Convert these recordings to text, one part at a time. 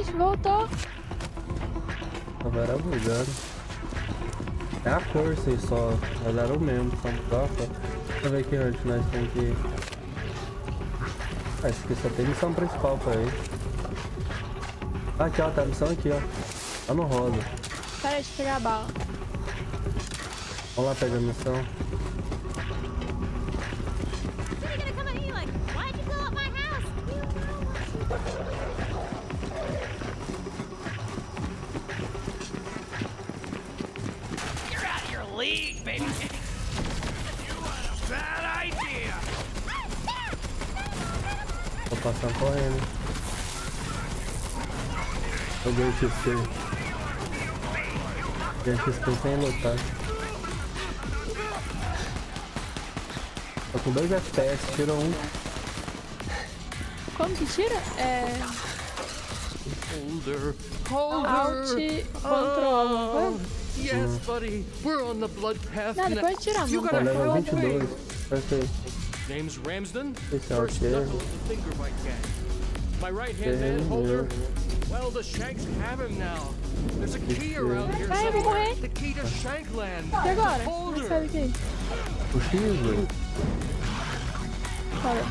Ixi, voltou. Tava era bugado. É a cor, sei só. Mas era o mesmo, só mudar a cor. Deixa eu ver que antes nós temos que... Ah, esse aqui só tem missão principal pra ele. Aqui, ó, tá a missão aqui, ó. Tá no rosa. Pera aí, deixa eu pegar a bala. Vamos lá pegar a missão. Tô passando correndo. Eu ganhei XP. Ganhei XP sem lutar. Tô com 2 FPS, tirou um. Como que tira? É... Holder. Alt, Ctrl. Yes, buddy. We're on the blood path Não, now. depois tira a You mão. Tá gotta level help me. 22. Perfeito. Name's Ramsden. Esse é o First quê? knuckle of the finger bite gang. My right hand man, Holder. Well, the Shanks have him now. There's a key around here Ai, eu vou somewhere. morrer. The key to Shankland. E agora? Holder. Sai daqui. O X, velho. Para.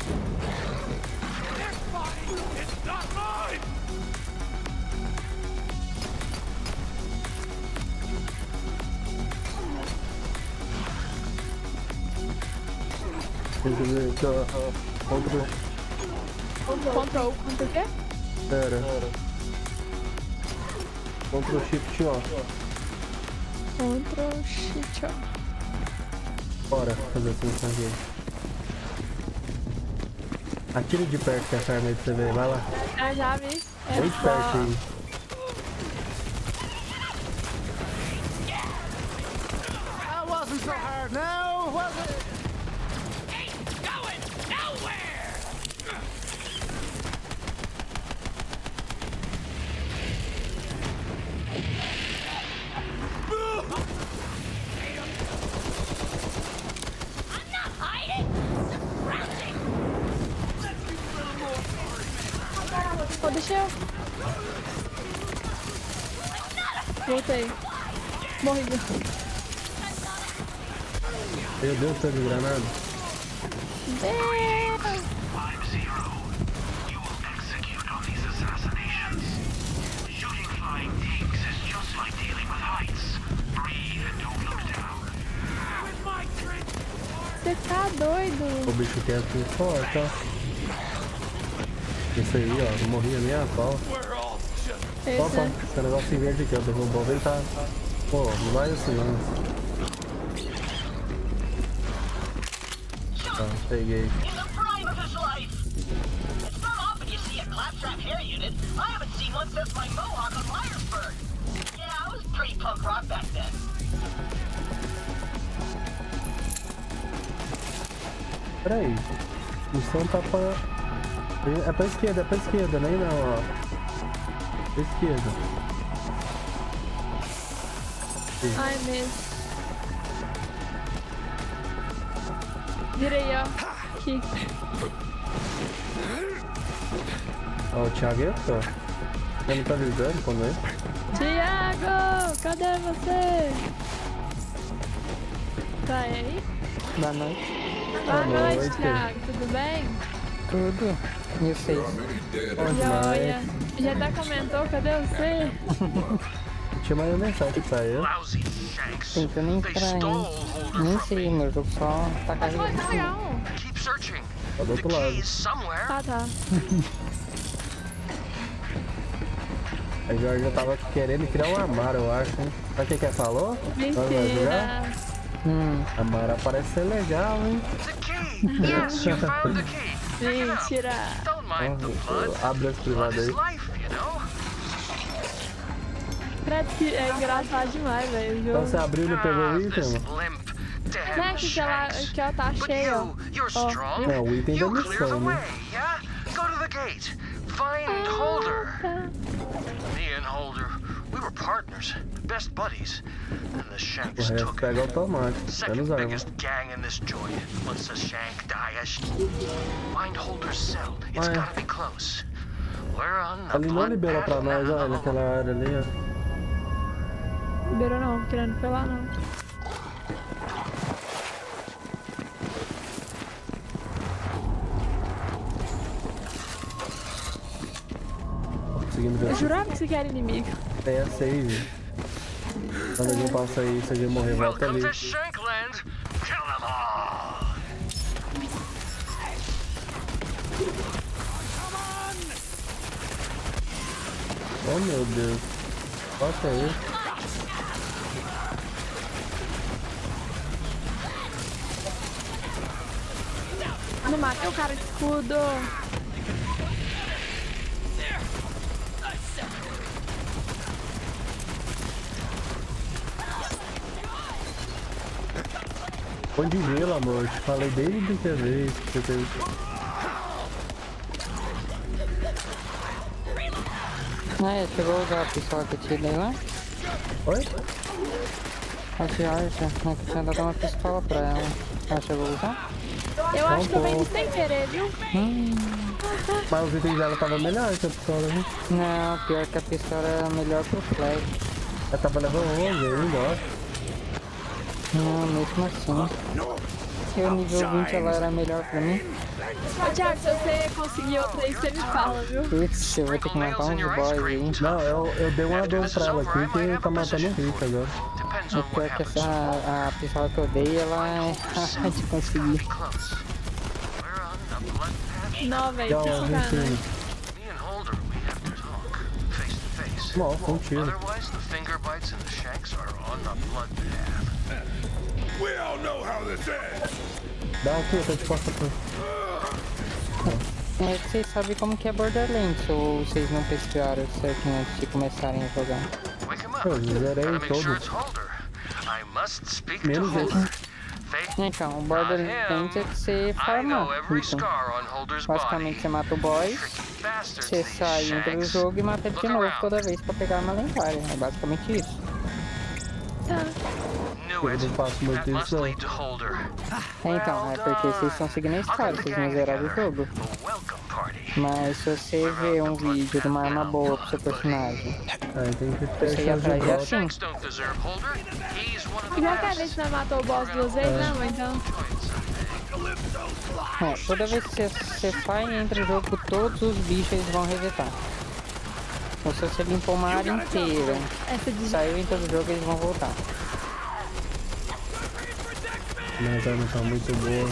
It's not mine. Tem que ver aqui, ó. Contra... Ctrl o quê? Pera. Contra o Shift, ó. Ctrl Shift, ó. Bora fazer essa missão aqui. Atira de perto que essa arma aí pra você ver. Vai lá. Ah, já vi. É Bem de perto aí. That wasn't so hard now, was it? Pô, deixa eu. Voltei. Morri. Meu Deus, tô de granada. Deus. 5-0. You will execute on these assassinations. Shooting flying things is just like dealing with heights. Breathe and don't look down. Você tá doido? O bicho quer aqui forte, ó. Esse aí, ó. Eu morri a minha pau. Opa, Esse. esse negócio verde aqui, ó. Derrubou. Ele tá... Pô, não vai assim, não. Tá, peguei. In the prime of his life. It's not often you see a claptrap hair unit. I haven't seen one since my mohawk on Myersburg. Yeah, I was pretty punk rock back then. Peraí. Missão tá pra... É pra esquerda, nem não, ó. Pra esquerda. Ai, mesmo. Virei, ó. Aqui. Ó, o Thiago é aqui, ó. Ele não tá avisando quando é? Thiago, cadê você? Tá aí? Boa noite. Boa noite, noite. Thiago. Tudo bem? Tudo. E vocês? Joia. Já até comentou, cadê você? Tinha mais uma mensagem pra ele. Lousy Shanks. Tentando They entrar stole aí. Holder Nem from sei, me. meu jogo só tá Mas pode carregando. pegar um. Keep searching. Tá do The outro lado. key is somewhere. Tá, tá. A Jorge já tava querendo criar um Amaro, eu acho, hein? Sabe o que falou? Nós vai jogar? Mentira. Amaro parece ser legal, hein? The key. Yes, you found the key. Pick it up. Mentira. Don't mind the blood. Abre as Blood privadas is aí. life, you know. Credo que é engraçado demais, velho. o Então jogo. você abriu e não pegou o this item? limp, damn Não é que ela, Shanks. que ela tá But cheia, ó. you're Ó, strong. Não, o item da You clear the missão, né? way, yeah? Go to the gate. Find Holder. Tá. Me and Holder, we were partners, best buddies. And the O Shanks resto took pega it. automático, Second menos arma. biggest gang in this joint. Once the Shank dies, find Holder's cell. It's Why? gotta be close. We're on the Ali não liberou pra blood nós, path olha, now. naquela área ali, ó. Liberou não, querendo pra lá não. Conseguindo ver. Eu jurava que você quer inimigo. Tem a save. Quando alguém passa aí, se alguém morrer, volta ali. Welcome to Shankland. Kill them all. Oh meu Deus. Nossa, aí. Não matei o cara de escudo. Põe de gelo, amor. Te falei desde que vez que você teve. É, chegou a usar a pistola que eu tirei lá? Oi? A Georgia, né, que eu tinha dado uma pistola pra ela. Ela chegou a usar? Eu acho que eu bom. vendi sem querer, viu? Mas os itens dela tava melhor que a pistola, né? Não, pior que a pistola era melhor pro flag. Ela tava levando 11, eu não gosto. Não, mesmo assim. Eu nível 20 ela era melhor pra mim. Ô, Thiago, se você conseguir outra aí, você me fala, viu? Putz, eu vou ter que matar uns boys aí. Não, eu dei uma dor pra ela aqui que tá matando o Rick agora. Depends O on pior what que happens. a pistola que eu dei, ela é hard de conseguir. Close. We're on the blood path. Não, velho, Dá que uma sacanagem. Me vencida. and Holder, we have to talk face to face. Nossa, um tiro. Otherwise, the finger bites and the shanks are on the blood path. We all know how this ends. Dá aqui, eu tô de costa pra... É que vocês sabem como que é Borderlands, ou vocês não pesquisaram certinho antes de começarem a jogar. Wake him up. Eu zerei Gotta make sure todos. it's Holder. I must speak to Menos esse. Holder. Faith, Então, o not Borderlands him. é que você I farma. know every Então, scar on Holder's basicamente body. você mata o boss, Tricky bastards, você these sai, entra no shanks. jogo e mata ele de Look novo around. toda vez pra pegar uma lendária. É basicamente isso. Knew it. Eu não faço muito That isso, must não. lead to Holder. Então, é porque vocês estão seguindo a história, vocês não zeraram o jogo. A welcome party. Mas se você vê um vídeo de uma arma boa pro seu personagem, Aí tem que ter você ir chance de atrás de volta. assim. Shanks don't deserve Holder. He's one of the Já que a best. gente não matou o boss duas vezes, não, então. Toda vez que você sai e entra no jogo, todos os bichos eles vão resetar. Então se você limpou uma área inteira, Essa de saiu e entrou no jogo, eles vão voltar. Mas ela não tá muito boa.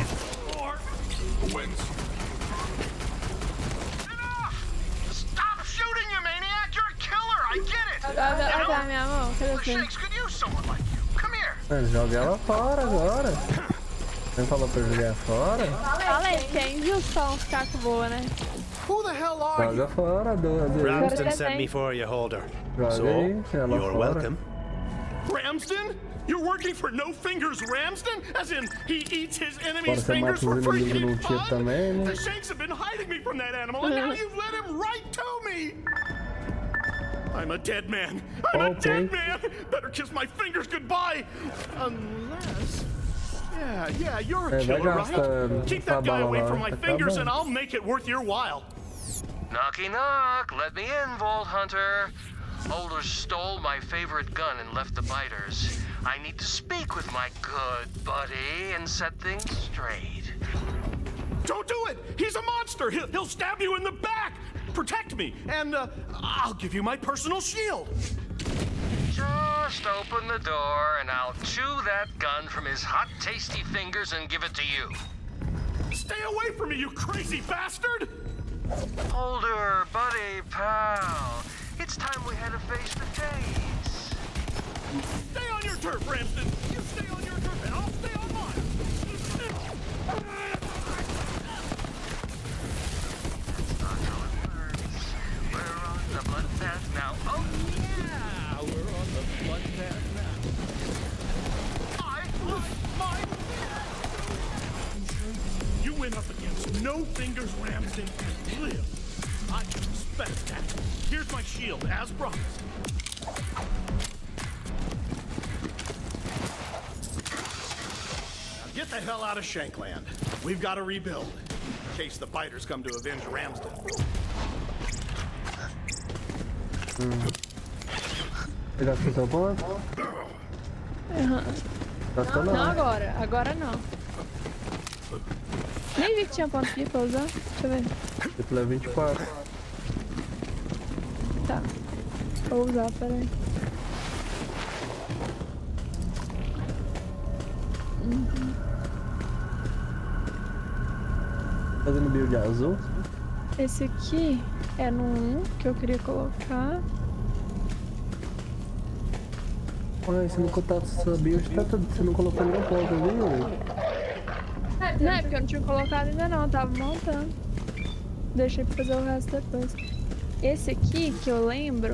Stop shooting, you maniac! You're a killer. I get it. Olha lá, minha mão, cadê The você? Shanks could use someone like you. Come here. Joga ela fora agora. Quem falou pra jogar fora? Fala aí, quem viu só uns cacos boa, né? Who the hell are you? Joga fora, duas vezes. Ramsden Agora sent tem. me for you, Holder. Joga So, aí, ela you're fora. welcome. Ramsden? You're working for No Fingers Ramsden? As in, he eats his enemy's Agora você fingers mata for os free inimigos num tiro fun? também, né? The Shanks have been hiding me from that animal, and now you've led him right to me! I'm a dead man. I'm a Okay. dead man! Better kiss my fingers goodbye! Unless... Yeah, you're a Vai killer, gastar right? Keep that essa guy bala away lá, from my tá fingers acabando. and I'll make it worth your while. Knocky knock. Let me in, Vault Hunter. Holder stole my favorite gun and left the biters. I need to speak with my good buddy and set things straight. Don't do it! He's a monster! He'll stab you in the back! Protect me, and I'll give you my personal shield! Just open the door and I'll chew that gun from his hot, tasty fingers and give it to you. Stay away from me, you crazy bastard! Holder, buddy, pal. It's time we had a face-to-face. Stay on your turf, Ramsden! You stay on your turf, and I'll stay on mine! That's not how it works. We're on the blood path now. Oh, yeah! We're on the blood path now. You went up against No Fingers Ramsden and live. I can respect that. Here's my shield, as promised. Now get the hell out of Shankland. We've got to rebuild. In case the biters come to avenge Ramsden. Você gastou seu ponto? Gastou Não agora. Agora não. Nem vi que tinha ponto aqui pra usar. Deixa eu ver. Tipo, é 24. Tá. Vou usar, peraí. Fazendo build azul. Esse aqui é no 1 que eu queria colocar. Ué, você não contato sua build, você não colocou nenhum ponto ali, ué? Não, é porque eu não tinha colocado ainda não, eu tava montando. Deixei pra fazer o resto depois. Esse aqui que eu lembro.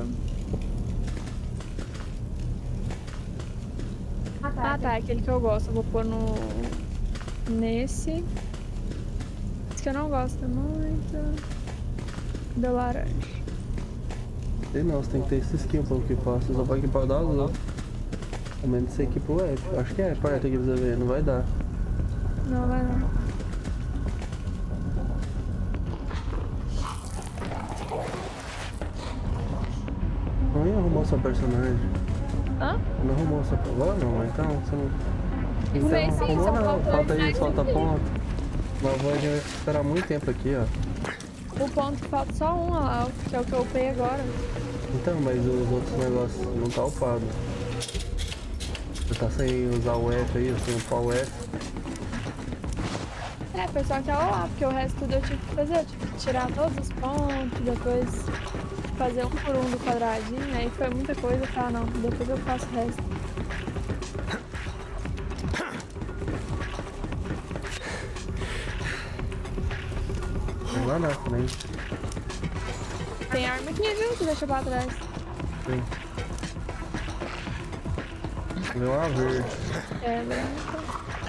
Ah tá, é aquele que eu gosto. Eu vou pôr no. Nesse. Esse que eu não gosto muito. Do laranja. Sei não, você tem que ter esse skin pra equipar. Você só pode equipar da azul. A menos que você equipa o F. Acho que é, parece aqui pra você ver, não vai dar. Não vai não. Não ia arrumar seu personagem. Hã? Não arrumou seu personagem? Não, então você não. Arrumei sim, arrumou só não, faltou falta aí, mais falta aqui. ponto. Mas vai esperar muito tempo aqui, ó. O ponto que falta só um lá, que é o que eu upei agora. Então, mas os outros negócios não tá upado. Você tá sem usar o F aí, sem upar o F. É, foi só aquela lá, porque o resto tudo eu tive que fazer. Eu tive que tirar todos os pontos, depois fazer um por um do quadradinho, aí foi muita coisa, tá? Não, depois eu faço o resto. Tem lá na frente. Tem arma aqui, viu? Que deixa pra trás. Sim. Deu uma verde. É, branca.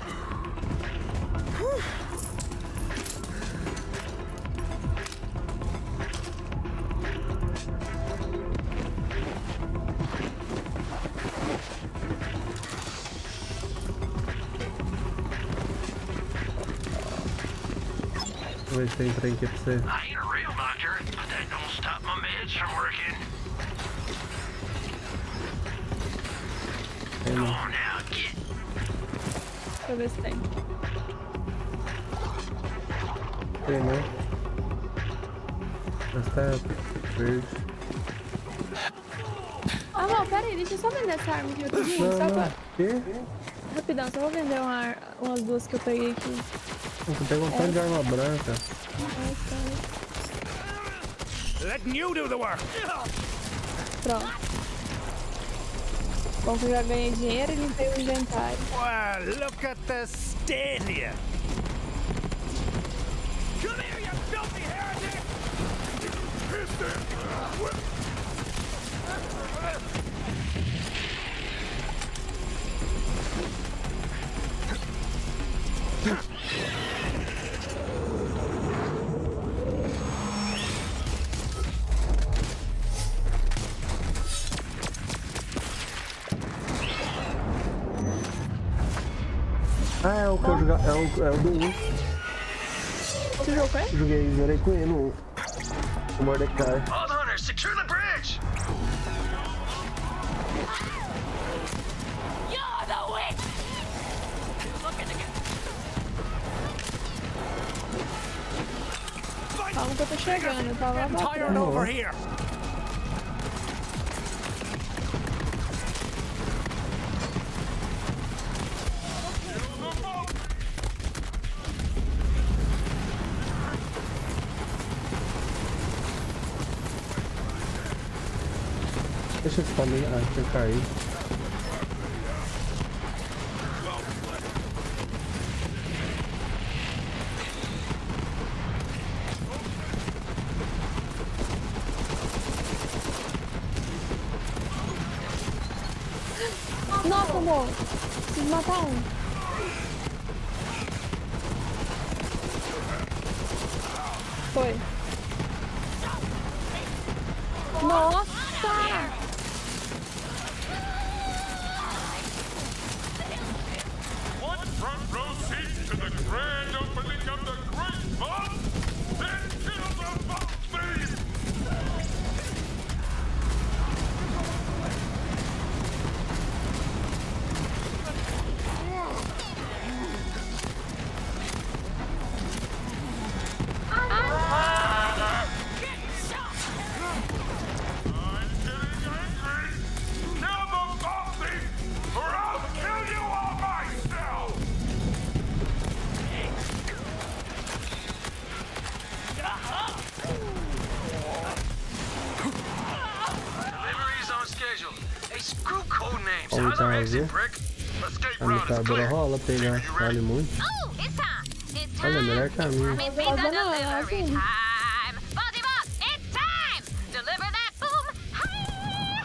Vou ver se tem trem aqui pra você. I ain't a real doctor, but that don't stop my meds from working. Tem Come não. on now, get. Deixa eu ver se tem. Tem não. Mas tá verde. Ah, não, pera aí, deixa eu só vender essa arma aqui rapidinho, Não, só não. pra... Quê? Rapidão, só vou vender umas duas que eu peguei aqui. Você pegou um tanto de arma branca. Letting you do the work. Pronto. Bom que eu já ganhei dinheiro e limpei o inventário. Well, look at the state here. Come here, you filthy heretic! Ah, é o que eu joguei. É o do 1. Você jogou com ele? Joguei, zerei com ele no. O Mordecai. Vault Hunters, secure the bridge! You're the witch! Calma que eu tô chegando, eu tava lá Getting tired atrás. over here. Deixa esse também. Ah, deixa eu cair. Nossa, amor! Preciso matar um. Foi. Nossa! One front row seat to the grand opening of the great vault, then kill the vault thief! Hey, screw code names. Vamos How's our ver. exit, Brick? Escape A route is metralhadora clear. rola pegar, vale muito. Oh, it's time. It's Olha, time. melhor caminho. Pizza delivery time. Fuzzy Box, it's time. Deliver that boom. Hi.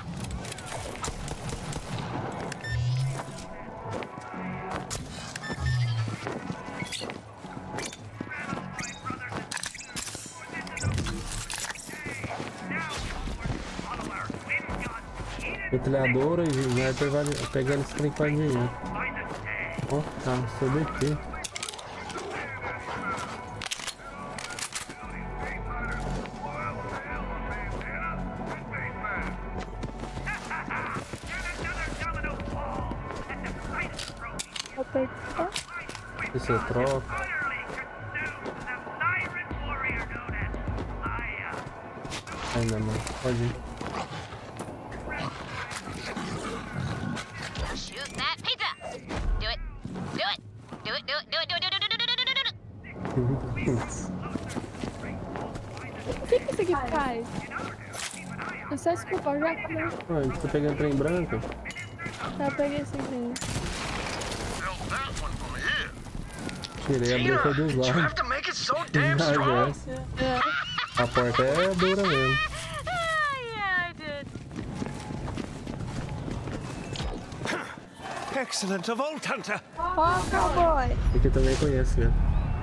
Metralhadora e sniper vai pegando esse trem pra dinheiro. Ó, tá, soube aqui. Vou pegar. Esse eu troco. Ainda não, pode ir. Shoot that pizza. Do it. Do it. Do it. Do it. Do it. Do it. Do it. Do it. Do it. Do it. O que isso aqui faz? É só escupar, já acabou. Ah, você tá pegando trem branco? Já peguei sem querer. Felt that one from here. Tirei a branca dos You lados. have to make it so damn strong. Mas É. a porta é dura mesmo. Yeah, I did. Excellent, a Vault Hunter. Ó, cowboy. Aqui também conheço, né?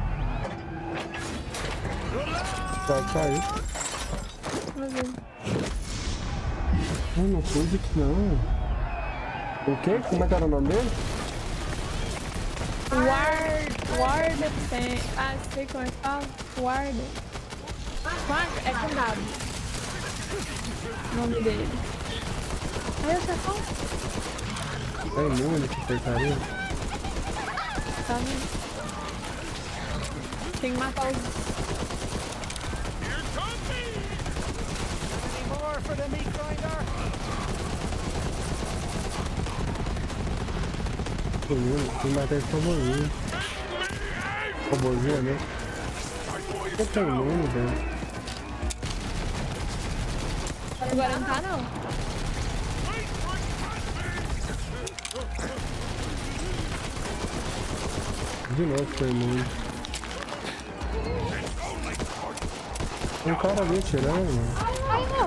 Só caiu. Ah, não pus aqui não. O quê? Como é que era o nome dele? Warden tem. Ah, sei como é que fala? Warden. Warden é com W. O nome dele. Aí eu já falo. É imune, que porcaria. Tá vendo? Tem que matar os. Any more for the meat grinder? Imune, tem que matar esse robozinho. Robozinho, né? Eu tô imune, velho. Agora não tá, não. De novo foi imune. Tem um cara ali atirando, mano. Ai, não.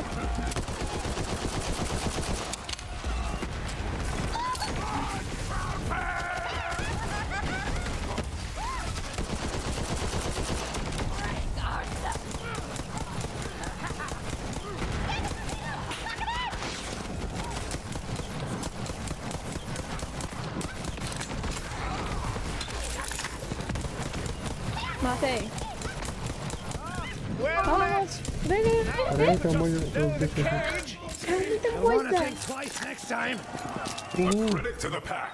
Matei. Vamos. Vem. Peraí, tem um monte de bicho aqui. Cara, muita Wanna coisa. think twice next time? Credit to the pack.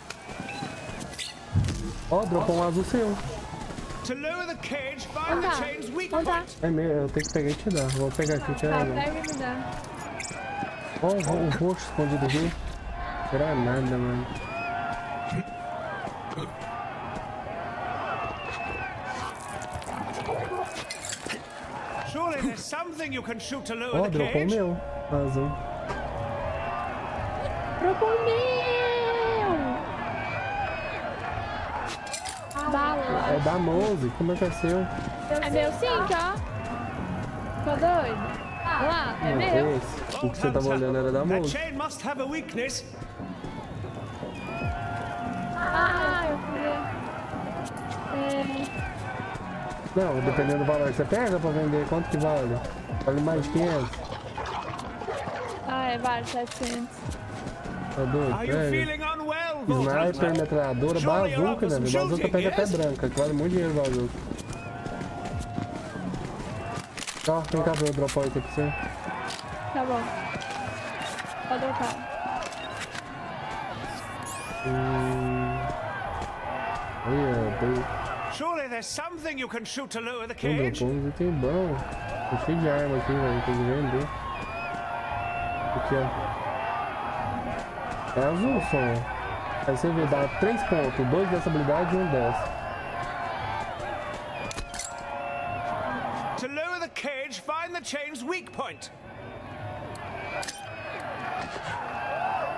Ó, dropou um azul seu. To lower the cage, find Onde the tá? chain's weak Onde tá? point. É meu, eu tenho que pegar e te dar. Vou pegar aqui, tirar Tá, não. pega e me dá. Ó, o roxo escondido aqui. Será nada, mano. Surely there's something you can shoot to lower Ó, the dropou o cage. meu. Azul. Trocou o meu! Bala. É da Mose, como é que é seu? É meu sim, ó. Ficou doido? Olha lá, é Não, meu. esse. O que você tava olhando era da That Mose. chain must have a weakness. Ah, eu queria... Não, dependendo do valor que você pega pra vender, quanto que vale? Vale mais de 500. vale 700. Tá doido? Are you Pega. feeling unwell, Vault Sniper, Hunter? metralhadora, Surely you're bazuca, up for né? some Bazuca shooting, pega até yes? branca, que vale muito dinheiro bazuca. Ó, vem cá ver o drop out aqui pra você. Tá bom. Pode dropar. Aí, ó, Surely there's something you can shoot to lower the tem cage. dropou uns itens bons. Tô cheio de arma aqui, velho, tem que vender. Aqui, ó. É azul só. Aí você vê, dá 3 pontos, 2 dessa habilidade e 1 dessa. To lower the cage, find the chain's weak point.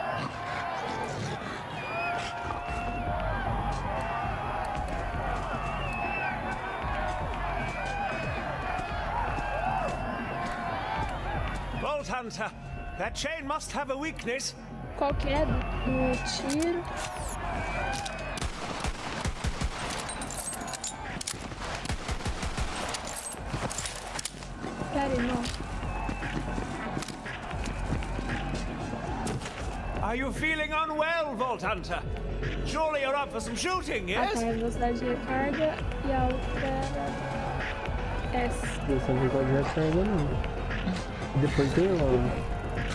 Hunter. That chain must have a weakness. Qual que é? Do tiro. Peraí, não. Are you feeling unwell, Vault Hunter? Surely you're up for some shooting, A yes? velocidade de recarga e a outra era S. Essa velocidade de recarga não. Depois tem o...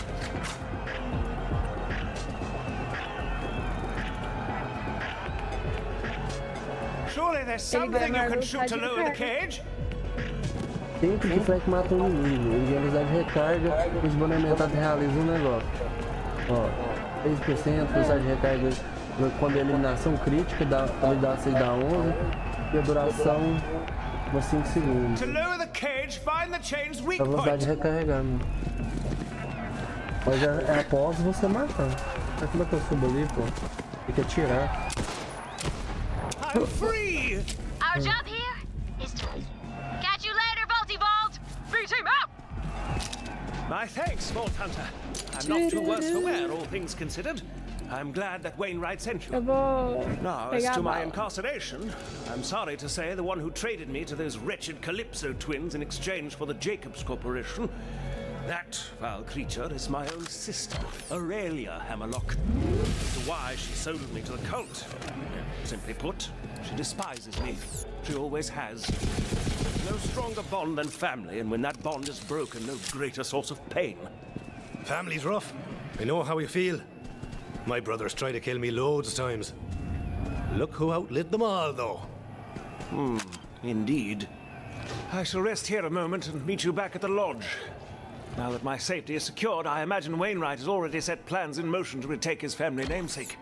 Surely there's something you can shoot to lower the cage? Sempre que Fleck mata um inimigo, ele ganha velocidade de recarga e os bonementados realizam um negócio. Ó, 3%, velocidade de recarga quando a eliminação crítica, pode dar 6 dá 11 e a duração por 5 segundos. To lower the cage, find the chain's weak A velocidade de point. recarregar, né? Mas é após você matar. Mas como é que eu subo ali, pô? Tem que atirar. I'm free! Our job here is to catch you later, Vaulty Vault! B-team out! My thanks, Vault Hunter. I'm not too worse for wear, all things considered. I'm glad that Wainwright sent you. Eu vou Now, as pegar to a my bala. incarceration, I'm sorry to say the one who traded me to those wretched Calypso twins in exchange for the Jacobs Corporation, that foul creature is my own sister, Aurelia Hammerlock. As to why she sold me to the cult, simply put, she despises me. She always has. No stronger bond than family, and when that bond is broken, no greater source of pain. Family's rough. I know how you feel. My brothers tried to kill me loads of times. Look who outlived them all, though. Indeed. I shall rest here a moment and meet you back at the lodge. Now that my safety is secured, I imagine Wainwright has already set plans in motion to retake his family namesake.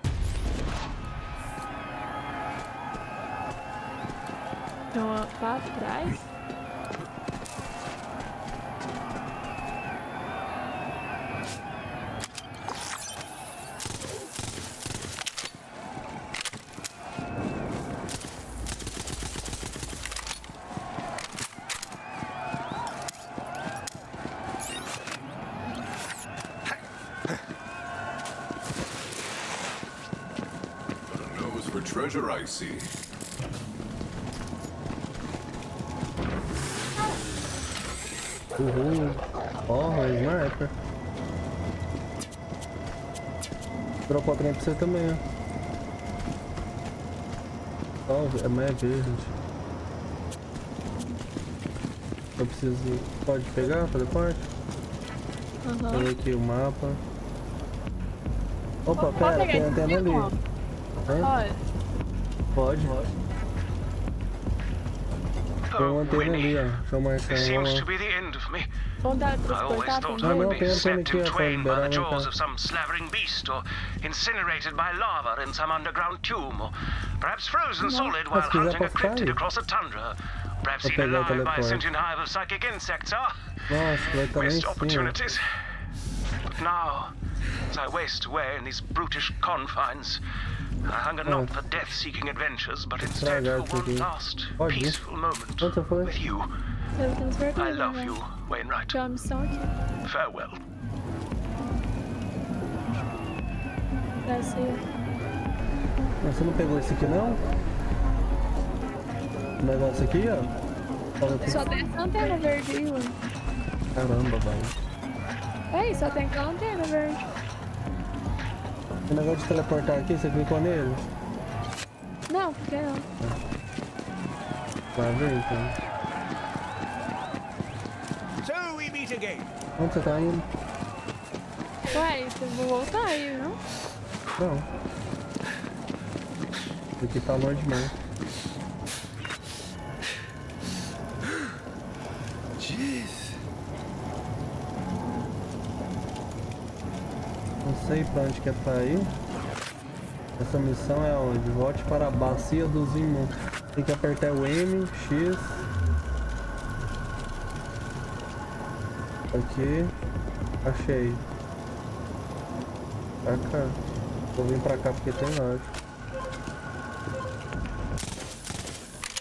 Então, lá atrás. Nose for treasure, I see. Ó, sniper. Dropou a trem pra você também, ó. Ó, é mais verde. Eu preciso... Pode pegar, fazer parte? Olha aqui o mapa. Opa, pera, tem antena ali. Olha. Pode. Tem uma antena ali, ó. Deixa eu marcar This seems to uma. be the end of me. Vamos dar I always transportar thought pra I would no, be tem set aqui, in ó, twain by the liberar, jaws então. of some slavering beast, or incinerated by lava in some underground tomb, or perhaps frozen solid while Mas quiser hunting a pra ficar cryptid aí. across a tundra. Perhaps Vou eaten pegar o alive by a teleporte. sentient hive of psychic insects, ah! Nossa, vai estar lá em Missed cima. opportunities. But now, as I waste away in these brutish confines, I hunger not for death-seeking adventures, but instead Estragar for isso one aqui. last Pode ir. peaceful moment Onde você foi? with you. Eu transportar. I love you, Wainwright. Tinha uma missão aqui. Farewell. Desce aí. Você não pegou esse aqui, não? O negócio aqui, ó. Fala aqui. Só tem essa antena verde aí, mano. Caramba, velho. Ei, só tem aquela antena verde. O negócio de teleportar aqui, você clicou nele? Não, quer não. Vai ver, então. So we meet again. Onde você tá indo? Ué, eu vou voltar aí, não? Não. Isso aqui tá longe demais. Jeez. Não sei pra onde que é pra ir. Essa missão é onde? Volte para a bacia dos imundos. Tem que apertar o M, X. Aqui. Achei. Pra cá. Vou vir pra cá porque tem loja.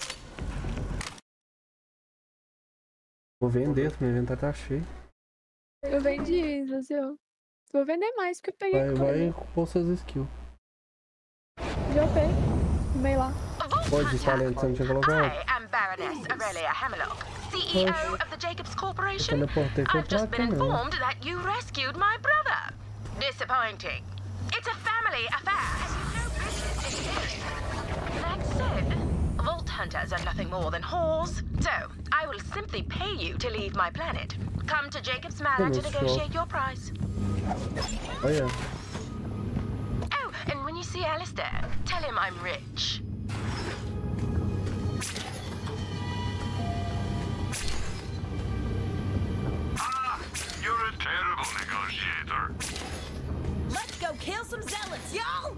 Vou vender, meu inventário tá cheio. Eu vendi, Brasil. Vou vender mais porque eu peguei Vai pôr seus skills. Já peguei. Meio lá. Pode de talento, você não tinha colocado? I am Baroness Aurelia Hammerlock, CEO of the Jacobs Corporation. I've just been informed that you rescued my brother. Disappointing. It's a family affair, and you've no business interfering. That said, Vault Hunters are nothing more than whores, so I will simply pay you to leave my planet. Come to Jacobs Manor to negotiate your price. Oh, yeah. Oh, and when you see Alistair, tell him I'm rich. You're a terrible negotiator. Let's go kill some zealots, y'all!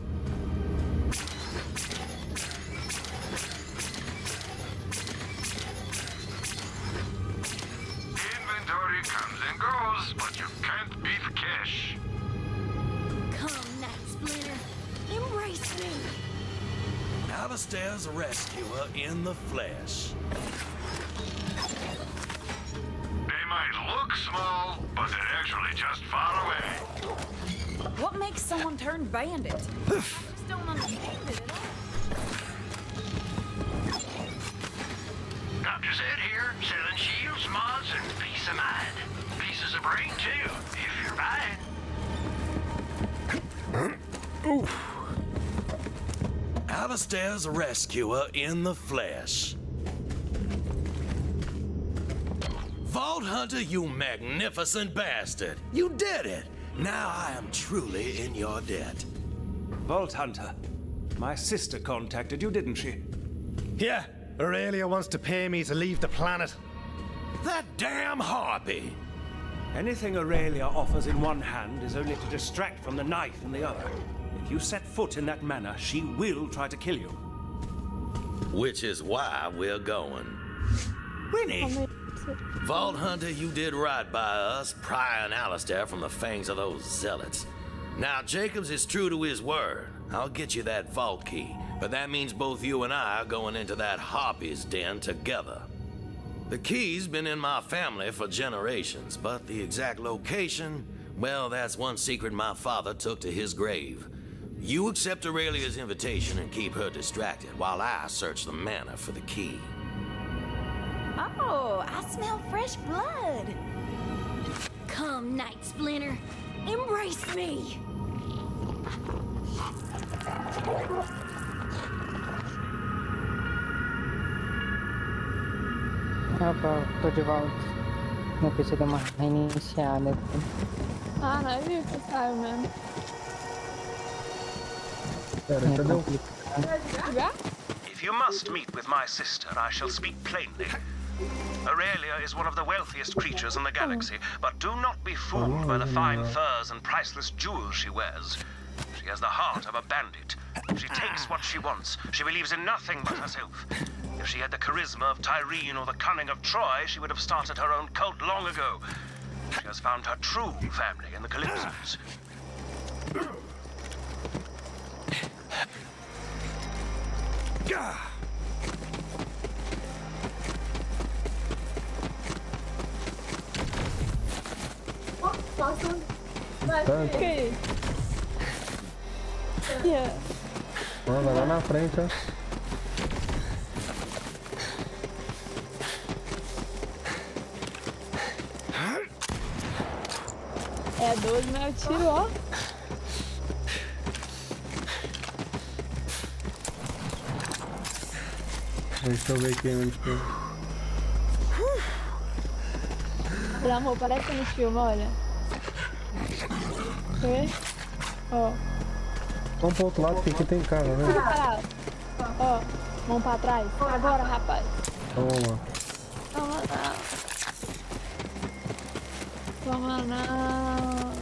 Inventory comes and goes, but you can't beat cash. Come, Night Splinter. Embrace me. Alistair's a rescuer in the flesh. They might look small, but they're actually just far away. What makes someone turn bandit? I just don't understand it at all. Dr. Zed here, selling shields, mods, and peace of mind. Pieces of brain, too, if you're buying. Oof. Alistair's a rescuer in the flesh. Vault Hunter, you magnificent bastard! You did it! Now I am truly in your debt. Vault Hunter, my sister contacted you, didn't she? Yeah, Aurelia wants to pay me to leave the planet. That damn harpy! Anything Aurelia offers in one hand is only to distract from the knife in the other. If you set foot in that manor, she will try to kill you. Which is why we're going. Winnie! Vault Hunter, you did right by us, prying Alistair from the fangs of those zealots. Now, Jacobs is true to his word. I'll get you that vault key, but that means both you and I are going into that harpy's den together. The key's been in my family for generations, but the exact location, well, that's one secret my father took to his grave. You accept Aurelia's invitation and keep her distracted while I search the manor for the key. Oh, I smell fresh blood. Come, Night Splinter. Embrace me. Opa, tô de volta. Meu PC deu uma reiniciada. Ah, não é viu que saiu mesmo. Pera, cadê o... If you must meet with my sister, I shall speak plainly. Aurelia is one of the wealthiest creatures in the galaxy, but do not be fooled by the fine furs and priceless jewels she wears. She has the heart of a bandit. She takes what she wants. She believes in nothing but herself. If she had the charisma of Tyrene or the cunning of Troy, she would have started her own cult long ago. She has found her true family in the Calypsos. Que yeah. Vai lá na frente, ó. É 12, mas eu tiro, ó. Deixa eu ver aqui onde que eu... Pelo amor, parece no filme, olha. Vê? Ó. Vamos pro outro lado, que aqui tem cara, né? Fica parado. Ó, mão pra trás. Agora, rapaz. Vamos lá. Toma não. Toma não.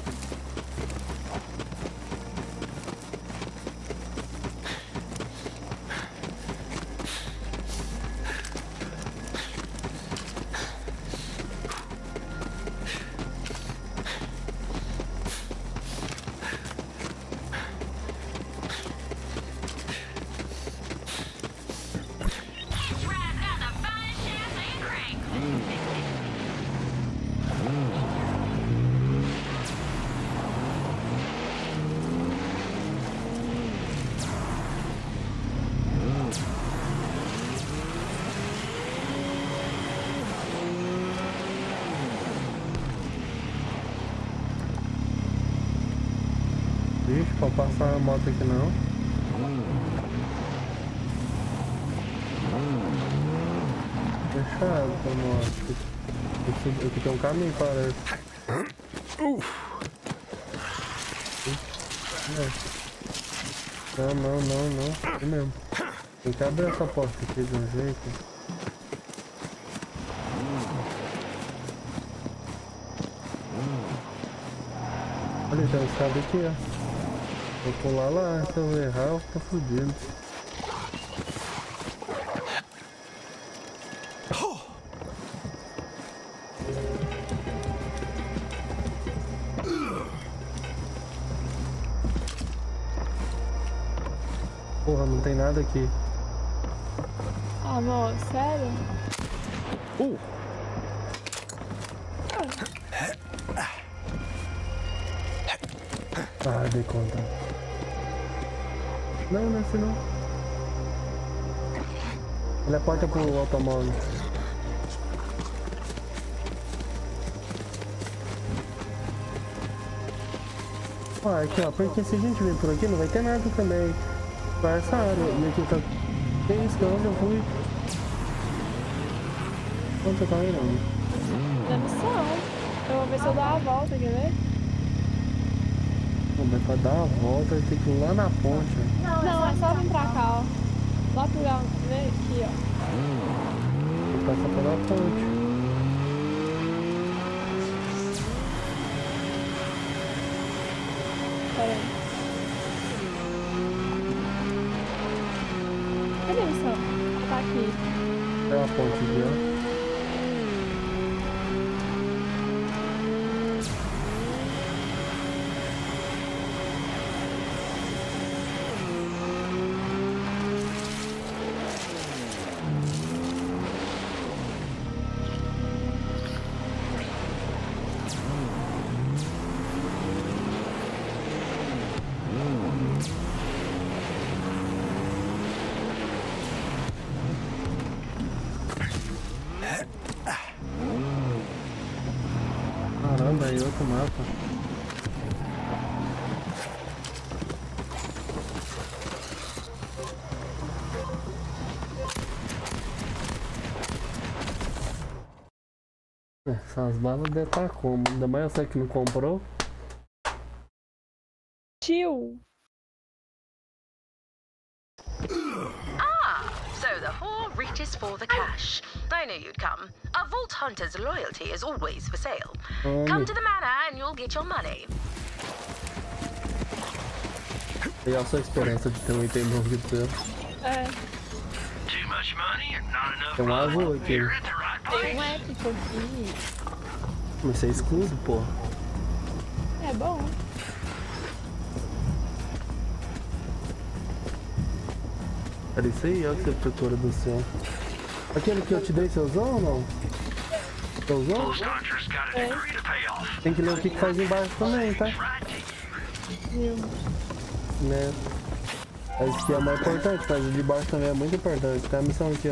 Vixe, pode passar a moto aqui não. Fechado a moto. Aqui tem um caminho, parece. Não. Aqui mesmo. Tem que abrir essa porta aqui de um jeito. Olha, tem uma escada aqui, ó. Vou pular lá, se eu errar, eu tô fudido. Porra, não tem nada aqui. Ah, não, sério? Ah, dei conta. Não é assim não. Teleporta pro automóvel. Ah, aqui ó, porque se a gente vir por aqui não vai ter nada também. Pra essa área, e aqui tá... Que isso, que onde eu fui? Onde você tá indo? Na missão. Eu vou ver se eu dou a volta, quer ver? Mas pra dar a volta tem que ir lá na ponte. Não, é só vir pra cá, ó. Lá pro lugar, vem aqui, ó. Vou passar pela ponte. Pera aí. Cadê a missão? Tá aqui. É a ponte aqui, ó. Caramba, aí outro mapa. Essas balas devem estar como? Ainda mais você que não comprou. Tio! So the whore reaches for the cash. I knew you'd come. A Vault Hunter's loyalty is always for sale. Come to the manor and you'll get your money. E a sua esperança de ter um item novo de teu? É. Too much money and not enough Tem um azul aqui. You're at the right place. Tem um épico aqui. Mas isso é escudo, pô. É bom. Era isso aí, olha que sepultura do céu. Aquele que eu te dei, você usou ou não? Você usou? É. Tem que ler o que faz embaixo também, tá? Né? Esse aqui é o mais importante, mas o de baixo também é muito importante. Tem a missão aqui,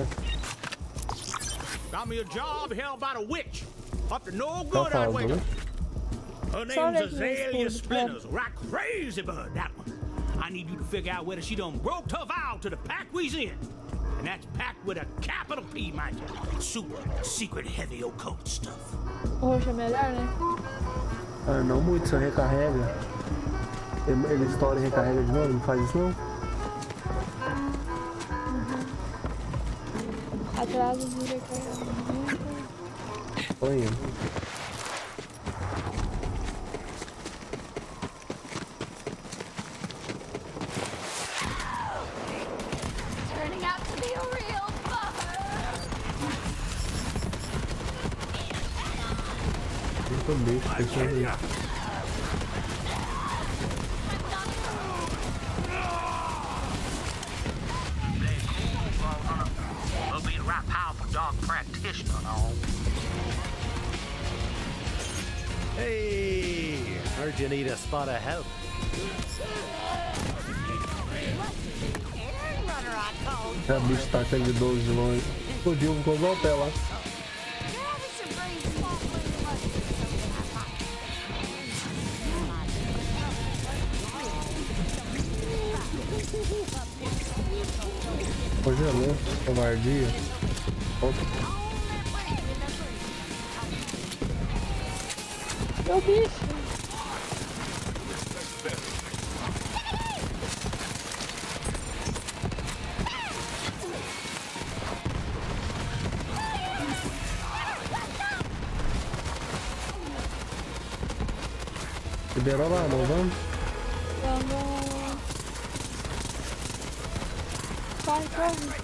ó. Got me a job held by the witch. Up to no good that way. Her name's Azalea Splinters. Right crazy bird, that one. I need you to figure out whether she done broke her vow to the pack we's in. And that's packed with a capital P, mind you. Super secret heavy occult stuff. O roxo é melhor, né? Ah, não muito, só recarrega. Ele estoura e recarrega de novo, não faz isso não? Atraso de recarregamento. Tô indo. Deixa aí. We'll be the right powerful dog practitioner and all. Hey, heard you need a spot of help. A bicho taca de 12 de longe. Explodiu, ficou igual o pé lá. Congelou, covardia. Opa. Meu bicho. Liberou lá, não vamos? Vamos. Corre, corre.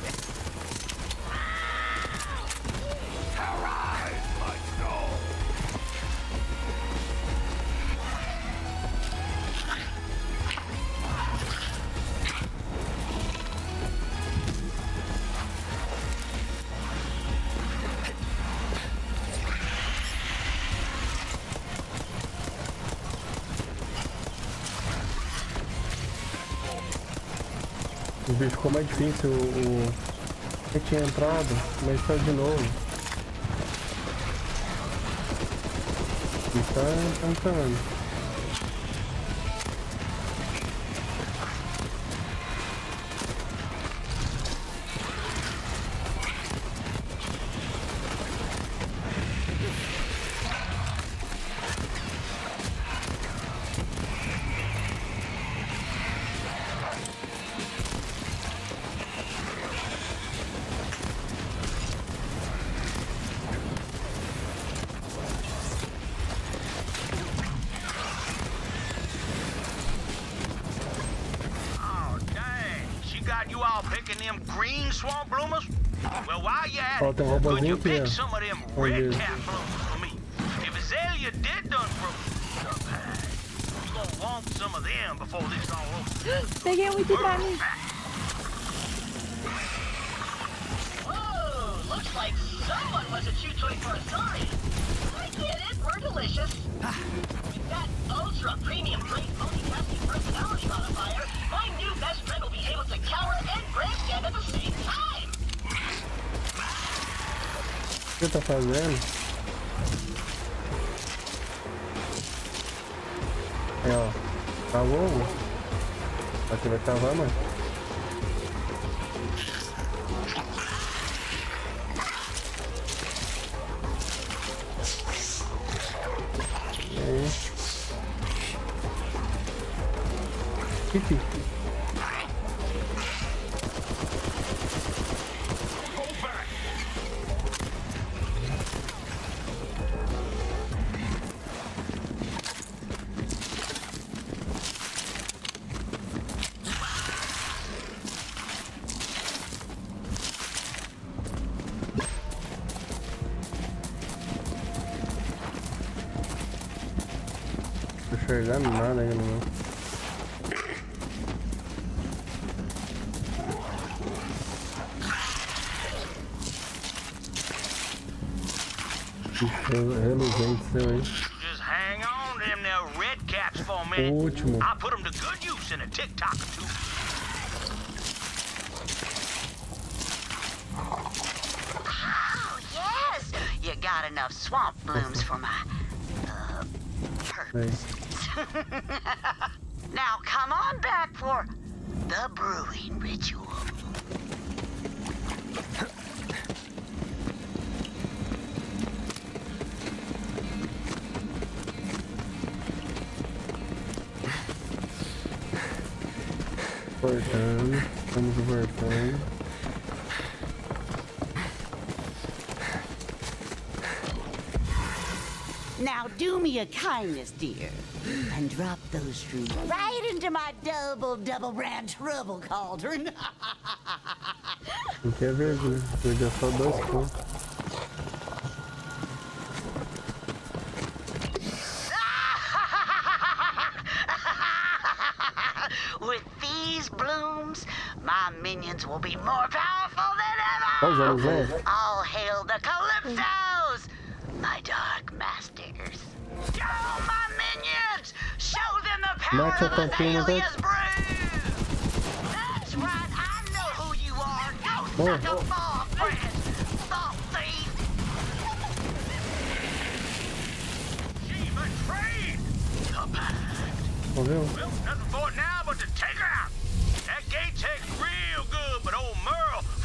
O bicho ficou mais difícil, eu tinha entrado, mas saiu de novo. E tá entrando. Ó, tem um robôzinho aqui, ó. Onde? Peguei muito pra mim. Looks like someone was a chew toy for a sorry. I get it, we're delicious. With that ultra premium grade multitasking personality modifier, my new best friend will be able to cower and grandstand at the same time. O que você tá fazendo? É, ó. Cavou? Aqui vai cavar, mano. Pipi. Não tô enxergando nada aí, não. Reluzente seu aí. Just hang on to them there red caps for a minute. O último. I'll put them to good use in a TikTok or two. Oh, yes! You got enough swamp blooms for my, purpose. Now come on back for the brewing ritual. Voltando, estamos voltando. Now do me a kindness, dear, and drop those shrooms right into my double brand trouble cauldron. Não quer vergonha, perdeu só 2 pontos. With these blooms, my minions will be more powerful than ever! All hail the Calypsos, my dark masters. Yo, my minions! Show them the power of Azalea's brew! That's right, I know who you are! Go suck a ball, friends! Salt thief! She betrayed the pact. Well, nothing for it now but to take her out. That gate takes real good, but old Merle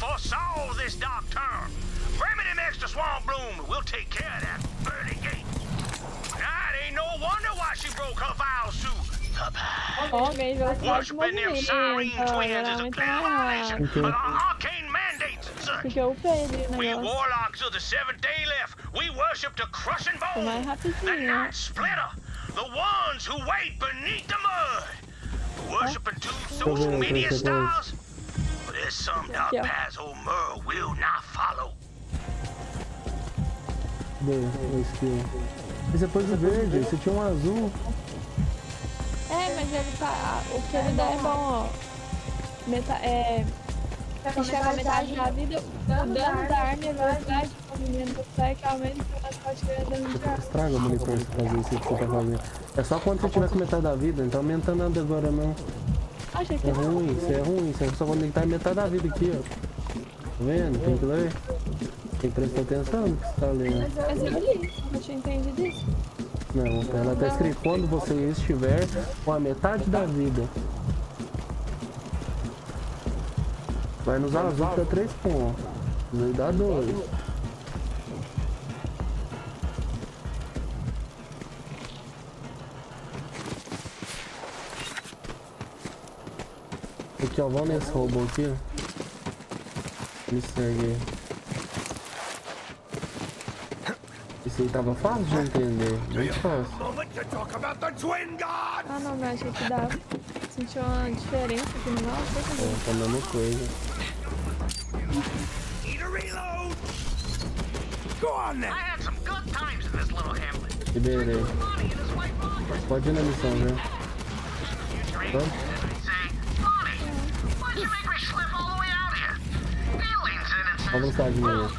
take care of that burning gate. That ain't no wonder why she broke her vows to the past. Worshipping them Cyrene twins is a clear violation of the arcane mandates and such. We warlocks of the seventh day left. We worship the crushing bone, the night splitter, the ones who wait beneath the mud. Worshipping two social media stars. But there's some dark paths old Merle will not follow. Esse é coisa verde, você tinha um azul. É, mas ele tá. O que ele dá é bom, ó. Chega a metade da vida, o dano da arma e a velocidade de movimento do Fleck aumenta e você pode tirar dano de arma. Estraga o monitor se fazer isso que você tá fazendo. É só quando você tiver com metade da vida, então aumenta nada agora não. Achei que é ruim, isso é ruim, isso é só quando ele tá em metade da vida aqui, ó. Tá vendo? Tem que ler. Tem que prestar atenção no que você tá lendo. Mas eu li, eu tinha entendido isso. Não, ela tá escrito quando você estiver com a metade da vida. Vai nos azul que dá 3 pontos. Vai dar 2. Aqui, ó, vamos nesse robô aqui. Me segue aí. Isso aí tava fácil de entender. Muito fácil. Ah não, mas achei que dava. Senti uma diferença aqui no mouse. Tá a mesma coisa. Liberei. Pode ir na missão, né? Vamos? A velocidade minha.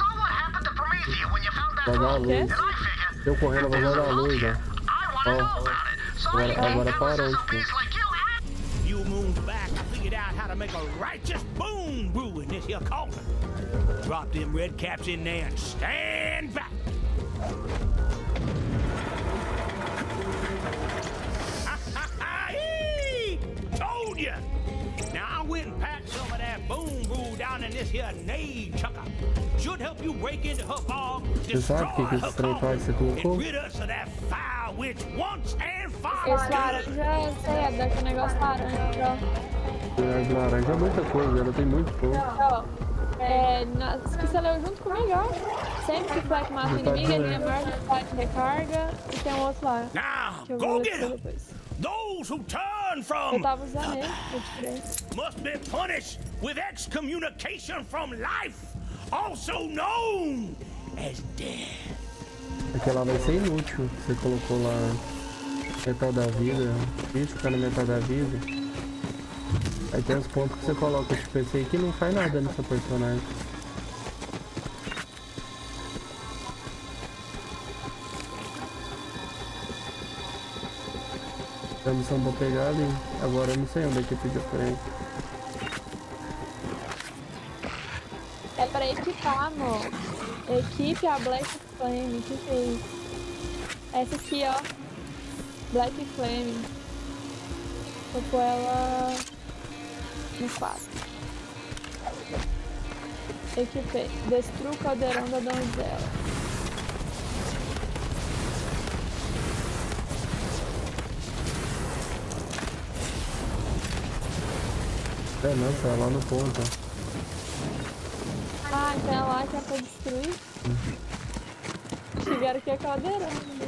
Vai dar a luz. Eu correndo, vai dar a luz, ó. Ó. Agora parou, tipo. You moons back, I figured out how to make a righteous bone brew in this here cauldron. Drop them red caps in there and stand back. Told ya! Now I went and packed some of that bone brew down in this here nade chucker. Should help you break into her fog, destroy her cauldron, and rid us of that foul witch once and for all. Esse laranja, eu sei, é daquele negócio laranja, ó. Laranja é muita coisa, ela tem muito pouco. Que você leu junto comigo, ó. Sempre que o Fleck mata o inimigo, ele é maior velocidade de recarga e tem um outro lá. Now, go get him! Those who turn from must be punished with excommunication from life, also known as death. Aquela vai ser inútil. Você colocou lá metade da vida, isso fica na metade da vida. Aí tem os pontos que você coloca, tipo esse aí que não faz nada nessa personagem. A missão pra pegar ali. Agora eu não sei onde é que fica frente. É pra equipar, amor. Equipe a Black Flame. O que é isso? Essa aqui, ó. Black Flame. Vou pôr ela no 4. Equipei. Destrua o caldeirão da donzela. É, não, tá lá no ponto. Ah, então é lá que é pra destruir? Chegaram aqui a caldeirão, né?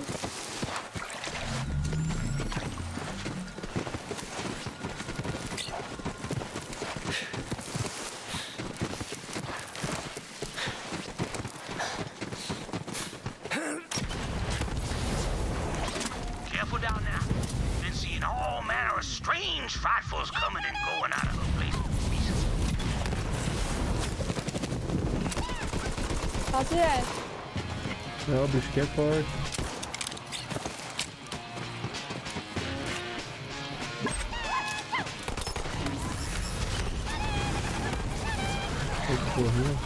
Careful down there. Been seeing all manner of strange frightfuls coming and going out of the place. Faço direto. Não, o bicho que é forte. Ai, que porra.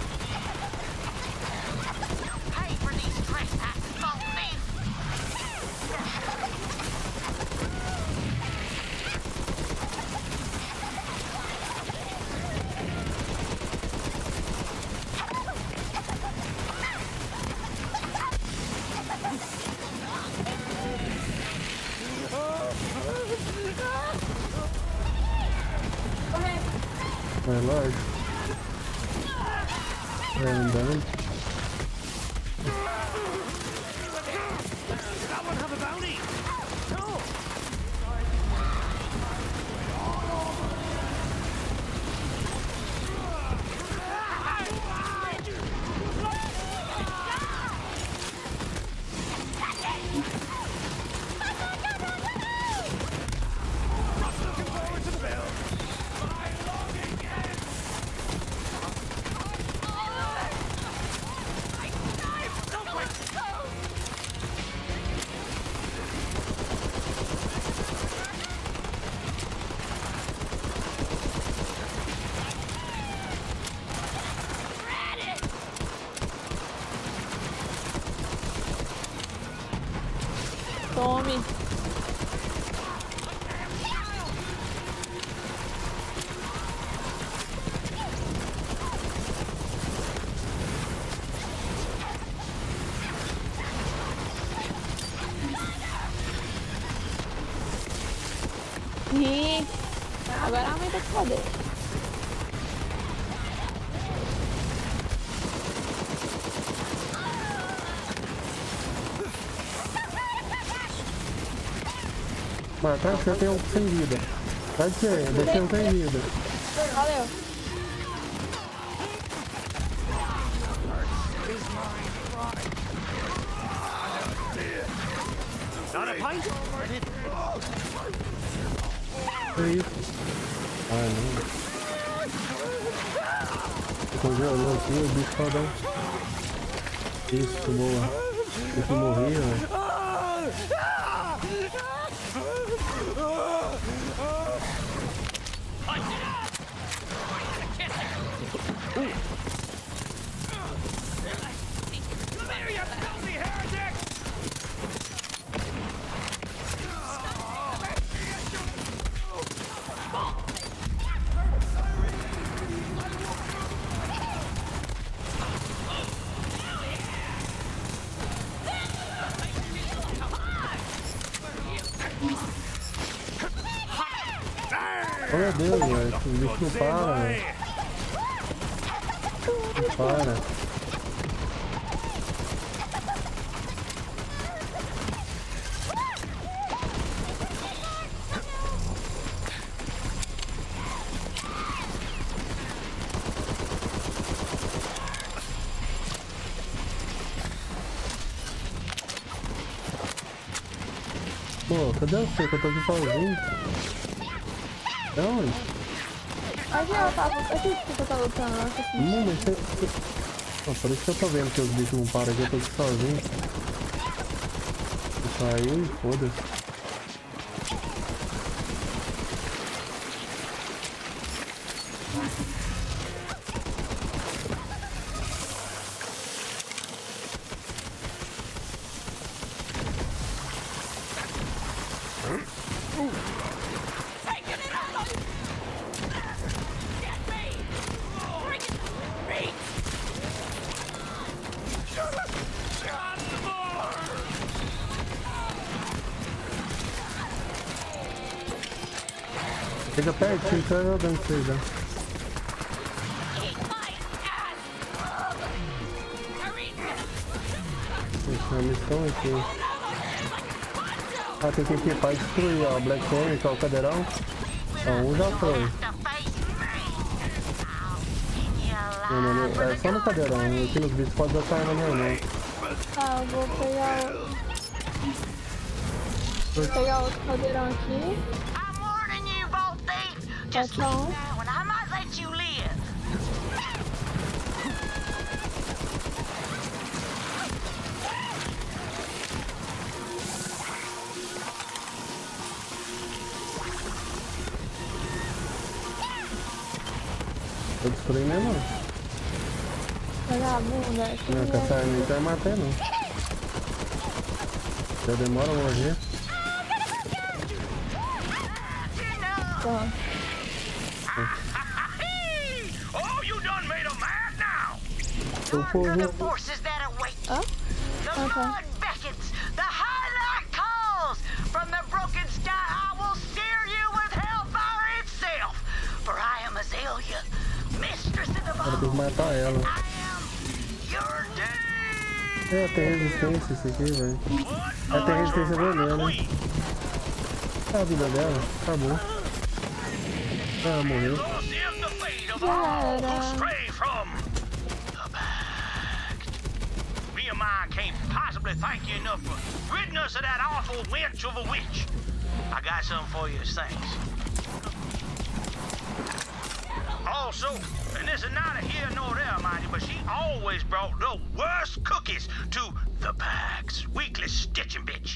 É lógico. É andando. Tome. E agora aumenta o poder. Matar, você tem um sem vida. Pode ser, deixei um sem vida. Valeu. Que isso? Ah, não. Congelou aqui, o bicho fodão. Isso, boa. Deixa eu morrer, velho. Oh meu Deus, velho, esse bicho não para, velho. Não para. Pô, cadê você que eu tô aqui sozinho? De onde? Aqui eu tava. Aqui que eu tava lutando, eu acho assim. Mas você... Oh, por isso que eu tô vendo que os bichos não param aqui, eu tô aqui sozinho. Saiu e foda-se. Chega pertinho, tá jogando pra vocês, ó. Essa é a missão aqui. Ah, tem que equipar e destruir, ó. Black Flame, que é o cadeirão. Então, um já foi. Não, mano, é só no cadeirão. Aqui nos bichos pode botar arma normal. Tá, eu vou pegar o... Vou pegar outro cadeirão aqui. Just slow down, I might let you live. Tô destruindo mesmo. Vagabunda. Não, com essa arma não vai matar não. Já demora a morrer. Tá. Oh, you done made a man now. The forces that await you. The blood beckons, the highlight calls. From the broken sky, I will sear you with hellfire itself. For I am Azalea, tem que matar ela. É, tem resistência isso aqui, velho. Ela tem resistência veneno, né? A vida dela, acabou. Ah, morreu. Me and mine can't possibly thank you enough for ridding us of that awful wench of a witch. I got something for you as thanks. Also, and this is neither here nor there, mind you, but she always brought the worst cookies to the Pax. Weekly stitching bitch.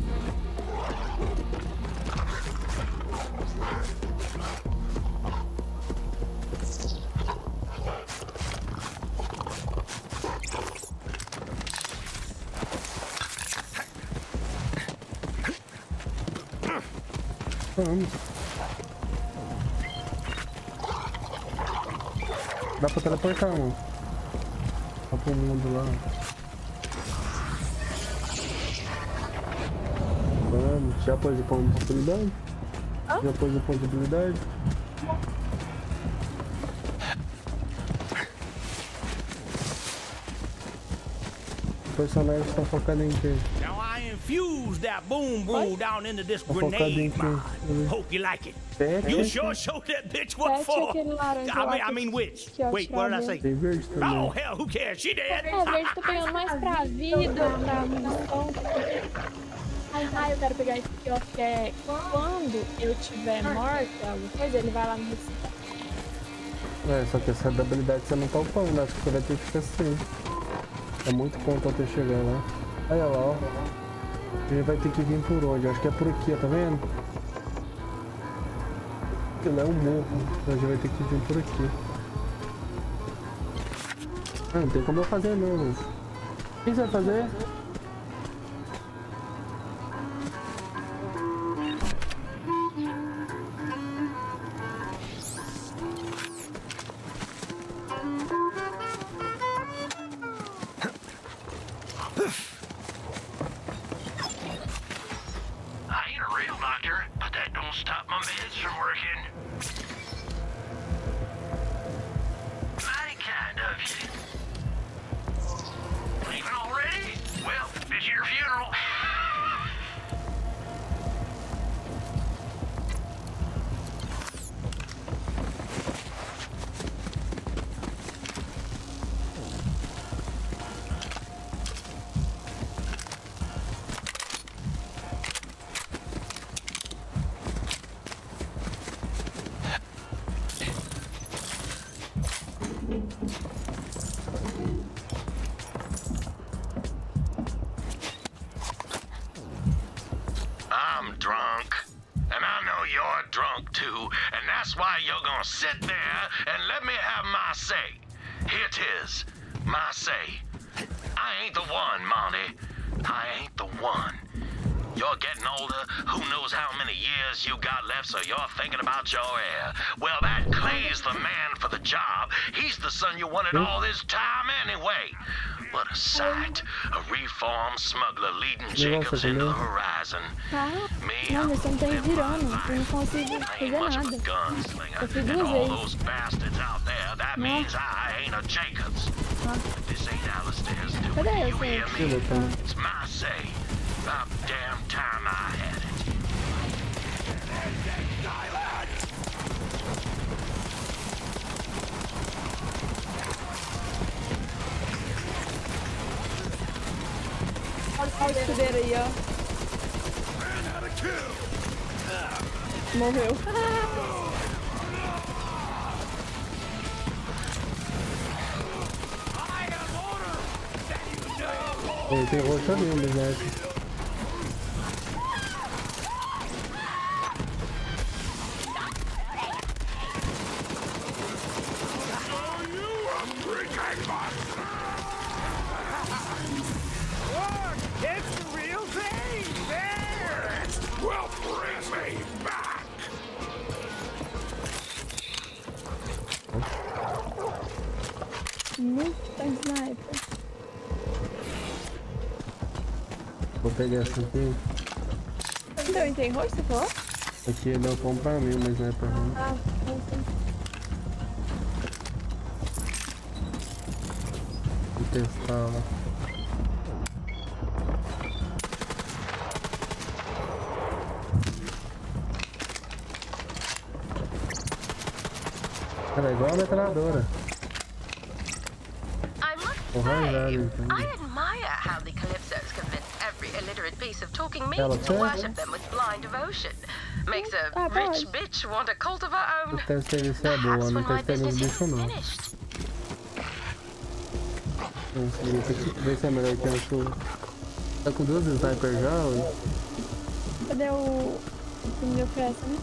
Vamos. Dá pra teleportar, mano. Tá pro mundo lá. Vamos. Já pôs o ponto de habilidade? Já pôs o ponto de habilidade? O personagem está focado em quê? Infuse that boom boom down into this grenade mine. Hope you like it. You sure showed that bitch what for. I mean which? Wait, what did I say? Oh hell, who cares? She dead. É, verde tô pegando mais pra vida, pra munição. Ai, eu quero pegar esse aqui, ó, que é quando eu tiver morta, alguma coisa, ele vai lá me recitar. É, só que essa habilidade você não tá upando, acho que você vai ter que ficar assim. É muito ponto até chegar lá. Olha lá, ó. Ele vai ter que vir por onde? Acho que é por aqui, ó, tá vendo? Ele é um morro, então a gente vai ter que vir por aqui. Ah, não tem como eu fazer não. O que você vai fazer? Sit there and let me have my say. Here it is, my say. I ain't the one, Monty. I ain't the one. You're getting older. Who knows how many years you got left, so you're thinking about your heir. Well, that Clay's the man for the job. He's the son you wanted all this time anyway. What a sight. A reformed smuggler leading Jacobs into the horizon. Me, não, mas não tem virando. Eu não consigo fazer nada. Eu fiz duas vezes. Those bastards out there, that means I ain't a Jacobs. This ain't Alistair's doing. You hear me? It's my say. About damn time I had it. Olha o escudeiro aí, ó. Morreu. Tem outro ali, né? Vou pegar essa aqui. Então, tem rosto, você falou? Aqui ele deu pão pra mim, mas não é pra mim. Ah, não sei. Calma. Ela é igual a metralhadora. I admire how the Calypsos convince every illiterate piece of talking meat to worship them with blind devotion. Makes a rich bitch want a cult of her own. Perhaps when my business is finished. Vê se é melhor que a sua. Tá com 2 snipers já, ué? Cadê o que me oferece, né?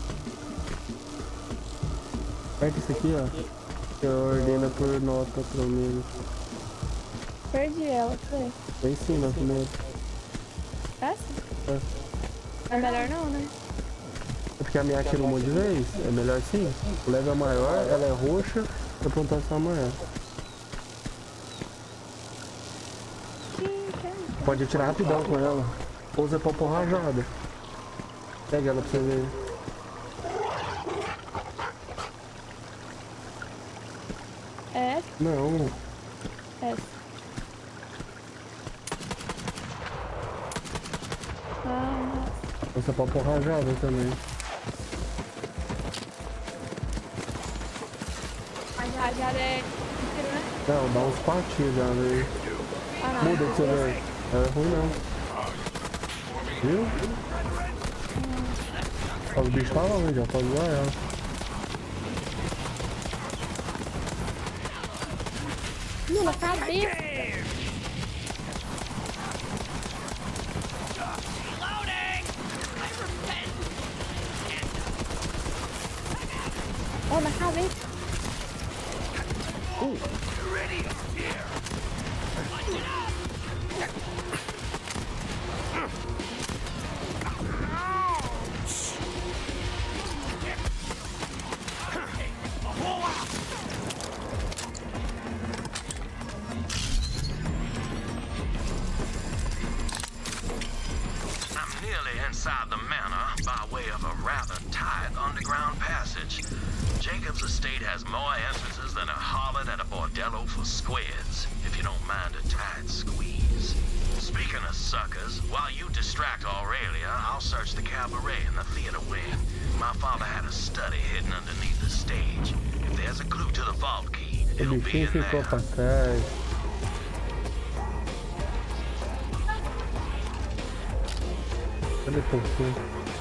Aperta isso aqui, ó. Que ordena por nota, pelo menos. Perdi ela, cadê? Lá em cima, primeiro. Essa? É. É melhor não, né? É porque a minha atirou um monte de vez. É melhor sim. O level é maior, ela é roxa, a pontuação é maior. Pode atirar rapidão com ela. Usa pra pôr rajada. Pega ela pra você ver. É essa? Não. Essa. Ah. Usa pra pôr rajada também. A rajada é... né? Não, dá uns 4 tiros já, velho. Ah, não. Muda que você vê. É ruim não. Viu? Os bichos tá longe, já pode usar ela. Na cabeça! Oh, na cabeça! Inside the manor by way of a rather tight underground passage. Jacob's estate has more entrances than a harlot at a bordello for squids, if you don't mind a tight squeeze. Speaking of suckers, while you distract Aurelia, I'll search the cabaret in the theater wing. My father had a study hidden underneath the stage. If there's a clue to the vault key, it'll be in there. Cadê o povo?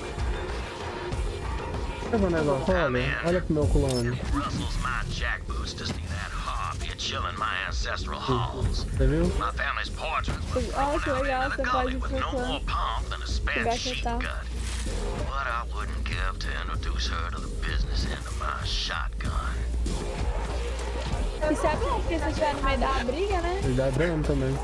Leva o negócio, olha pro meu clone. Russell's my jack boots to see that harpy chilling my ancestral halls. Você viu? My family's portrait was Oh, que legal, você pode with no more pomp than a Spanish sheep gut. But I wouldn't give to introduce her to the business end of my shotgun. Isso é bom, porque se estiver no meio da briga, né? Ele dá dano também.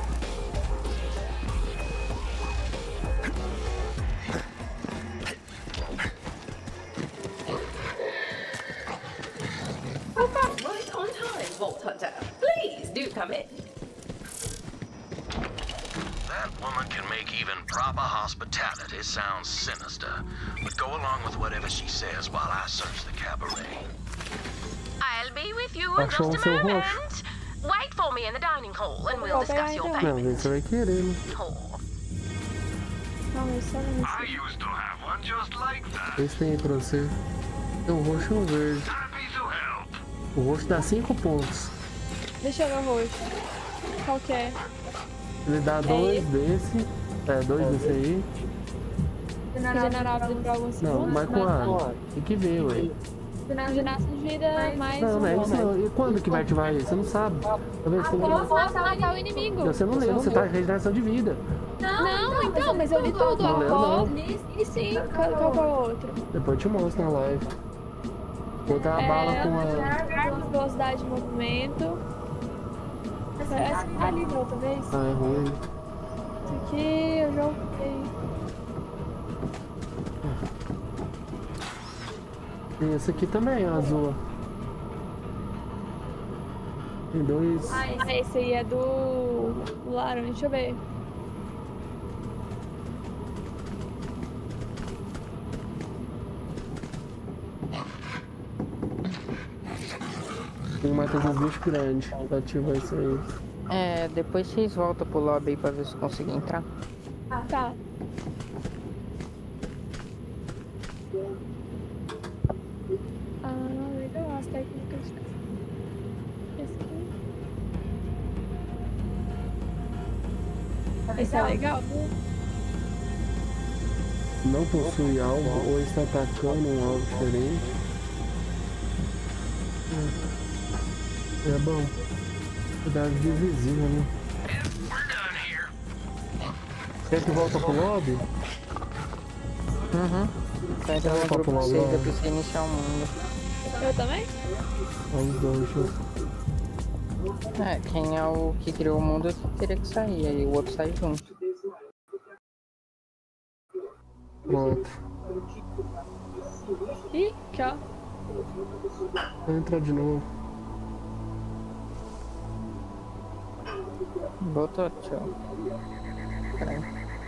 Right on time, Vault Hunter. Please do come in. That woman can make even proper hospitality sound sinister. But go along with whatever she says while I search the cabaret. I'll be with you in just a moment. Wait for me in the dining hall and we'll discuss your Não, payments. você vai querer, né? I used to have one just like that. Esse tem aí pra você. Tem um roxo e um verde. O roxo dá 5 pontos. Deixa eu ver o roxo. Qual que é? Ele dá 2 desse. É, 2 desse aí. Regenerar a vida por alguns segundos? Não, mas com a... Tem que ver, ué. Ginástica de vida mais Não, não é isso não. E quando que vai ativar isso? Você não sabe. Talvez você não... Posso matar o inimigo. Você não leu, você tá em regeneração de vida. Não, então, mas eu li tudo. Não leu, não. E sim, qual que é o outro? Depois eu te mostro na live. Botar a bala com a... Velocidade de movimento. Essa que tá ali da outra vez. Ah, é ruim. Isso aqui eu já joguei. Tem esse aqui também, ó, azul. Tem 2. Ah, esse aí é do laranja, deixa eu ver. Tem que matar esses bichos grandes pra ativar isso aí. É, depois vocês voltam pro lobby aí pra ver se conseguem entrar. Ah, tá. Ah, legal, as técnicas. Esse é legal, né? Não possui alvo ou está atacando um alvo diferente. É bom. Cuidado de invisível, né? Quer que volta pro lobby? Uhum. Tá entrando no grupo 6, eu preciso iniciar o mundo. Eu também? Vamos dois. É, quem é o que criou o mundo teria que sair, aí o outro sai junto. Pronto. Ih, tchau. Vou entrar de novo. Botou, tchau. Peraí.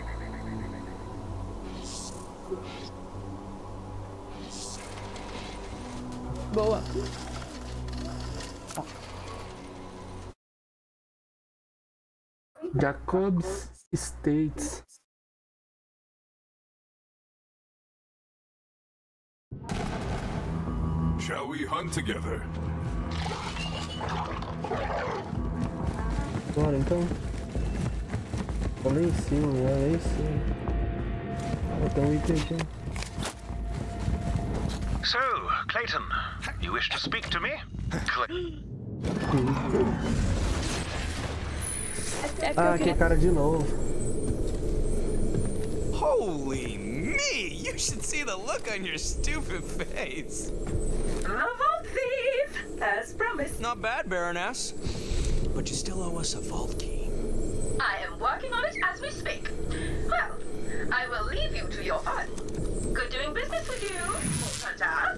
Boa. Jacob's Estates. Shall we hunt together? Bora então. Tá lá em cima, lá em cima. Tem um item aqui. So, Clayton, you wish to speak to me? Ah, que cara de novo. Holy me! You should see the look on your stupid face. A vault thief, as promised. Not bad, Baroness. But you still owe us a vault key. I am working on it as we speak. Well, I will leave you to your fun. Good doing business with you, Hunter.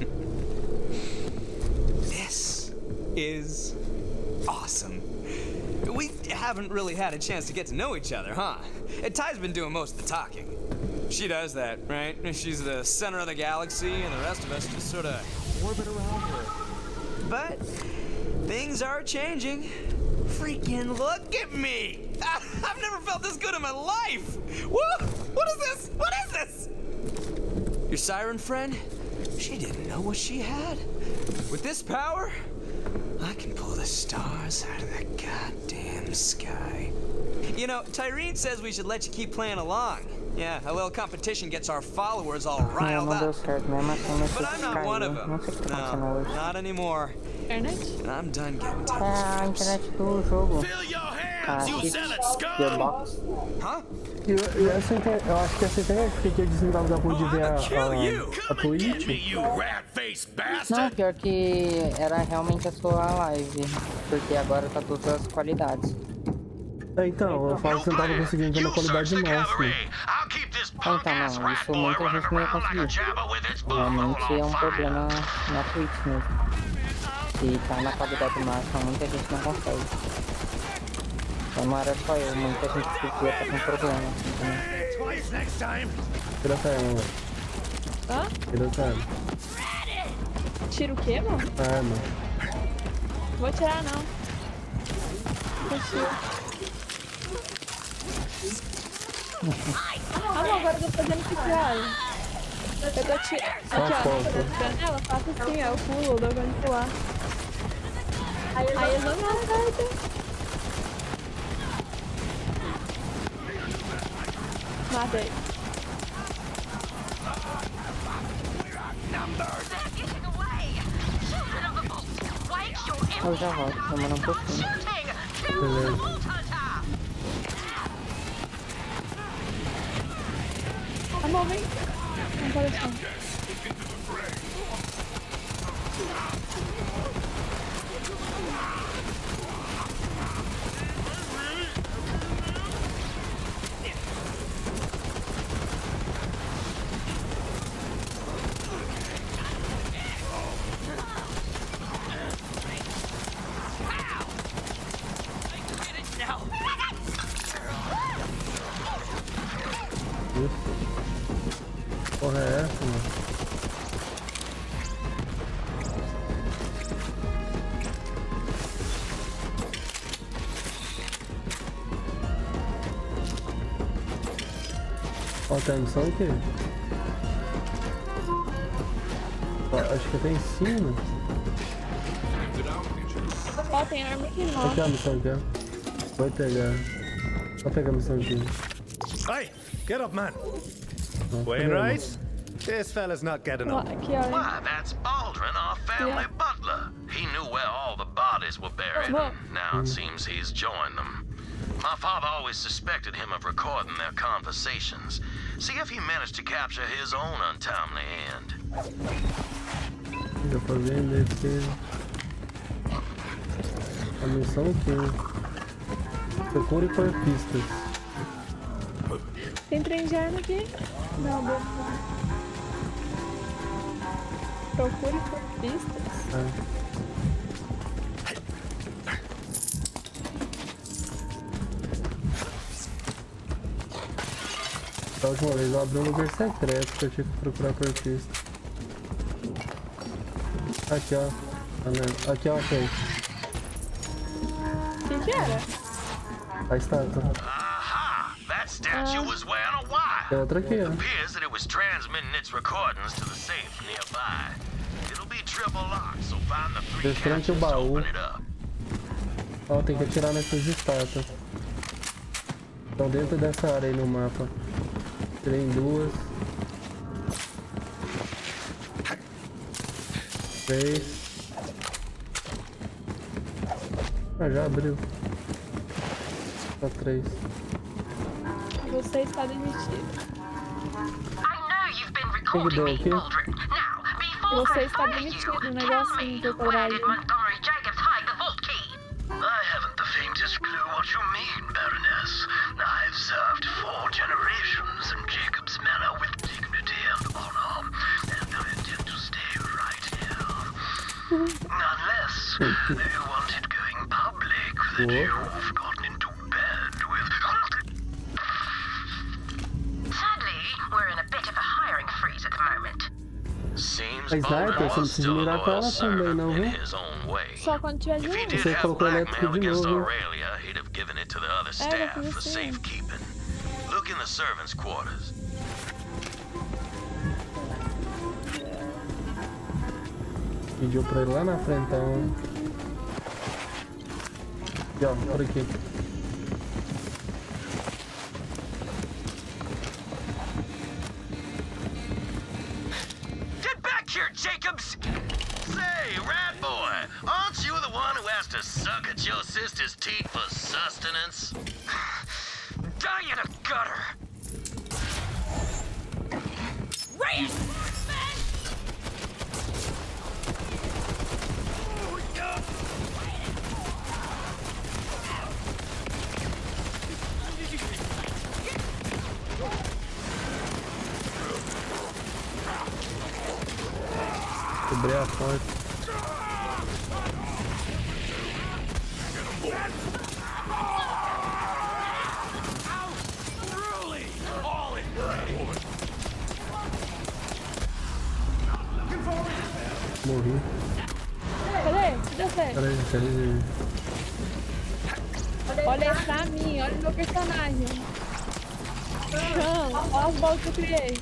This is awesome. We haven't really had a chance to get to know each other, huh? Ty's been doing most of the talking. She does that, right? She's the center of the galaxy, and the rest of us just sort of orbit around her. But things are changing. Freaking look at me! I've never felt this good in my life! Whoa! What is this? What is this? Your siren friend? She didn't know what she had. With this power, I can pull the stars out of the goddamn sky. You know, Tyreen says we should let you keep playing along. Yeah, a little competition gets our followers all riled up. But I'm not one of them. No, not anymore. And I'm done getting É a internet do jogo. Huh? Eu acho que essa internet fica desenvolvida por de ver a Twitch. Não, pior que era realmente a sua live. Porque agora tá todas as qualidades. Então, eu falo que eu não tava conseguindo ver na qualidade máxima. Então, não, isso muita gente não ia conseguir. Realmente é um problema na Twitch mesmo. Se tá na qualidade máxima, muita gente não consegue. Então não era só eu, muita gente que ia estar com problema. Tira essa arma. Hã? Tira essa arma. Tira o quê, mano? Arma. Vou tirar, não. Consigo. Ah, não, agora eu tô fazendo picuário. Eu tô tirando. Aqui, ó, tirando ela, faço assim, ó, eu pulo, eu dou pra pular. Aí eu não me acerto. Matei. Eu já volto, demora um pouquinho. Beleza. Tá bom, vem. Não pode deixar. Porra é essa, mano? Ó, tem a missão aqui. Ó, acho que tem em cima. Ó, tem arma aqui não. Aqui é a missão aqui, ó. Vai pegar. Vou pegar a missão aqui. Hey, get up, man. Wainwright? This fella's not getting up. Why, that's Baldwin, our family butler. He knew where all the bodies were buried. Now it seems he's joined them. My father always suspected him of recording their conversations. See if he managed to capture his own untimely end. Já pra vender aqui. A missão aqui. Procure por pistas. Tem trem de arma aqui? Não, boa. Procure por pistas. Da última vez eu abri um lugar secreto que eu tive que procurar por pista. Aqui, ó. Tá vendo? Aqui, ó, achei. O que era? A estátua. That statue was wearing a wire. Tem outra aqui, It ó. appears that it was transmitting its recordings to the safe nearby. It'll be triple locked, so find the three Restaurante o catches to baú. open it up. Ó, tem que atirar nessas estátuas. Estão dentro dessa área aí no mapa. Tirei em 2. 3. Ah, já abriu. Só 3. Você está demitido. O que deu aqui? Você está demitido, um negocinho que eu trabalho. I haven't the faintest clue what you mean, Baroness. I've served 4 generations in Jacob's Manor with dignity and honor, and I intend to stay right here. Unless you want it going public that you've gotten into bed with... Sadly, we're in a bit of a hiring freeze at the moment. Seems A sniper, você não precisa mirar com ela também, não, viu? Só quando tiver dinheiro. Você colocou elétrico de novo, viu? Aurelia, he'd have given it to the other staff for safekeeping. Look in the servants' quarters. Pediu pra ir lá na frente, então. E ó, por aqui. Get back here, Jacobs! Say, rat boy, aren't you the one who has to suck at your sister's teeth for sustenance? Die in a gutter! Ray! Quebrei a porta. Morri. Cadê você? Peraí. Olha pra mim, olha o meu personagem. Olha as bolas que eu criei.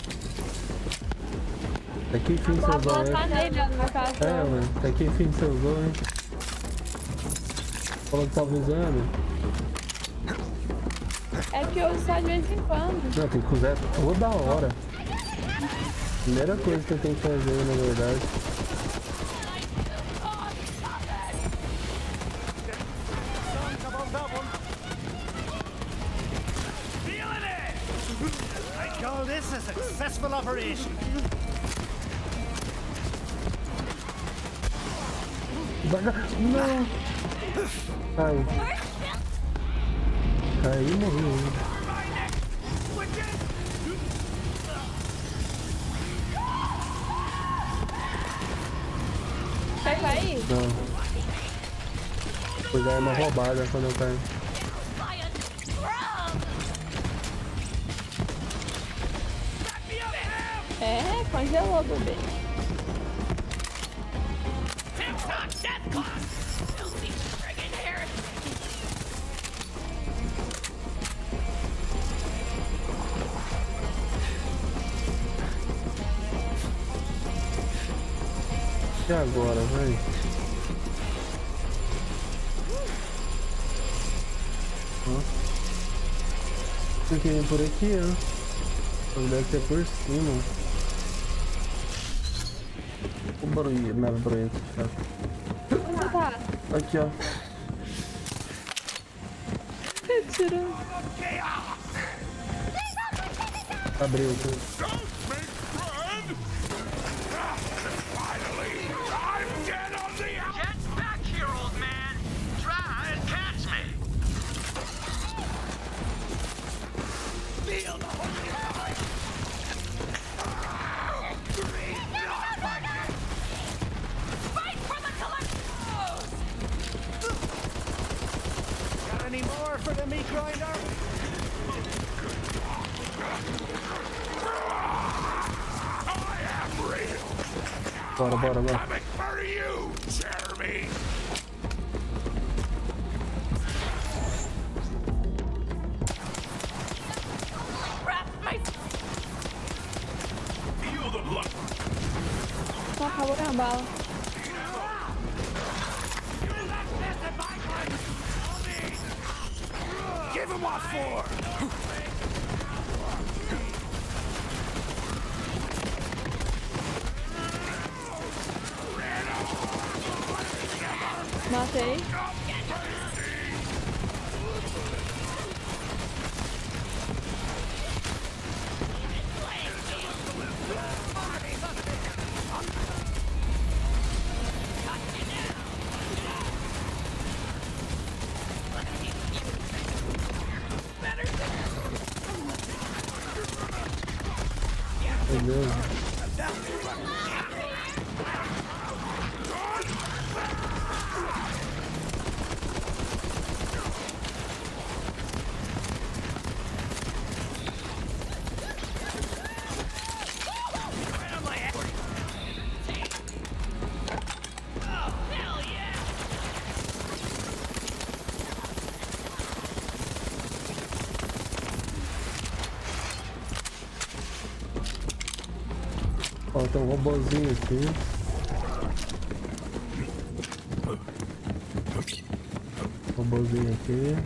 Tá aqui fim você usou, hein? Tá nele, ó, na casa. É, mano. Tá aqui fim você usou, hein? Falou que tava usando. É que eu uso só de vez em quando. Não, tem que usar toda hora. Primeira coisa que eu tenho que fazer, na verdade. I call this a successful operation. Não! Caiu. Caiu e morreu. Vai cair? Não. Pois é uma roubada quando eu caio. É, congelou, bebê. E agora, vai? Tem que vir por aqui, ó. Deve ser por cima. O barulho, não é barulho. Onde tá? Aqui, ó. Tirou. Abriu. Any more for the meat grinder? Bora, bora, bora. Coming for you, Jeremy. Feel the blood. Só acabou a bala. Give him what for! Matei. Ó, tem um robozinho aqui. Robozinho aqui.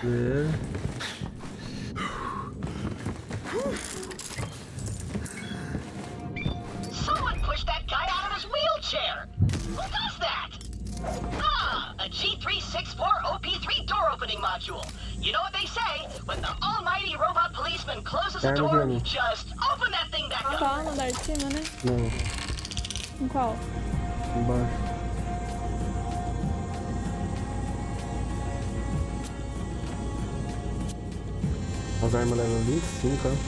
Someone pushed that guy out of his wheelchair. Who does that? Ah, a G364 OP3 door opening module. You know what they say? When the almighty robot policeman closes the door, just open that thing back up. Qual? No andar de cima, né? Não. Em qual? Embaixo. As armas levam 25, ó.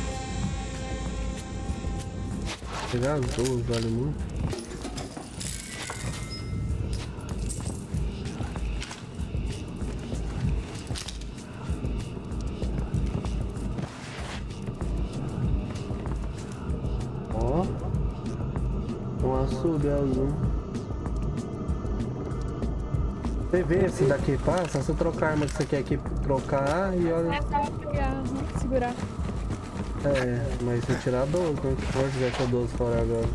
Pegar as duas, vale muito. Ó. Um açude azul. Você vê esse daqui passa, você trocar a arma que você quer aqui, trocar e olha. É pra pegar, segurar. É, mas se tirar 12, como que pode já que eu 12 fora agora?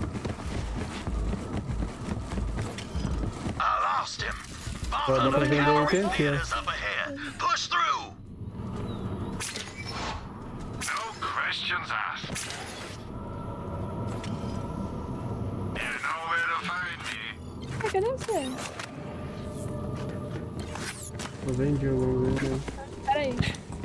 Ó, dá pra vender um aqui, ó. Push through. No questions asked. You know where to find me. Cadê você? Eu vendi alguma coisa. Peraí.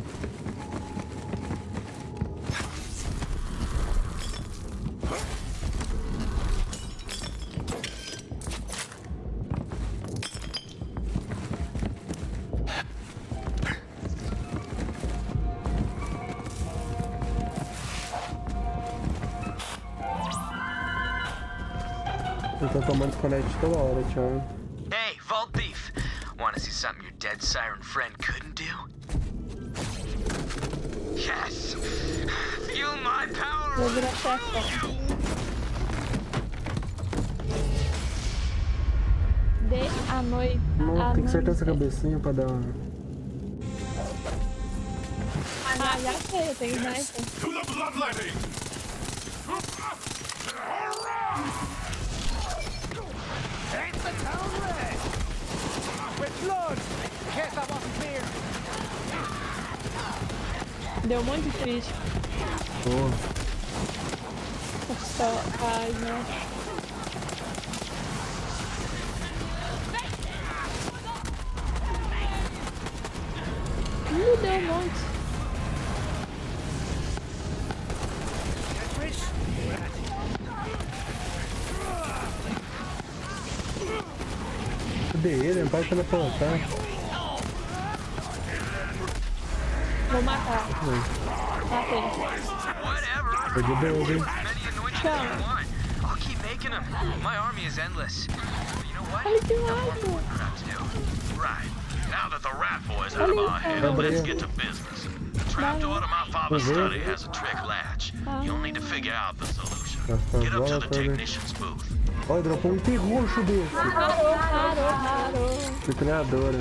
Eu tô tomando desconect toda hora, Thiago. Hey, Vault Thief. Want to see something your dead siren friend couldn't do? Yes! Feel my power! Vou virar chefe. De a noite. Não, tem que acertar essa cabecinha pra dar uma... Ah, já sei, eu tenho sniper. To the bloodletting! Deu um monte de crítica. Nossa, ai, né? Deu um monte. Cadê ele? Não pode teleportar. Vou matar. Matei. Foi de boa, hein? Chama. I'll keep making them. My army is endless. You know what? Olha que mato. Right. Now that the rat boy's out of our head, let's get to business. The trap door to my father's study has a trick latch. You'll need to figure out the solution. Get up to the technician's booth. Olha, dropou um item roxo desse. Parou. Metralhadora.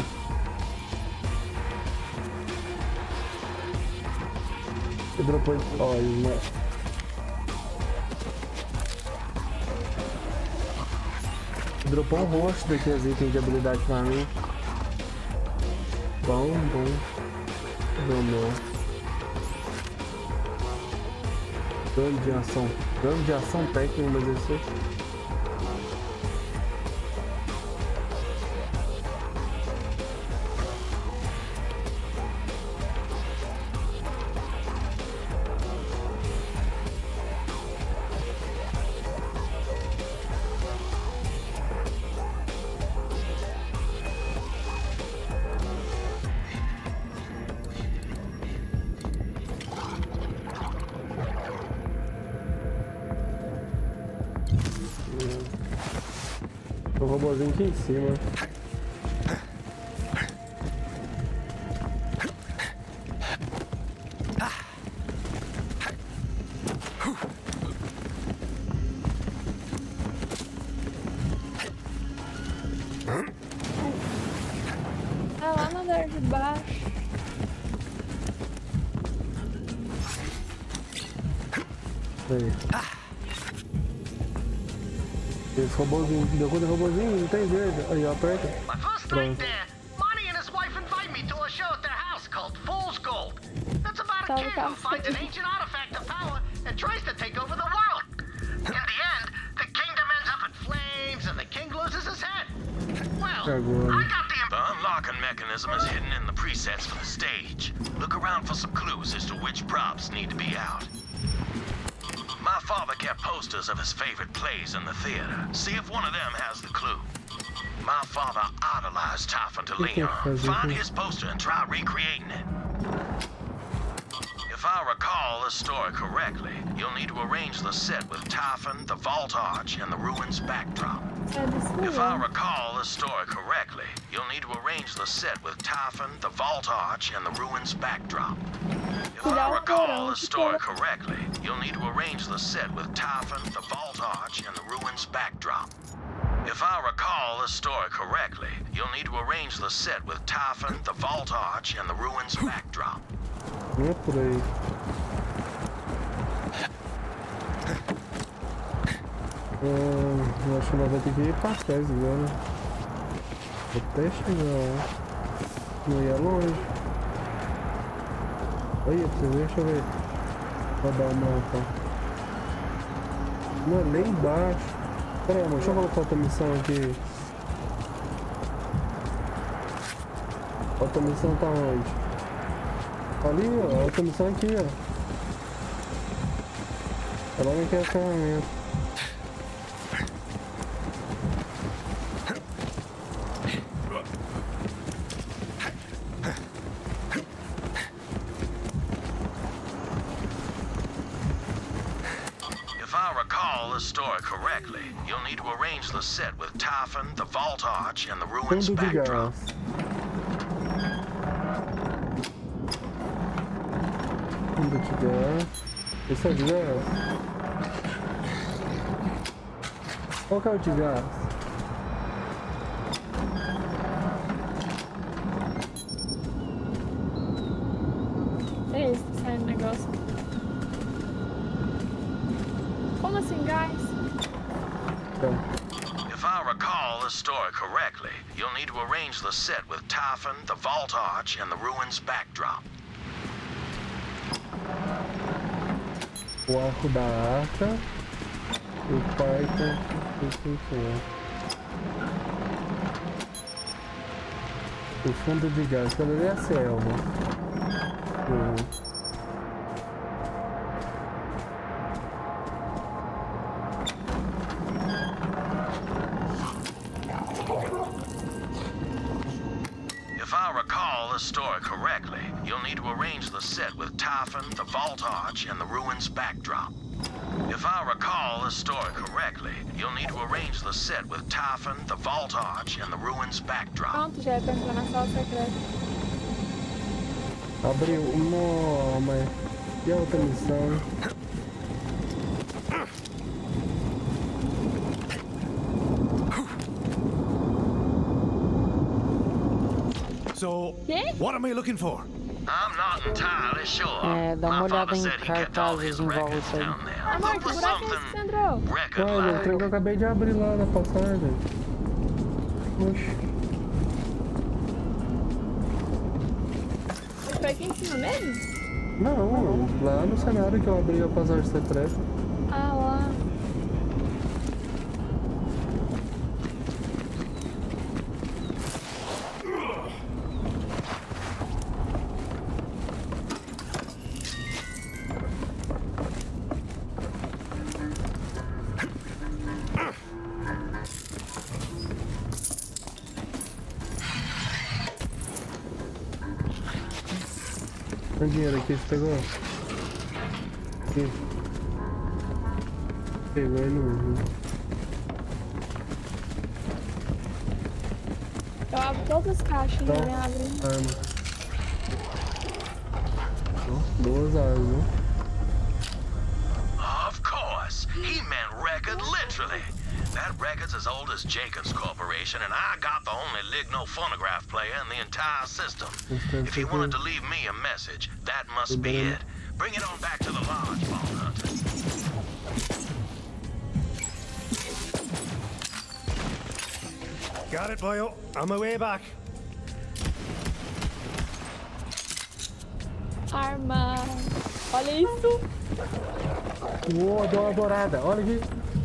E dropou. Olha, né? Dropou um roxo daqueles itens de habilidade pra mim. Bom. Domou. Dano de ação técnica, mas esse. O robôzinho aqui em cima. Tá lá no andar de baixo. Aí. Esse robôzinho, deu conta do robôzinho, não tem verde. Aí, ó, aperta. Pronto. Monty and his wife invite me to a show at their house called Fool's Gold. It's about a kid who finds an ancient artifact of power and tries to take over the world. In the end, the kingdom ends up in flames and the king loses his head. Well, I got the unlocking mechanism is hidden in the presets for the stage. Look around for some clues as to which props need to be out. My father kept posters of his favorite plays in the theater. See if one of them has the clue. My father idolized Typhon de Leon. Find his poster and try recreating it. If I recall this story correctly, you'll need to arrange the set with Typhon, the Vault Arch, and the ruins backdrop. If I recall this story correctly, you'll need to arrange the set with Typhon, the Vault Arch, and the ruins backdrop. If I recall this story correctly, you'll need to arrange the set with Typhon, the Vault Arch, and the ruins backdrop. If I recall this story correctly, you'll need to arrange the set with Typhon, the Vault Arch, and the ruins backdrop. Não é por aí. Eu acho que nós vamos ter que ir pra trás agora. Vou até chegar lá. Não ia longe. Olha pra você ver, deixa eu ver. Vou dar uma mapa. Não, é lá embaixo. Pera aí, amor, deixa eu colocar outra missão aqui. Outra missão tá onde? Ali, ó, outra missão aqui, ó. Ela não quer ferramenta. If I recall this story correctly, you'll need to arrange the set with Typhon, the Vault Arch, and the ruins backdrop. Fundo de gás. Esse é de gás? Qual que é o de gás? É esse que sai o negócio. Como assim, gás? If I I recall the story correctly, you'll need to arrange the set with Typhon, the Vault Arch, and the ruins backdrop. O arco da arca, o quarto o fundo de gás, aquela ali é a selva. If I recall the story correctly, you'll need to arrange the set with Typhon, the Vault Arch, and the ruins backdrop. If I recall the story correctly, you'll need to arrange the set with Typhon, the Vault Arch, and the ruins backdrop. Pronto, já é pra entrar na sala secreta. Abriu uma, mas e a outra missão? So, what am I looking for? I'm not entirely sure. Dá uma olhada em cartazes em volta aí. Ah, Marcos, por que você entrou? Olha, o trem que eu acabei de abrir lá na passagem. Oxi. Foi aqui em cima mesmo? Não, lá no cenário que eu abri a passagem secreta. Ah, lá. Tem dinheiro aqui, você pegou? Aqui. Pegou aí no... Eu abro todas as caixas, então, né? Abre. Arma. Duas armas, né? Of course, he meant record literally. That record's as old as Jacobs Corporation, and I got the only Ligno phonograph player in the entire system. If you wanted to leave me a message, that must be it. Bring it on back to the lodge, Vault Hunter. Got it, boyo. On my way back. Arma. Olha isso. Uou, deu uma dourada. Olha aqui.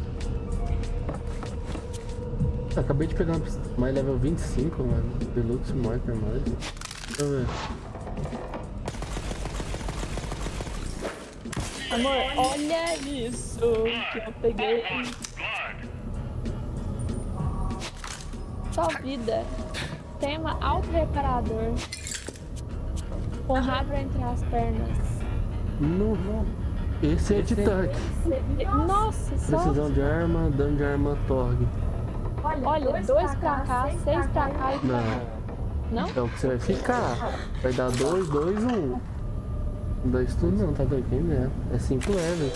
Acabei de pegar mais level 25, mano. Deluxe Marker mais. Deixa eu ver. Amor, olha isso que eu peguei. Sua vida. Tema auto-reparador. Com rabo entre as pernas. Não. Esse é de tanque. Nossa, só. Precisão de arma, dano de arma Torg. Olha, 2 pra cá, 6 pra cá e pra cá. Não? É o que você vai ficar. Vai dar 2, 2, 1. Não dá isso tudo não, tá doido? Quem é? É 5 levels.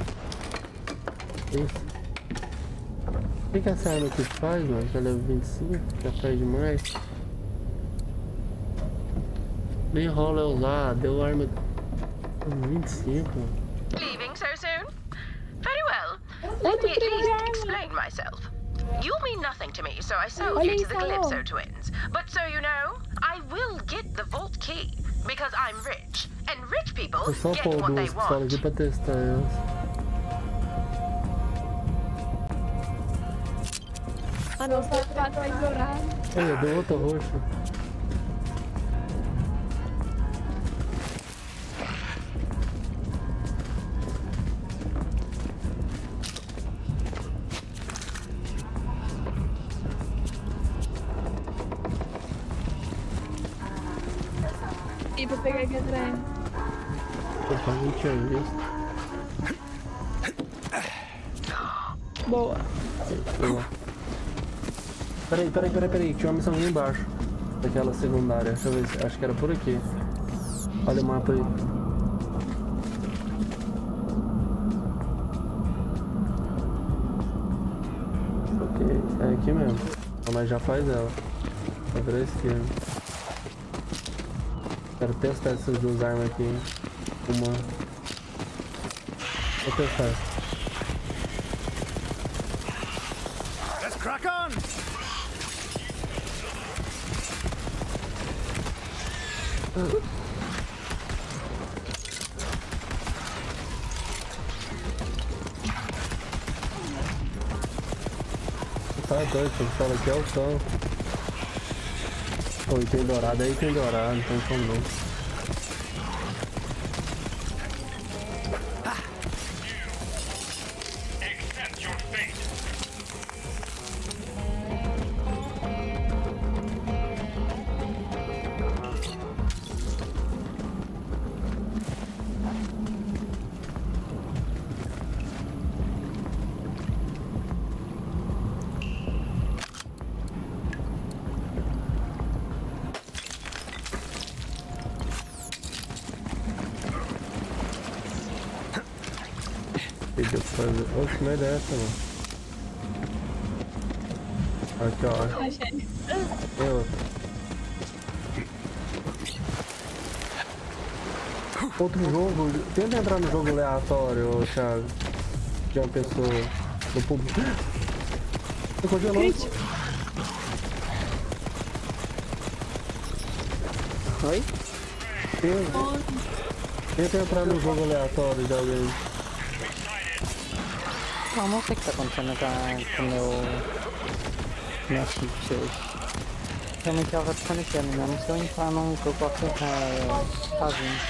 Isso. O que essa arma aqui faz, mano? Já level 25, já faz demais. Nem rola eu usar, deu arma 25. Leaving so soon? Very well. Let me at least explain myself. You mean nothing to me, so I sold you to the Calypso twins. But so you know, I will get the vault key, because I'm rich, and rich people get what they want. Só aqui pra testar elas. Ah não, só tá ignorado. Olha, deu outra roxa. E pra pegar aqui atrás. Eu não tinha visto. Boa. Boa. Peraí, tinha uma missão ali embaixo. Daquela secundária. Deixa eu ver, acho que era por aqui. Olha o mapa aí. Ok, é aqui mesmo. Mas já faz ela. Vai virar a esquerda. Quero testar essas duas armas aqui. Uma. Vou testar. Let's crack on! Tá doido, esse cara aqui é o som. Pô, e tem dourado aí, tem dourado, não tem como não. Oxe, não é dessa, mano. Aqui, ó. Achei. Eu. Outro jogo. Tenta entrar no jogo aleatório, Thiago. De uma pessoa do público. Você congelou? Oi? Tenta entrar no jogo aleatório de alguém. Não sei o que tá acontecendo com minha shift hoje. Realmente ela vai desconectando mesmo se eu entrar num que eu posso sozinho.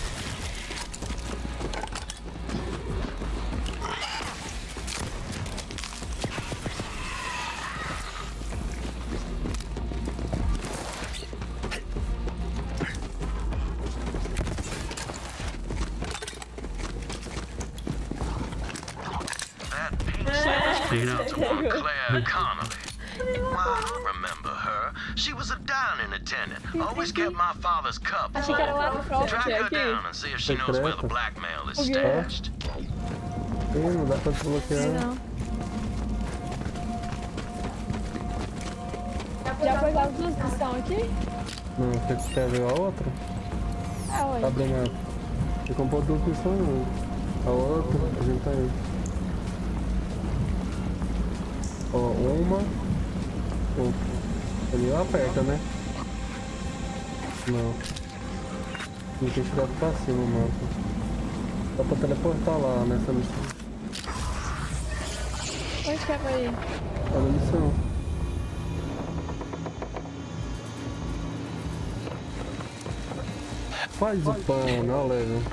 Claire Connolly. Well, I remember her. She was a dining attendant. Always kept my father's cup full. Track her down and see if she knows where the blackmail is stashed. Não dá pra desbloquear. Já pôs as duas missões aqui? Não, você quer ver a outra? É, ué. Abre o mapa. Você comprou duas missões, a outra, a gente tá aí. Ó, uma. Outra. Ali aperta, né? Não. Tem que chegar pra cima o mapa. Dá pra teleportar lá nessa missão. Onde que é pra ir? Tá na missão. Faz o pão, não, Lego.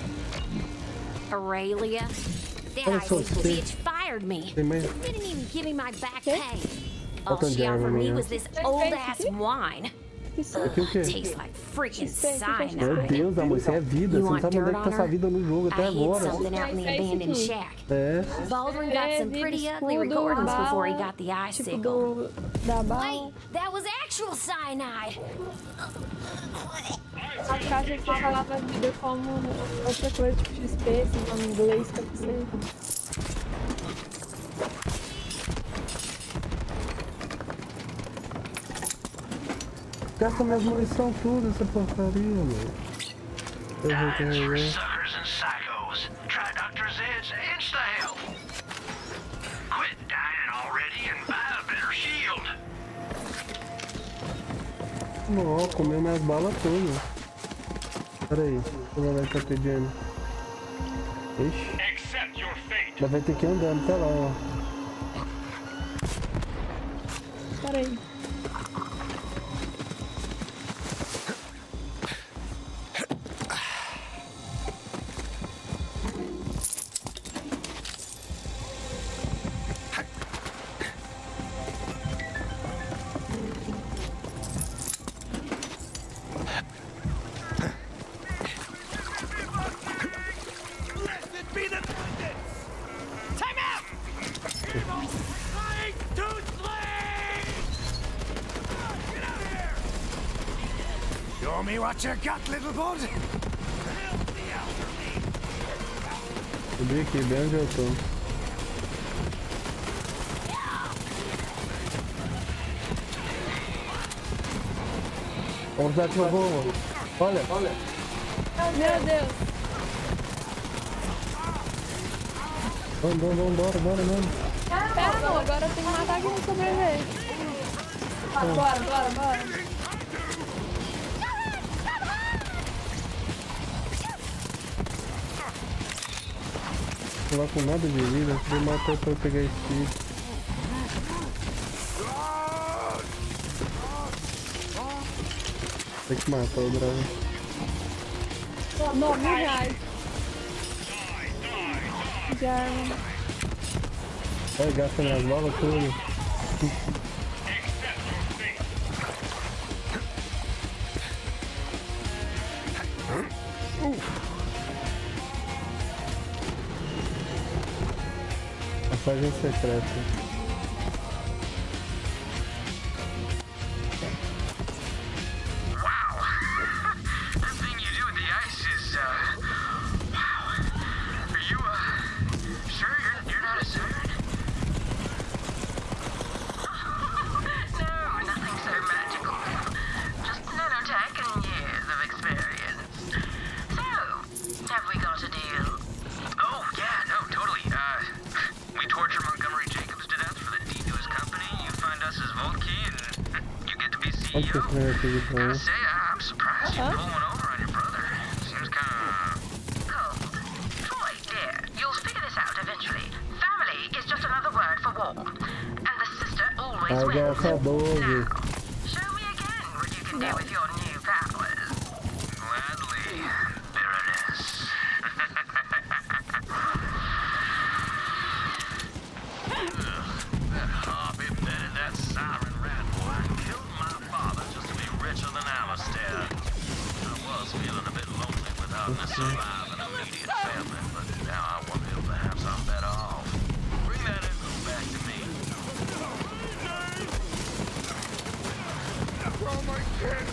Aurelia, that icing bitch fired me. Didn't even give me my back pay. All she offered me was this old ass wine. Tastes like freaking cyanide. Meu Deus, amor, isso é vida. Você não sabe onde é que tá essa vida no jogo até agora. É. Baldwin got some pretty ugly recordings before he got the icicle. Wait, that was actual cyanide. A caixa que falava vida como outra coisa, tipo XP, assim, como inglês, que eu não sei. Gasta minhas munição tudo, essa porcaria, mano. Eu vou carregar. Suckers and psychos. Try Dr. Zed's Insta-Health. Quit dying already and buy a better shield. Não, comeu minhas balas todas. Pera aí, o que vai tá pedindo? Ixi. Mas vai ter que ir andando até lá, ó. Pera aí. Show me what you got, little bud. Subi aqui, bem onde eu tô. Vamos dar pro voo. Olha, olha. Meu Deus. Vamos, bora, bora, vamos. Pera não. Agora tem que matar quem não sobreviver. Bora. Não vai com nada de vida, vou matar pra eu pegar esse filho. Tem que matar o dragão. 9 reais. De arma. Vai, gasta minhas bolas tudo. Passagem secreta. Gotta say, I'm surprised you pulled one over on your brother. Seems kinda cold. Troy, dear, you'll figure this out eventually. Family is just another word for war. And the sister always wins. Now, show me again what you can do with your new powers. Gladly, Baroness. That harp embedded that siren rat boy killed my father just to be richer than Alistair. I was feeling a bit lonely without a surviving immediate family, but now I wonder if perhaps I'm better off. Bring that info back to me. Oh my kids!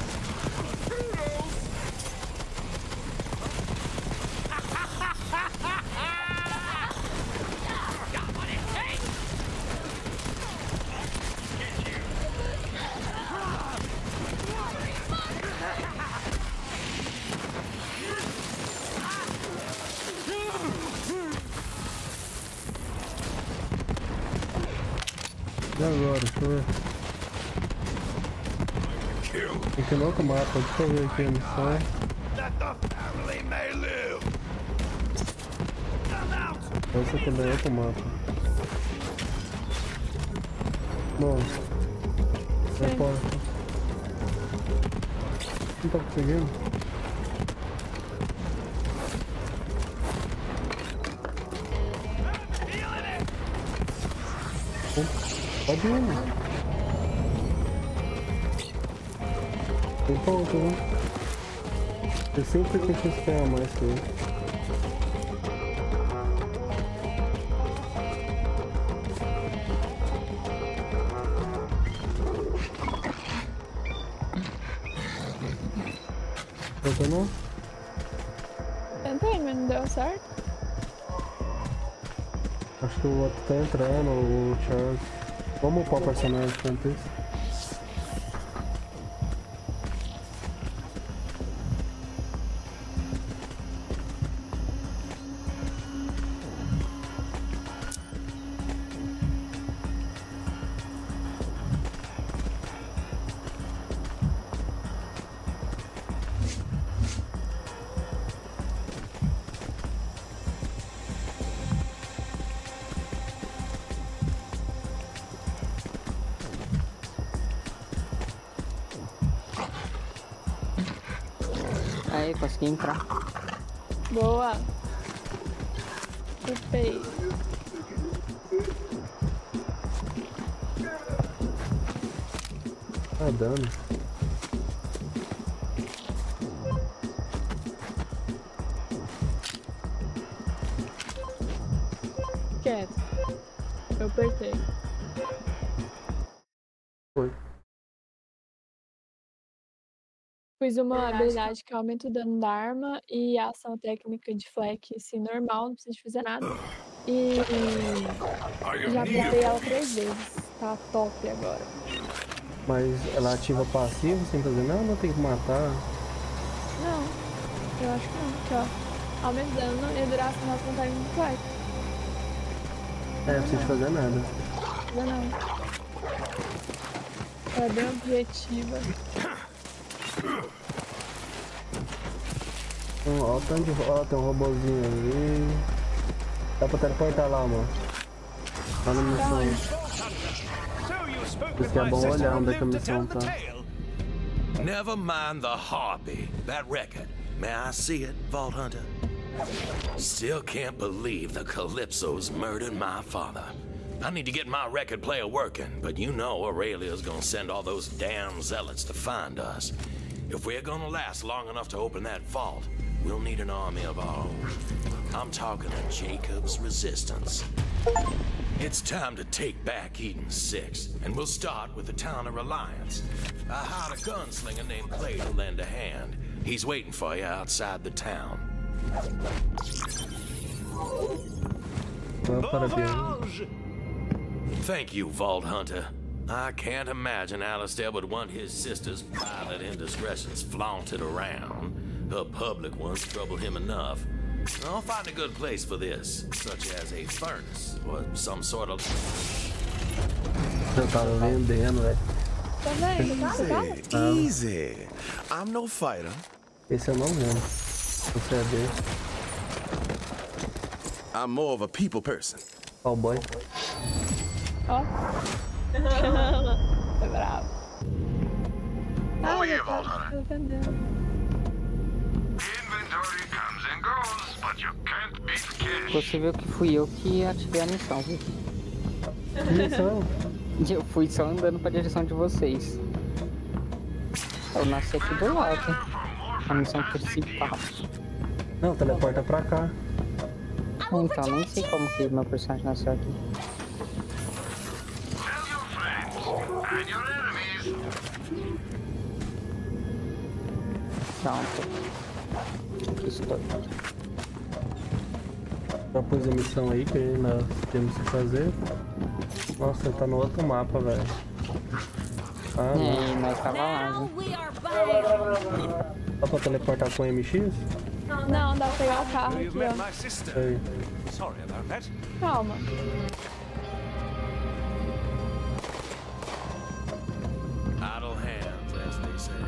E agora, deixa eu ver. Tem que ir no outro mapa, deixa eu ver aqui a missão. Essa também é outro mapa. Não. Não importa. Não tá conseguindo? Pode ir, né? Tem ponto, né? Eu sempre tento esperar mais que ele. Você não? Tentei, mas não deu certo. Acho que o outro tá entrando, o Charles. Vamos upar o personagem enquanto isso. Aí, consegui entrar. Boa. Upei. Tá dando. Quieto. Eu apertei. Foi. Fiz uma habilidade que aumenta o dano da arma e a ação técnica de Fleck, assim, normal, não precisa fazer nada. E já apertei ela 3 vezes. Tá top agora. Mas ela ativa passivo sem fazer nada ou tem que matar? Não, eu acho que não. Aqui, ó. Aumenta o dano e a duração da contagem do Fleck. É, não precisa fazer nada. objetiva, não. É bem objetiva. Ó, tem um robozinho ali. Dá pra teleportar lá, mano. Lá na missão. Por isso que é bom olhar onde é que a missão tá. Never mind the harpy. That record. May I see it, Vault Hunter? Still can't believe the Calypsos murdered my father. I need to get my record player working, but you know Aurelia's gonna send all those damn zealots to find us. If we're gonna last long enough to open that vault, we'll need an army of our own. I'm talking a Jacob's resistance. It's time to take back Eden 6, and we'll start with the town of Reliance. I hired a gunslinger named Clay to lend a hand. He's waiting for you outside the town. Thank you, Vault Hunter. I can't imagine Alistair would want his sister's private indiscretions flaunted around. Her public ones trouble him enough. I'll find a good place for this, such as a furnace or some sort of... Eu tava vendendo, velho. Easy. I'm no fighter. Esse eu não vendo. Você é dele. I'm more of a people person. Cowboy. Ó. É bravo. Oh yeah, Vault Hunter. Inventory comes and goes, but you can't beat cash. Você viu que fui eu que ativei a missão, viu? Missão? Eu fui só andando pra direção de vocês. Eu nasci aqui do lado. A missão principal. Não, teleporta pra cá. Então, nem sei como que meu personagem nasceu aqui. Pronto. Aqui estou. Já pus a missão aí que ainda temos que fazer. Nossa, tá no outro mapa, velho. Ah, não. Nós tava lá, viu? Dá pra teleportar com MX? Não, dá pra pegar o carro aqui, ó. Sei. Calma. Idle hands, as they say.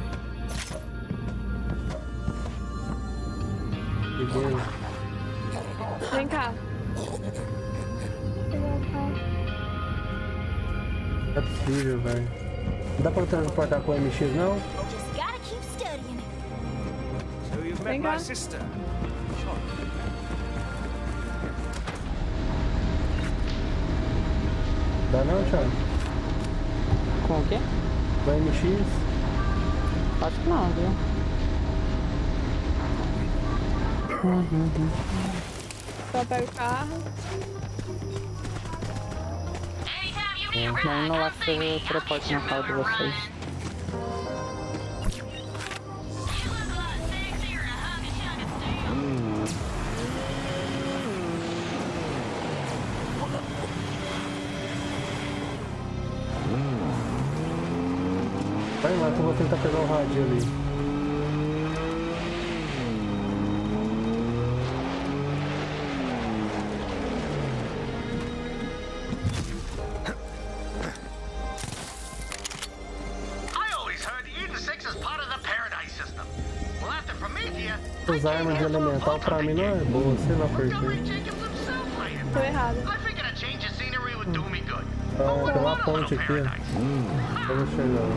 Vem cá. Não é possível, velho. Não dá pra transportar com MX, não? Vem cá. Dá não, Thiago? Com o quê? Com MX? Acho que não, viu? Só pega o carro. Não acho que eu teleporte no carro de vocês. Vai lá que eu vou tentar pegar o rádio ali. As armas de elemental pra mim não é boa, sei lá por quê. Tô errado. Ah, pela ponte aqui, ó. Eu vou chegar.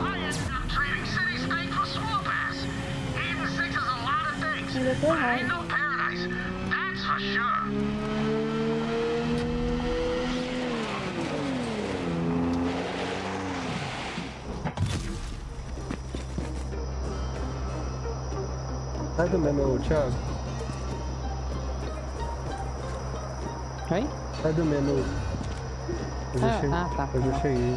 Ainda tô errado. Sai do menu, Thiago. Oi? Sai do menu. Eu já cheguei. Tá. Eu já cheguei.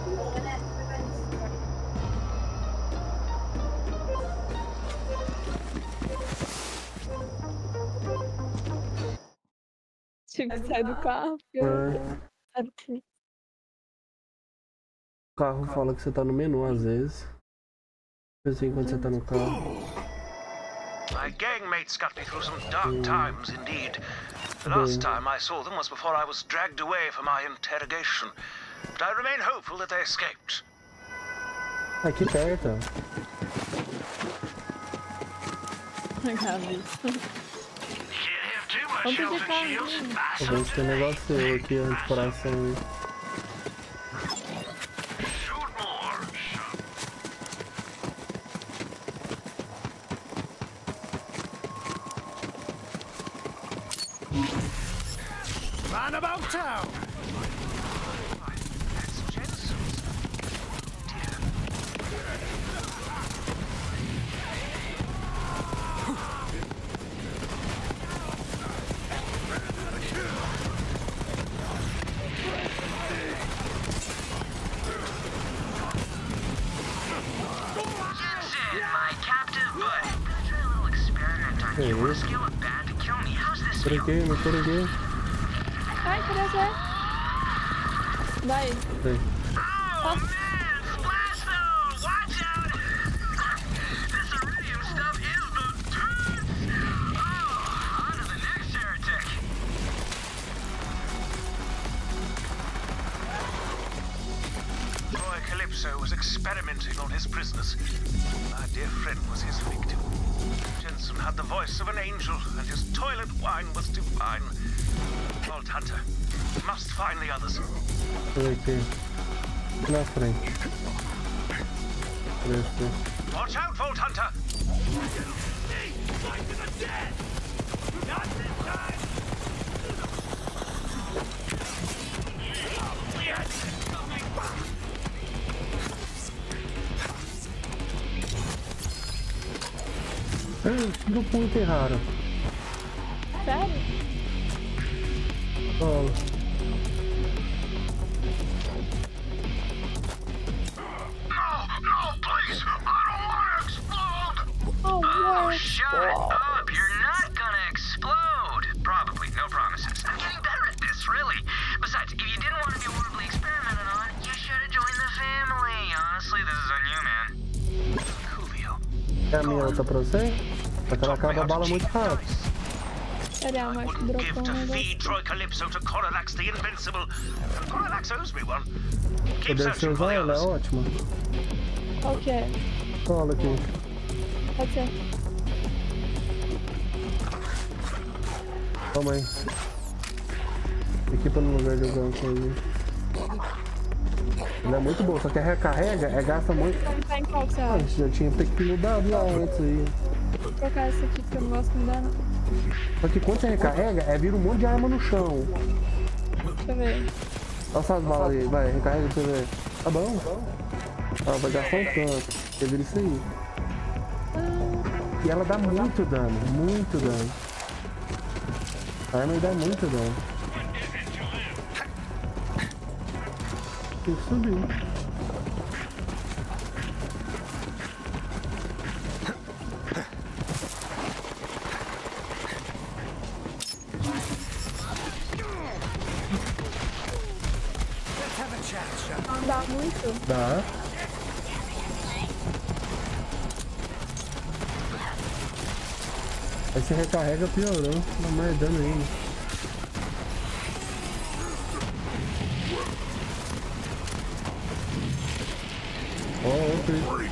Tive que sair do carro. O carro fala que você tá no menu às vezes. Assim quando você tá no carro. My gangmates got me through some dark times indeed. The last time I saw them was before I was dragged away for my interrogation. but I remain hopeful that they escaped. Aqui perto. Vamos pedir Eu vou ter um negócio seu aqui antes do coração aí. Run about town! Peguei, me peguei. Ai, cadê você? Vai. Vai. Oh. Boy Calypso was experimenting on his prisoners. My dear friend was his victim. Jensen had the voice of an angel, and his toilet wine was divine. Vault Hunter, must find the others. Aqui. Na frente. Watch out, Vault Hunter! Grupo muito raro. Sério? Oh. Oh, shut up! You're not gonna explode! Probably, no promises. I'm getting better at this, really. Besides, if you didn't want to be horribly experimented on, you should have joined the family. Honestly, this is on you, man. É a minha outra pra você? Só que ela acaba a bala muito rápido. Cadê a morte que dropou um negócio? Troy Calypso to Coralax the Invincible. And Coralax owes me one. Poder se usar ela é ótima. Qual que é? Cola aqui. Pode ser. Toma aí. Equipa no lugar de usar isso aí. Ele é muito bom, só que a recarrega gasta muito. Tá em qual que você acha? Já tinha que mudar lá antes aí. Vou trocar esse aqui porque eu não gosto de mudar não. Só que quando você recarrega, vira um monte de arma no chão. Deixa eu ver. Olha essas balas aí, vai, recarrega pra você ver. Tá bom? Ela vai gastar um tanto. Você vira isso aí. E ela dá muito dano, muito dano. A arma dá muito dano. Tem que subir. Dá muito? Dá. Aí você recarrega piorando, dá mais dano ainda. Ó,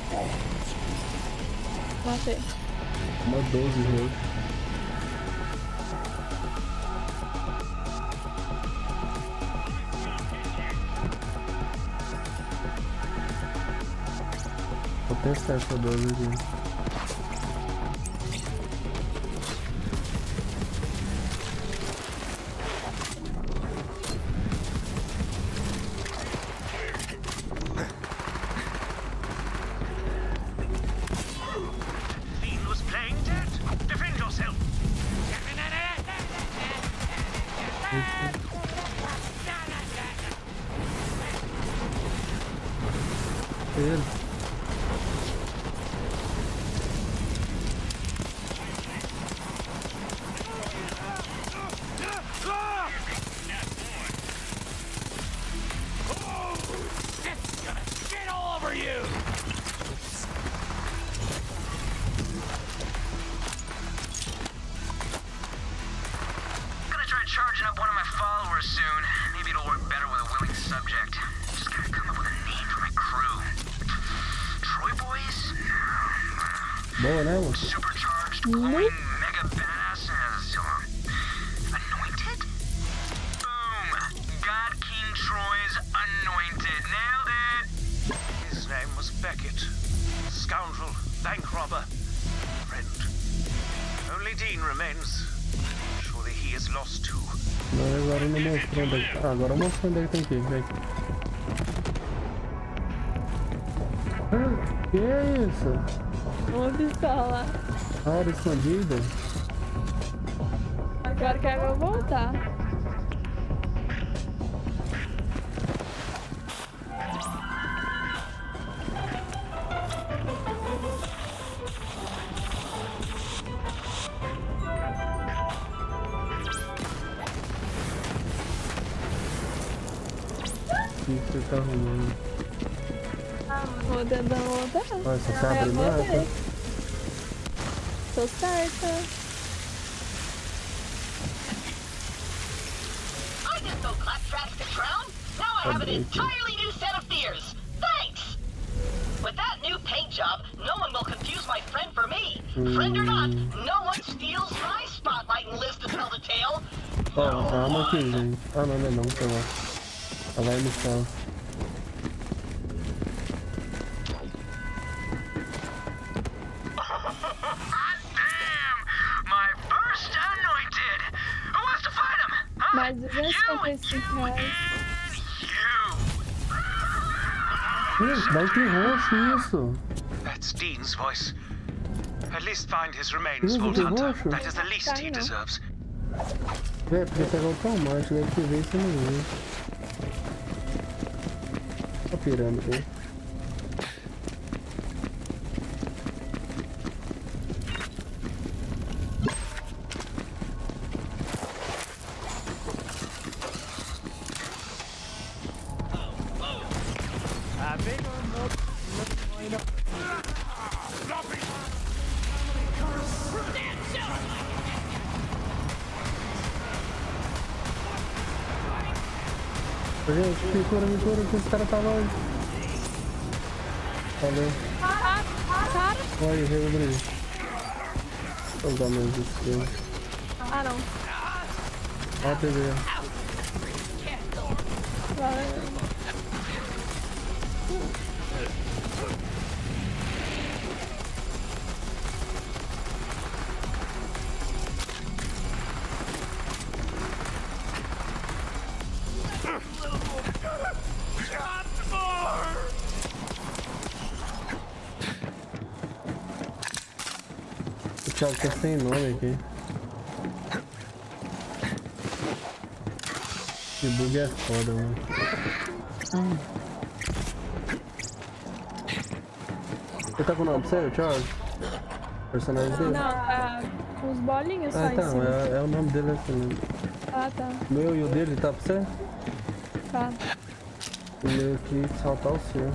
Matei. Uma 12 hoje. Vou testar essa 12 aqui. Charging up one of my followers soon. Maybe it'll work better with a willing subject. Boa, né, mano? Supercharged glowing mega badass as anointed? Boom! God King Troy's anointed. Nailed it! His name was Beckett. Scoundrel, bank robber, friend. Only Dean remains. Surely he is lost too. Não, agora não mostrou onde é que... Ah, agora mostrou onde é que tem que ir, vem. Que é isso? Uma pistola. A hora escondida? Agora quero eu voltar. O que você tá arrumando? Vou tentando voltar. Olha, você sabe abrir mapa? Tô certa. I didn't know Claptrap could drown. Now I have an entirely new set of fears. Thanks! With that new paint job, no one will confuse my friend for me. Friend or not, no one steals my spotlight and lives to tell the tale. Ó, calma aqui, gente. Ah, não, sei lá. Ela vai no chão. Mais R$255. Vai ter roxo isso. That's Dean's voice. At least find his remains, Vault Hunter. That is the least he deserves. É, porque pegar o calmante, deve ter visto no meio. Olha a pirâmide aí. Gente, me cura que esse cara tá longe. Valeu. Olha aí, veio o brilho. Vou dar menos de skill. Ah, não. Ó a TV. Valeu. O Thiago tá sem nome aqui. Que bug é foda, mano. Você tá com o nome sério, Thiago? Personagem dele? Não, os bolinhos só então, é o nome dele assim mesmo. Ah, tá. O meu e o dele tá pra você? Tá. O meu aqui saltar o seu.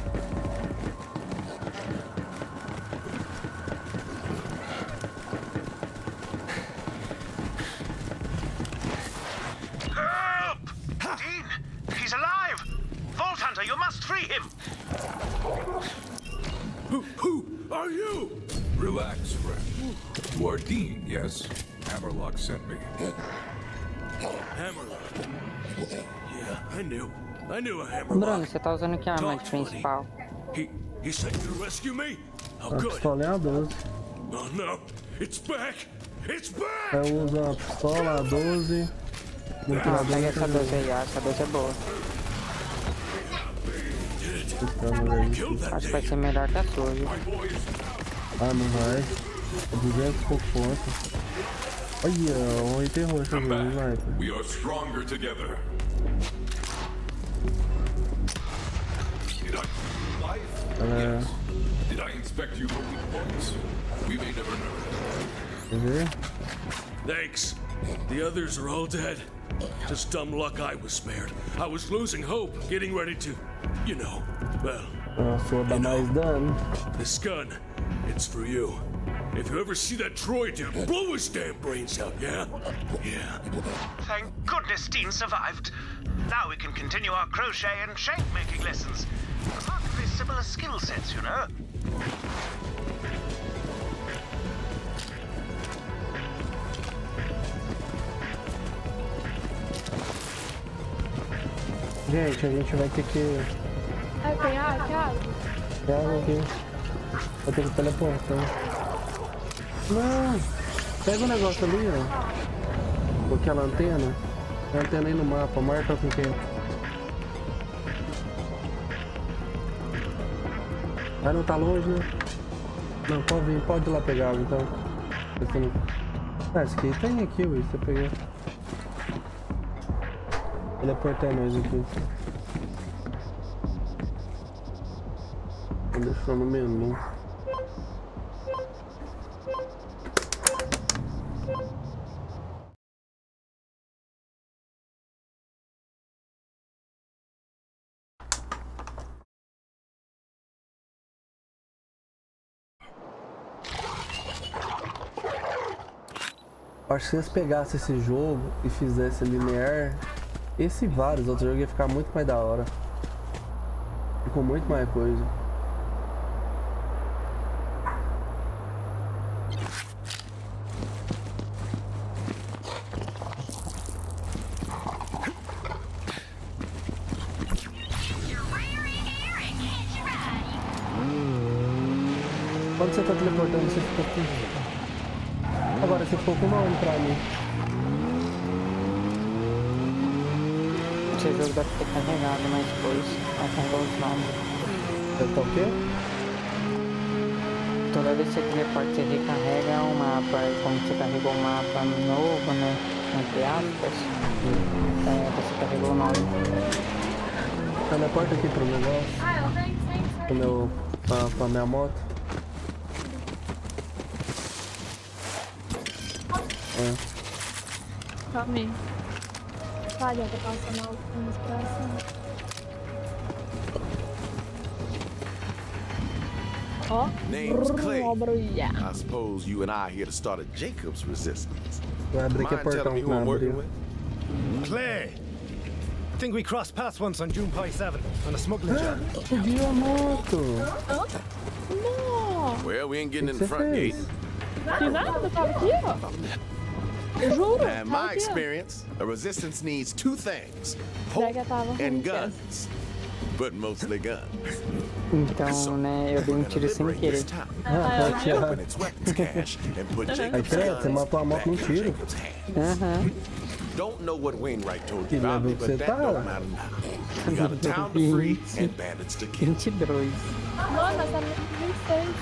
Relax, friend. You are Dean, yes? Hammerlock sent me. Hammerlock? Yeah, I knew a Hammerlock. Bruno, você tá usando que arma de principal? He sent you to rescue me? How good? A pistola é a 12. Oh no, it's back! It's back! Eu uso a pistola, a 12. Pega essa 12 aí, essa 12 é boa. Acho que vai ser melhor que a sua, viu? Ah, não vai. É 200 e pouco pontos. Olha, um item roxo ali, vai. We are stronger together. Did I inspect you for weak points? We may never know. Thanks. The others are all dead. Just dumb luck I was spared. I was losing hope, getting ready to, you know, well. Só dá mais dano. This gun, it's for you. If you ever see that Troy dude, blow his damn brains out, yeah? Yeah. Thank goodness Dean survived. Now we can continue our crochet and shank making lessons. Remarkably similar skill sets, you know. Gente, a gente vai ter que... Tem água? Tem água aqui. Vai ter que teleportar. Não! Pega o negócio ali, ó. Aquela antena. A antena aí no mapa, marca com quem? Vai, não tá longe, né? Não, pode vir, pode ir lá pegar água, então. Ah, esse aqui tem aqui, ué, você pegar. Teleportar nós aqui. Deixou no menu. Acho que se eles pegassem esse jogo e fizessem linear, esse e vários outros jogos ia ficar muito mais da hora. Ficou muito mais coisa. Quando você tá teleportando, você fica com... Agora você ficou com uma onda pra mim. Esse jogo deve ter carregado, mas depois vai carregar os nomes. Tá o quê? Toda vez que você teleporta, você recarrega o mapa. E como você carregou um mapa novo, né? Entre aspas, você carregou o nome. Teleporta aqui pro negócio. Pra minha moto. Calma aí. Vai, eu tô passando alguma inspiração. Ó. Name's Clay. I suppose you and I are here to start a Jacob's resistance. Mind telling me who I'm working with? Clay! I think we crossed paths once on June 7 on a smuggling job. Subiu a moto. Não. Well, we ain't getting in the front gate. Que nada, eu tava aqui, ó. Eu juro. In my experience, a resistance needs two things: hope and guns, but mostly guns. Então, né, eu dei um tiro sem querer. Open its weapons cache and put Jacob's guns você matou a moto num tiro. Don't know what Wainwright told you about me, but that don't matter now. We got a town to free and bandits to kill. 22. Mano, essa menina tem 26.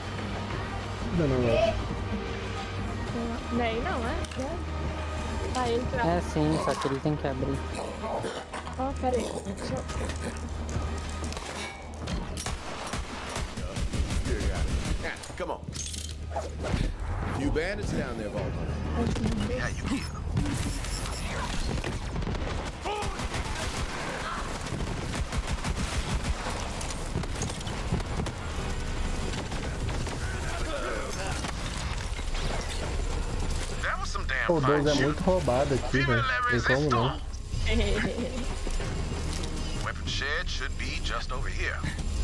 Não. Nem não, é? Tá, ele pra... É sim, só que ele tem que abrir. Ó, pera aí. Come on. You bandits down there, Vault. Yeah, you here. O 12 é muito roubado aqui, velho. Tem como não. Weapon shed should be just over here.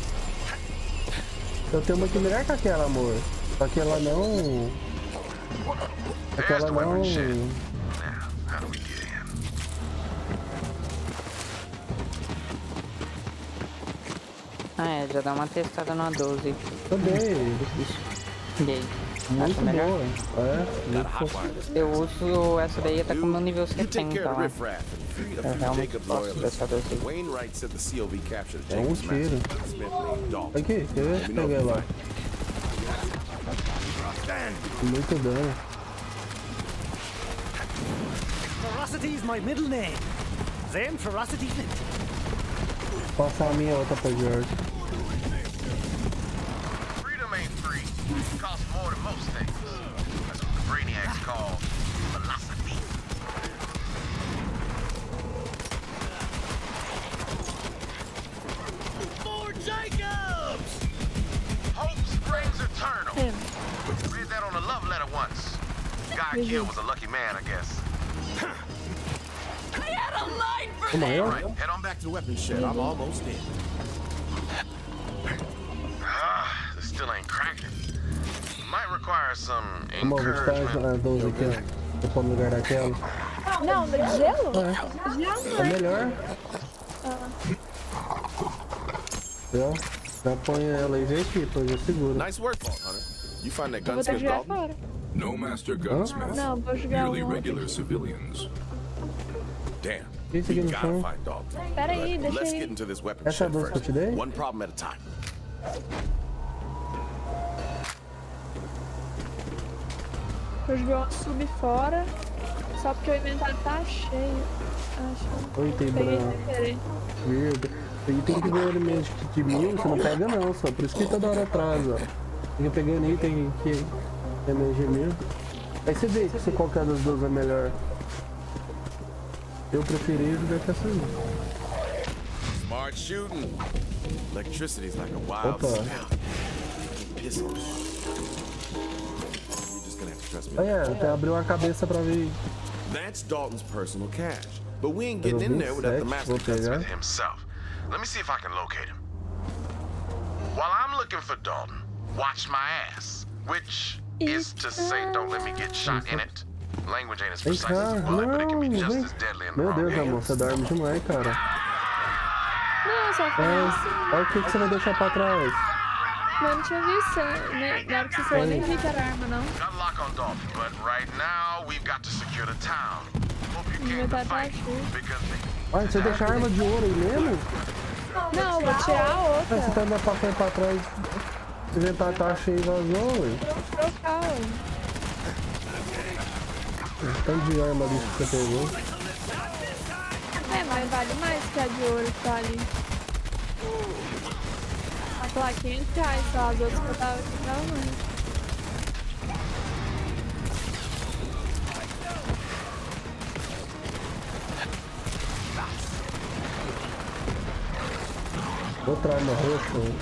Eu tenho uma aqui melhor que aquela, amor. Só que ela não... Aquela não... Já dá uma testada na 12. Eu dei. Dei. Muito melhor? boa. Eu uso essa daí até com o meu nível 70. Eu realmente gosto dessa 12. É um tiro. Aqui, quer ver? Peguei lá. Muito dano. Ferocity is my middle name. Then Ferocity Flint. Passar a minha outra pra George. Freedom ain't free. It costs more than most things. That's what the Brainiacs call philosophy. For Jacobs! Hope springs eternal. Read that on a love letter once. Guy killed was a lucky man, I guess. I had a line for Come on, right. Head on back to the weapons shed. I'm almost in. This still ain't cracking. Might require some encouragement. 12 aqui, ó. Vou pôr no lugar daquela. Não, de gelo? É melhor. Já põe ela e vem aqui, pra ver segura. Nice work, Vault Hunter. You find that Eu vou ter que gunsmith jogar Dalton? fora. No master gunsmith. Não, vou jogar Merely um. regular civilians. Damn. Esse aqui We no gotta chão. find Dalton. Pera aí, deixa Let's aí. get into this weapon Essa é a shit doce que eu first. te dei? One problem at a time. Eu joguei um sub fora. Só porque o inventário tá cheio. Acho. Oi, tem Peguei branco. sem querer. Verde. E tem que ver o elemento de 1000, você não pega não, só. Por isso que toda hora atrás, ó. Fica pegando item que MG 1000. Aí você vê se qualquer das duas é melhor. Eu preferi jogar com essa aí. Smart shooting. Electricity's like a wild Opa. smell. Pissing. You're just gonna have to trust me. Ah, é, até abriu a cabeça pra ver. That's Dalton's personal cache, but we ain't getting in there without the master gunsmith himself. Let me see if I can locate him. While I'm looking for Dalton, watch my ass, which is to say, don't let me get shot in it. Language ain't as Vem precise cá, as blood, but it can be just não, as deadly in the meu wrong Deus, hands. amor, você dorme demais, cara. Não, só foi assim. Olha o que você vai deixar pra trás. Mas eu não tinha visto, né? Na hora que você falou, eu nem vi que era arma, não. Got lock on Dalton, but right now we've got to secure the town. Hope you O came to inventário tá fight cheio. because Olha, você deixa a arma de ouro aí mesmo? Não, vou tirar a outra. Você tá andando pra frente e pra trás. O inventário tá cheio e vazou, ué. Vou trocar, ué. Tanto de arma ali que você pegou. É, mas vale mais que a de ouro que tá ali. Aquela 500 reais só, as outras que eu tava aqui pra mais. Outra arma roxa.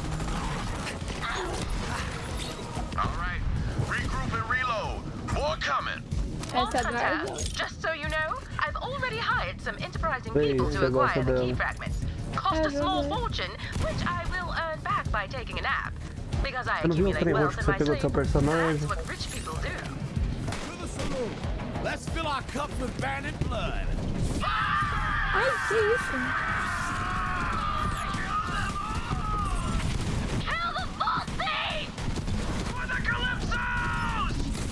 Alright, regroup and reload. More coming. Vault Hunter, just so you know, I've already hired some enterprising Ei, people to você acquire gosta the key dela. fragments. Cost a small fortune, which I will earn back by taking a nap. Because I Eu não vi o accumulate trem roxo wealth que in você my pegou do seu sleep. personagem. That's what rich people do. To the saloon. Let's fill our cups with bandit blood. Ai, que isso? Kill the vault thief! For the Calypsos!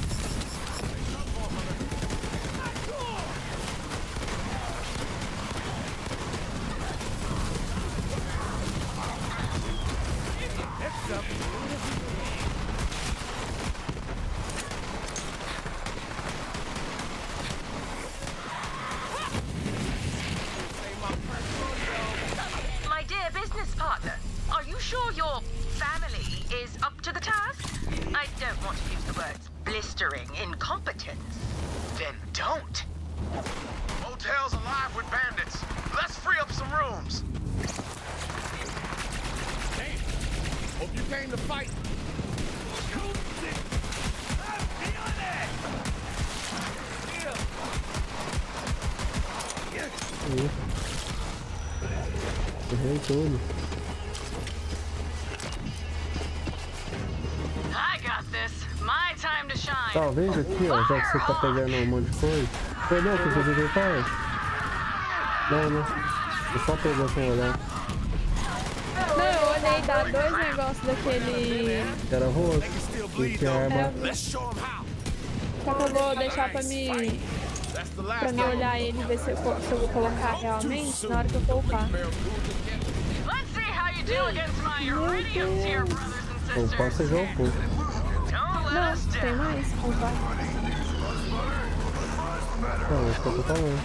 My dear business partner, are you sure your family is up to the task? I don't want to use the words blistering incompetence. Then don't. Hotel's alive with bandits. Let's free up some rooms. Damn. Hope you came to fight. Errei tudo. I got this. My time to shine. Talvez aqui, ó, já que você tá pegando um monte de coisa. Perdeu o que você viu faz? Não, né? Eu só pegou sem olhar. Não, eu olhei, dá dois negócios daquele... Era roxo. E que arma. Só que eu vou deixar pra me olhar ele e ver se eu vou colocar realmente na hora que eu colocar. Let's see how you do against my iridium tier brothers and Eu sisters. posso jogar um pouco. Não, tem mais? Opa. Não, é isso que eu tô falando.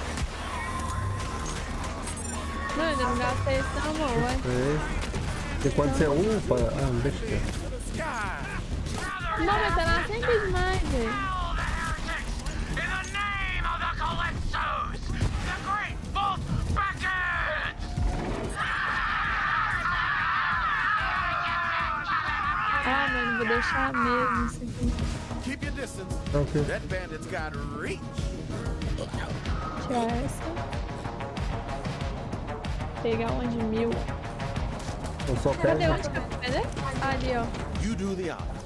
Não, ainda não gastei esse não, amor, ué. E quando você upa... Ah, não deixa eu. Não, mas tá lá sempre demais, velho. Ah, mano, vou deixar mesmo isso aqui. Keep your distance. Okay. That bandit's got reach. Tirar essa. Pegar uma de 1000. Eu só Cadê pego. onde que eu vou perder? Ali, ó. You do the honor.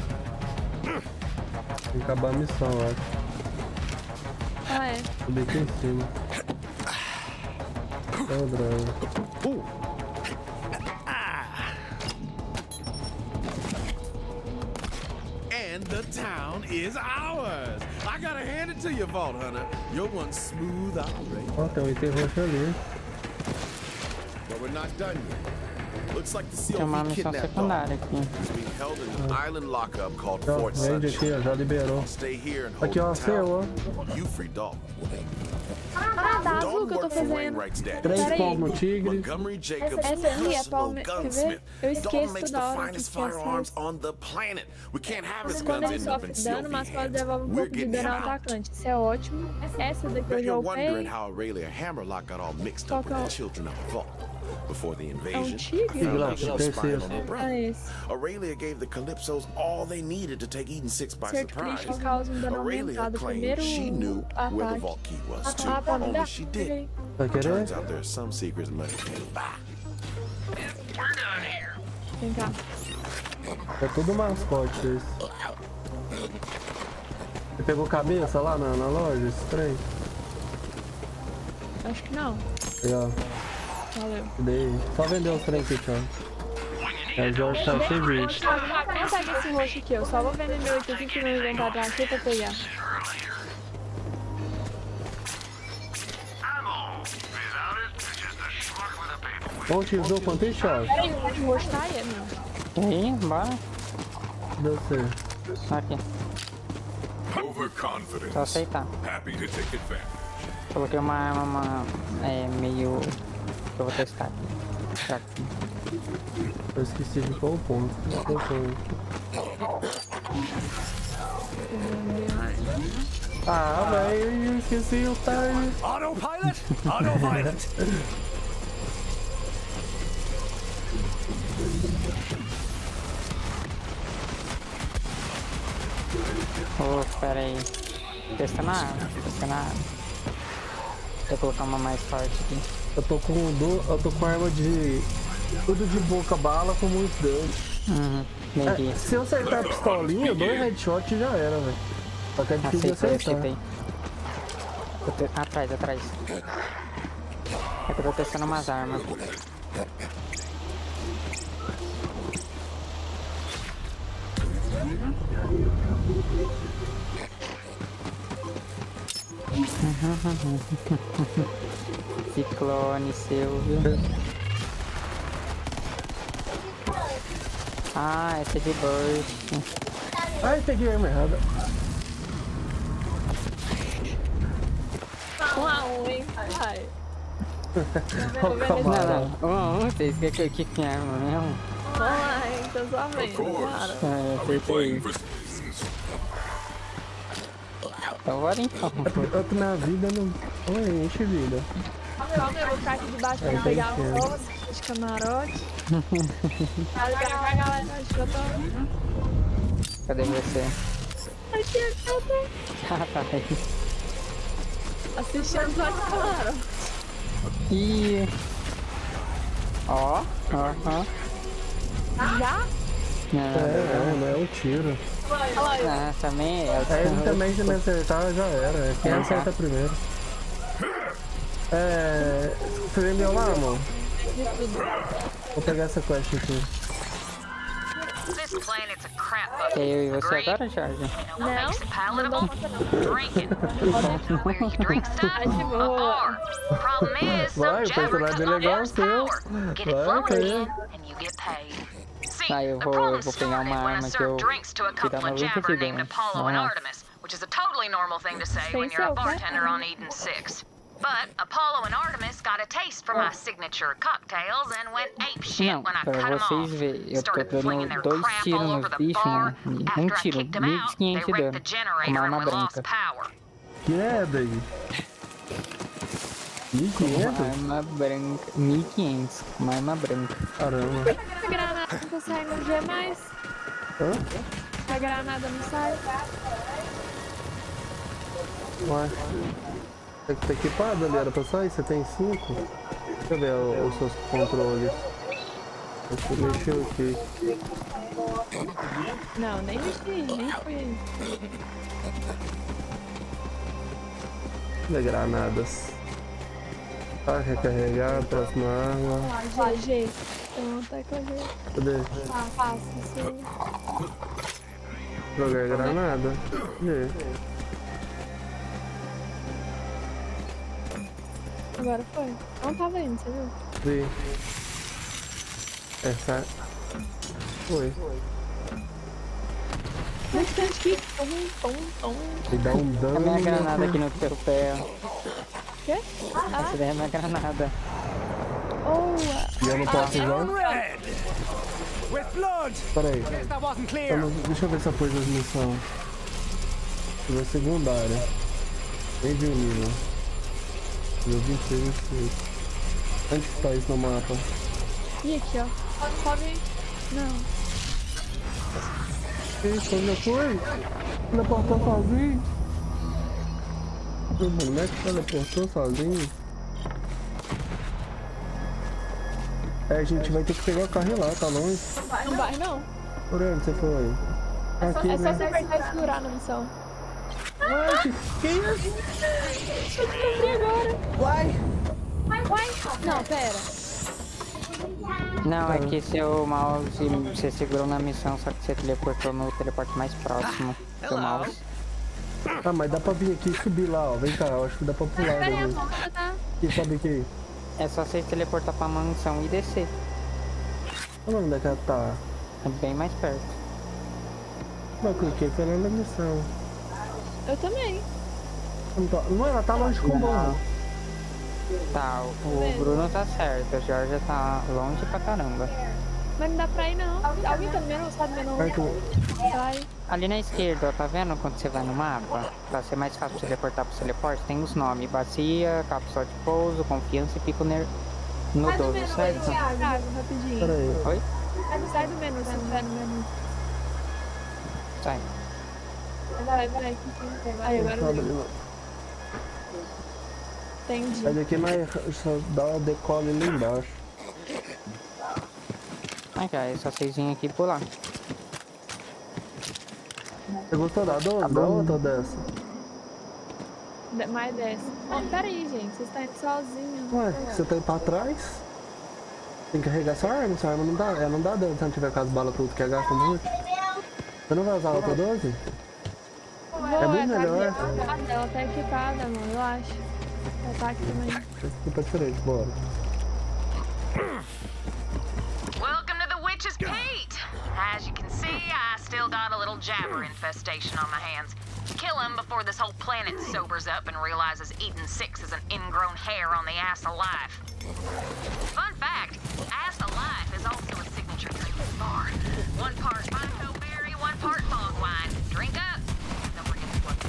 Tem que acabar a missão, eu acho. Ah, é. Subir aqui em cima. Oh, droga. And the town is ours. I gotta hand it to you, Vault Hunter. You're one smooth operator. Ó, tem um item roxo ali. But we're not done yet. Looks like the COV kidnapped Dawn. He's being held in an island lockup called Fort Vende aqui, ó, já liberou. Stay here and hold Aqui, ó, the seu, town. ó. You free Dawn. Ah, da azul que eu tô fazendo. 3 palmos no tigre. Montgomery Jacobs, Essa ali é palmo. Quer ver? Eu Dawn esqueço makes toda the hora que finest esquece. firearms on the planet. We can't have his Quando guns ele end up in sofre dano, mas COV pode hands. devolve um We're pouco de getting dano ao out. atacante. Isso é ótimo. Essa daqui eu Bet já you're wondering upei. how Aurelia Hammerlock got all mixed up with the children of the Vault. Before the É um invasion, tigre? found out she was spying on her É brother. esse. Aurelia gave the Calypsos all they needed to take Eden 6 by Ser surprise. crítico causa dano Aurelia aumentado. claimed Primeiro she knew where the ataque. vault key was too. Ah, pode Only dar. she did. Vai querer? Turns out there's some secrets money can't buy. Vem cá. É tudo mascote isso. Você pegou cabeça lá na loja, esse trem? Acho que não. Aí, ó. Valeu. Dei. Só vendeu os trem aqui, tchau. É, o Jorge tá sem vídeo. Não pega esse roxo aqui, eu só vou vender meu item aqui que meu inventário tá aqui pra pegar. Bom, te usou quanto aí, Thiago? Peraí, o roxo tá aí, meu. Aí, bora. Deu certo. Aqui. Overconfidence. Só aceitar. Happy to take advantage. Coloquei uma arma meio... que eu vou testar aqui. Eu esqueci de pôr o ponto. Ah, velho, eu esqueci o time. Autopilot? Autopilot! Oh, pera aí. Testando a arma, testando a arma. Vou colocar uma mais forte aqui. Eu tô com arma de... tudo de boca bala com muito dano. Entendi. Se eu acertar a pistolinha, 2 headshots já era, velho. Só que é difícil de acertar. Atrás. É que eu tô testando umas armas. Ciclone seu, viu? Ah, essa é de burst. Ai, peguei a arma errada. 1 a 1, hein? Vai. Não. Vocês querem que eu arma mesmo? Vamos lá, hein? Tô só vendo, cara. Acertei. Então bora então. Outro na vida não... Oi, enche vida. Calma, eu vou ficar aqui debaixo pra pegar o fogo de camarote. Vai pra cá, galera. Acho que eu tô... Cadê você? Aqui, eu tô... Ah, tá aí. Assistindo só de camarote. Ih. Ó. Já? Não é um tiro. Ah, também é. Ele também, se me acertar, já era. Quem acerta primeiro. Você vendeu lá, amor? Vou pegar essa quest aqui. This planet's a crap bucket. Eu e você agora, Jorge? What makes it palatable? Drinking. Where you drink stuff? A bar. Problem is, some jabber cut my dad's power. Get it flowing again, and you get paid. See, Eu the vou problem pegar started uma when I arma que served eu drinks to a que tá couple of 90 jabber named segundos. Apollo and Vamos lá. Artemis, which is a totally normal thing to say when you're a bartender on Eden 6. But Apollo and Artemis got a taste for my signature cocktails and went apeshit Não, when I pra cut them vocês off. verem, eu tô Started flinging dando their 2 crap tiros all nos over the bichos, bar. né? Um After I tiro, kicked them out, they 1500 de wrecked dano. the Com generator uma and arma we lost branca. power. Que é, daí? Com uma arma branca. 1500. Uma arma branca. Caramba. A granada não sai no G mais. A granada não sai. Ué. Tem que estar equipado ali, era pra sair? Você tem 5? Deixa eu ver os seus controles. Deixa eu mexer aqui. Não, nem mexi, nem fui. Cadê granadas? Tá, recarregar, próxima arma. Vai, G. Então, tecla G. Cadê? Ah, fácil, sim. Jogar granada. Agora foi. Não tava indo, você viu? Vi. Essa... Foi. Mas tem aqui. E dá um dano. A minha granada aqui no teu pé. Quê? Essa daí é a minha granada. E eu não posso usar? Peraí. Deixa eu ver se eu pus as missões. Na secundária. Nem vi o nível. Nível 26, 26. Onde que tá isso no mapa? E aqui, ó. Sobe. Não. Isso, onde eu fui? Teleportou sozinho. O moleque teleportou sozinho. É, a gente vai ter que pegar o carro lá, tá longe. Não vai, não. Por onde você foi? Aqui, é só você apertar e segurar na missão. Ai, que isso? Eu descobri agora. Uai. Não, pera. Não, é que seu mouse, você segurou na missão, só que você teleportou no teleporte mais próximo do mouse. Ah, mas dá pra vir aqui e subir lá, ó. Vem cá, eu acho que dá pra pular. Pera aí, a volta, tá? E sobe aqui. É só você teleportar pra mansão e descer. Onde é que ela tá? É bem mais perto. Eu cliquei pela missão. Eu também. Não, ela tá longe com o morro. Tá, o Bruno tá certo, a Georgia tá longe pra caramba. Mas não dá pra ir não. Alguém tá vendo? Sabe ver não? Sai. Ali na esquerda, ó, tá vendo quando você vai no mapa? Pra ser mais fácil de teleportar pro teleporte, tem os nomes: bacia, cápsula de pouso, confiança e pico no 12, certo? Rapidinho. Peraí. Oi? Sai do menu, se não vai no menu. Sai. Vai. Aí, agora eu entendi. Sai daqui, mas só dá o decolle ali embaixo. Ai, cara, é só vocês virem aqui e pular. Você gostou da outra ou dessa? Mais dessa. Oh, pera aí, gente. Você está indo sozinho. Ué, você tá indo pra trás? Tem que carregar sua arma não dá, não dá dano se não tiver com as balas tudo que gasta muito. Você não vai usar a outra 12? É muito melhor. Ela tá equipada, mano, eu acho. Ataque também. Tá diferente, bora. Welcome to the Witch's Pate! As you can see, I still got a little jabber infestation on my hands. Kill him before this whole planet sobers up and realizes eating 6 is an ingrown hair on the ass of life. Fun fact, ass of life is also a signature drink at the bar. 1 part Fico berry, 1 part fog wine. Drink up. Don't forget to plug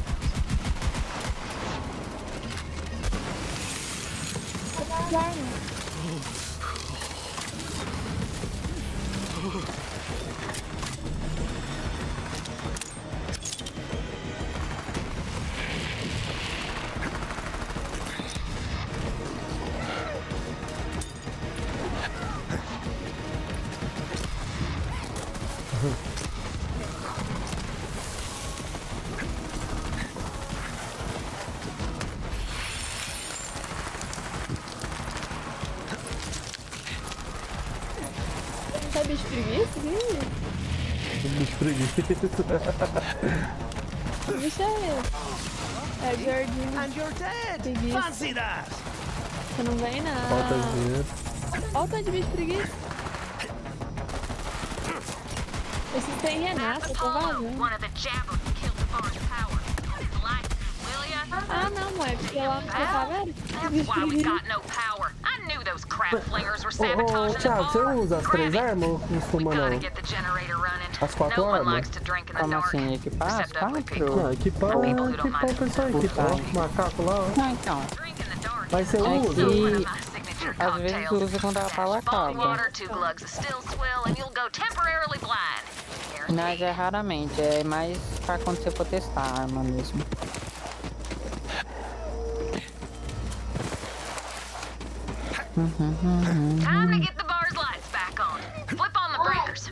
Tá bicho preguiça? Bicho preguiça. Que bicho é esse? É gordinho. And you're dead. Preguiça. Fancy that. Você não vem não. Falta dinheiro. Olha o tanto de bicho preguiça. Esse tem Renata, eu tô vazando. Ah não, mãe, porque lá no seu tá vendo? Thiago, você usa as 3 armas ou costuma não? As 4 armas? Como assim? Equipar as 4? Não, equipar o pessoal equipar. Macaco lá, ó. Não, então. Mas você usa? Às vezes usa quando a bala acaba. Mas é raramente, é mais pra quando você for testar a arma mesmo. Time to get the bar's lights back on. Flip on the breakers.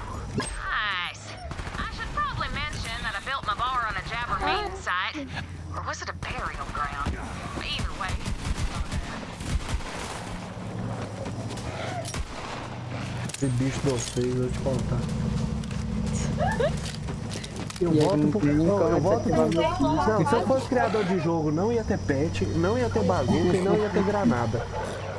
Nice. I should probably mention that I built my bar on a Jabber main site. Or was it a burial ground? Either way. Esse bicho do feio, eu vou te contar. Eu voto pro... Não, se eu fosse criador de jogo, não ia ter pet, não ia ter bazuca e não ia ter granada.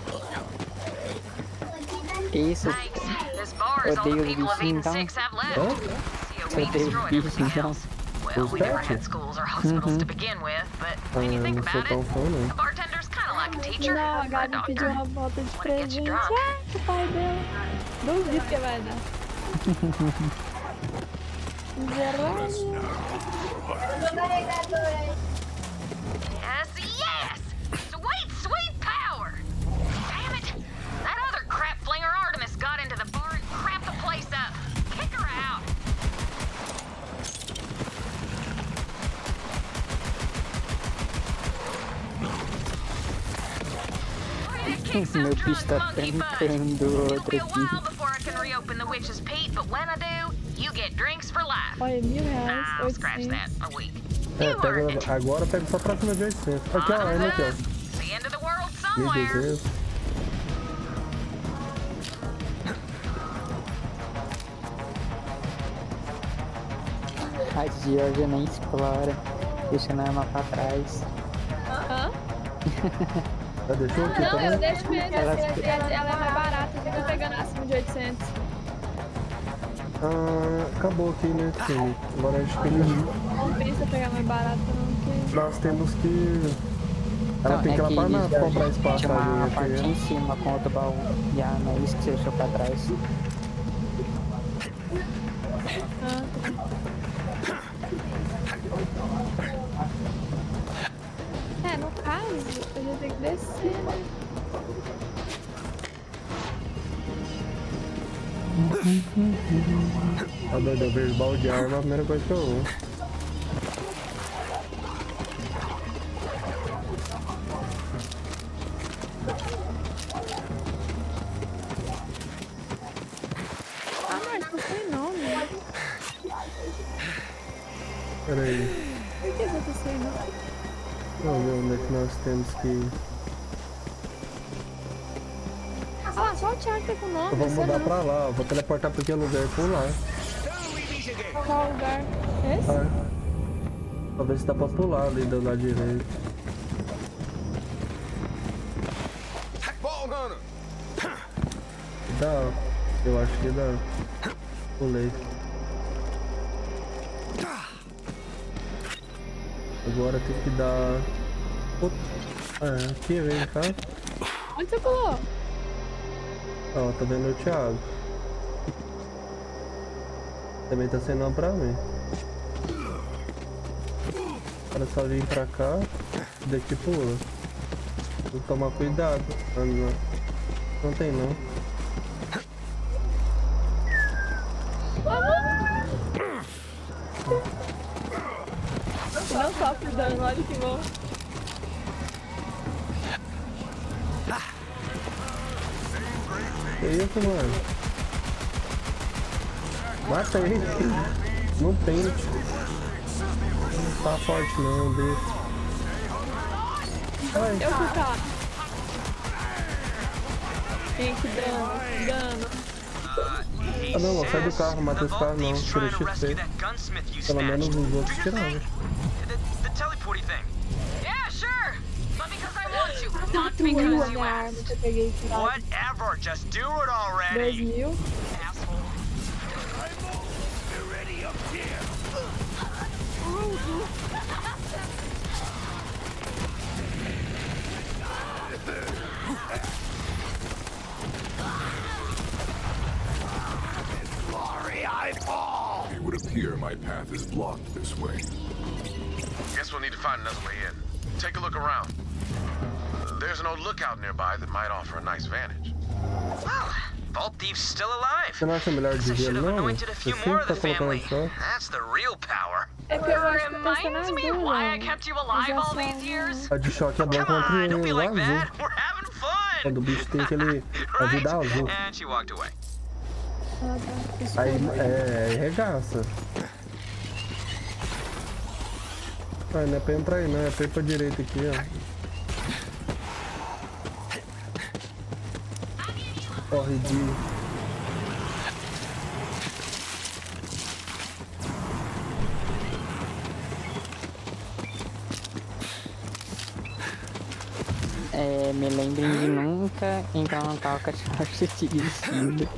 Isso. Odeio os bichinhos, então. Hã? Odeio os bichos, então. Os pets? Não sou tão fã, não. Não, a Gabi pediu uma bota de presente. Ah, o pai dela. Duvido que vai dar. Yes, yes! Sweet, sweet power! Damn it! That other crap flinger Artemis got into the bar and cramped the place up. Kick her out! Meu bicho tá trancando outro aqui. Olha, R$1.000, Agora pega só pra cima de 800. Aqui, ó, olha aqui, ó. 1.200. A Georgia nem explora, deixando a arma pra trás. Hã? Deixou aqui, não, tá eu deixo mesmo, ela é mais barata, eu fico pegando acima de 800. Acabou aqui, né? Agora a gente tem que... Não pensa pegar mais barato, não, porque... Nós temos que... Ela tem que ir lá pra nada comprar espaço pra gente. gente. Tinha uma parte em cima com outro baú de arma, é isso que você deixou pra trás. No caso, a gente tem que descer, né? Tá doido, eu vejo balde de arma, a primeira coisa que eu vou. Ah, mas não foi não, né? Pera aí. Por que você foi não? Vamos ver onde é que nós temos que ir. Ah, só o Thiago tá com o nome. Eu vou mudar pra lá, vou teleportar pra aquele lugar e pular. Qual lugar? Esse? Pra ver se dá pra pular ali do lado direito. Dá, eu acho que dá. Pulei. Agora tem que dar... aqui, vem cá. Onde você pulou? Ó, tá vendo o Thiago? Também tá sendo pra mim. Agora é só vir pra cá e daqui pula. Tem que tomar cuidado. Não tem não. Não sofre dano, olha que bom. Que isso, mano? Mata ele. Não tem. Não tá forte não, deixa. Ai. Eu fui cá. Tem que dano. Ah não, sai do carro, mata esse carro não, tira o XP. Pelo menos os outros tiraram. Not because you asked. Whatever, just do it already. 2.000. Asshole. They're ready up here. Glory, I fall. It would appear my path is blocked this way. Guess we'll need to find another way in. Take a look around. There's an old lookout nearby that might offer a nice vantage. Well, Vault Thief's still alive. Você não acha melhor de gelo não? Você sempre tá colocando só. That's the real power. Reminds me why I kept you alive all these years. A de choque é bom contra o azul. Quando o bicho tem aquele... a vida azul. And she walked away. Aí regaça. Ah, não é pra entrar aí não, é pra ir pra direita aqui, ó. Corridinho. Me lembrem de nunca entrar na toca de caixa dirigindo.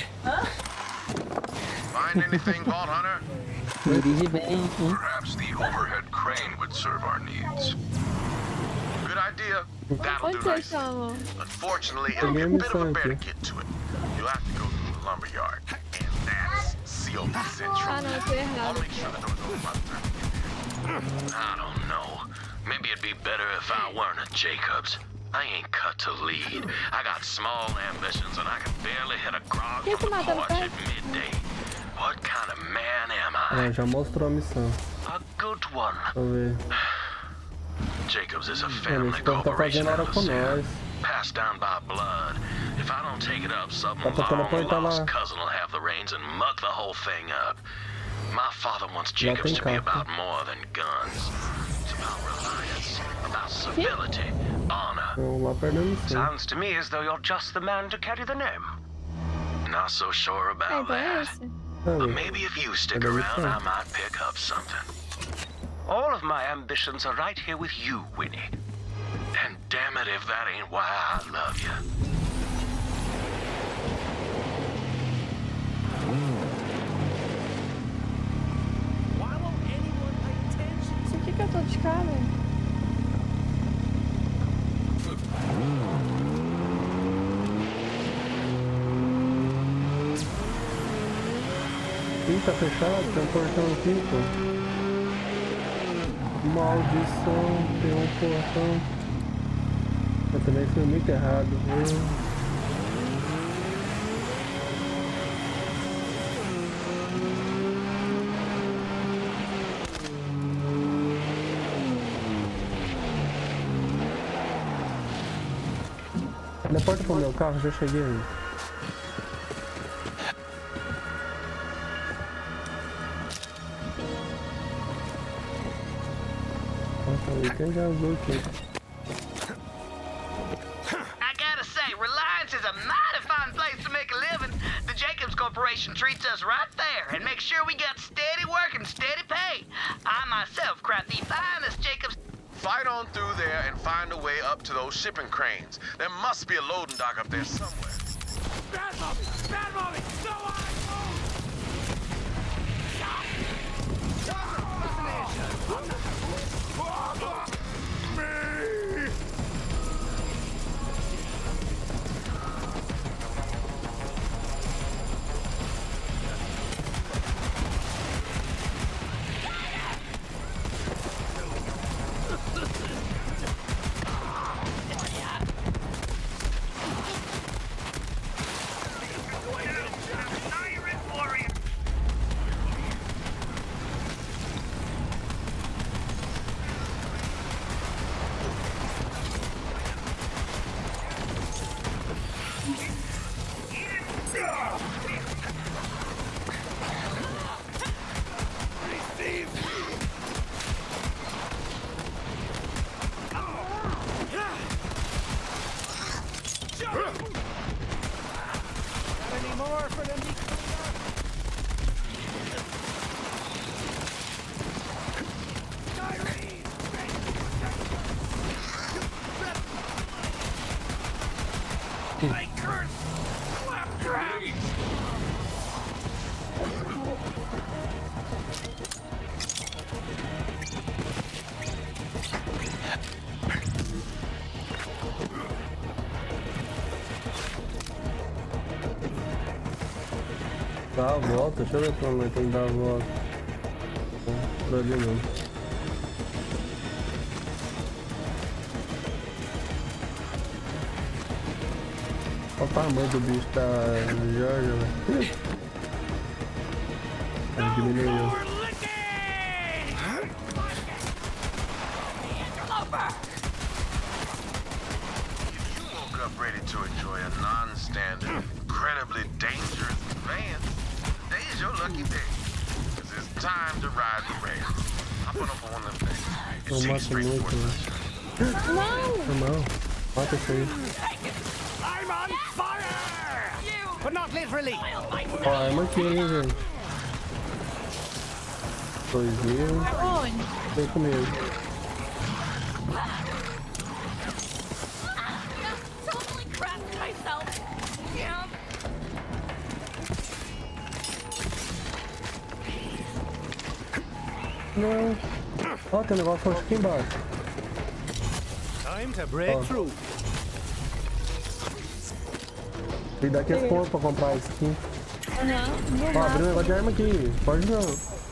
Find anything, Vault Hunter? Dirige bem, hein? Perhaps the overhead crane would serve our needs. Good idea. That'll do nicely. Unfortunately, it'll be a bit of a bear to get to it. You'll have to go through the lumberyard. And that's COP Central. I'll make sure the door's open by the time you get there. I don't know. Maybe it'd be better if I weren't a Jacobs. I ain't cut to lead. I got small ambitions and I can barely hit a grog from the porch at midday. What kind of man am I? Já mostrou a missão. A good one. Deixa eu ver. Jacobs is a family corporation passed down by blood. If I don't take it up, some long-lost cousin will have the reins and muck the whole thing up. My father wants Jacobs to be about more than guns. It's about reliance, about civility, honor. Sounds to me as though you're just the man to carry the name. Not so sure about that. But maybe if you stick around, I might pick up something. All of my ambitions are right here with you, Winnie. And damn it if that ain't why I love you. Why won't anyone pay attention? Por que eu tô de cara? Ih, tá fechado, tem um portão aqui, pô. Maldição, tem um portão. Eu também fui muito errado, viu? Teleporta pro meu carro, já cheguei aí. I gotta say, Reliance is a mighty fine place to make a living. The Jacobs Corporation treats us right there and makes sure we got steady work and steady pay. I myself craft the finest Jacobs. Fight on through there and find a way up to those shipping cranes. There must be a loading dock up there somewhere. Bad mommy! Bad mommy! No, Dá a volta, deixa eu ver pra onde tem que dar a volta. Por ali não. Olha o tamanho do bicho da Georgia, velho. Diminuiu. If you woke up ready to enjoy a non-standard, incredibly dangerous advance, today's your lucky day. 'Cause it's time to ride the rail. I Eu mato muito, né? Não! Mata isso aí. I'm on fire! But not literally. Ó, arma aqui, hein, gente. 2000. Vem comigo. Não. Ó, tem um negócio roxo aqui embaixo. Time to break through. E daqui as pontas pra comprar isso aqui. Ó, abriu um negócio de arma aqui. Pode não.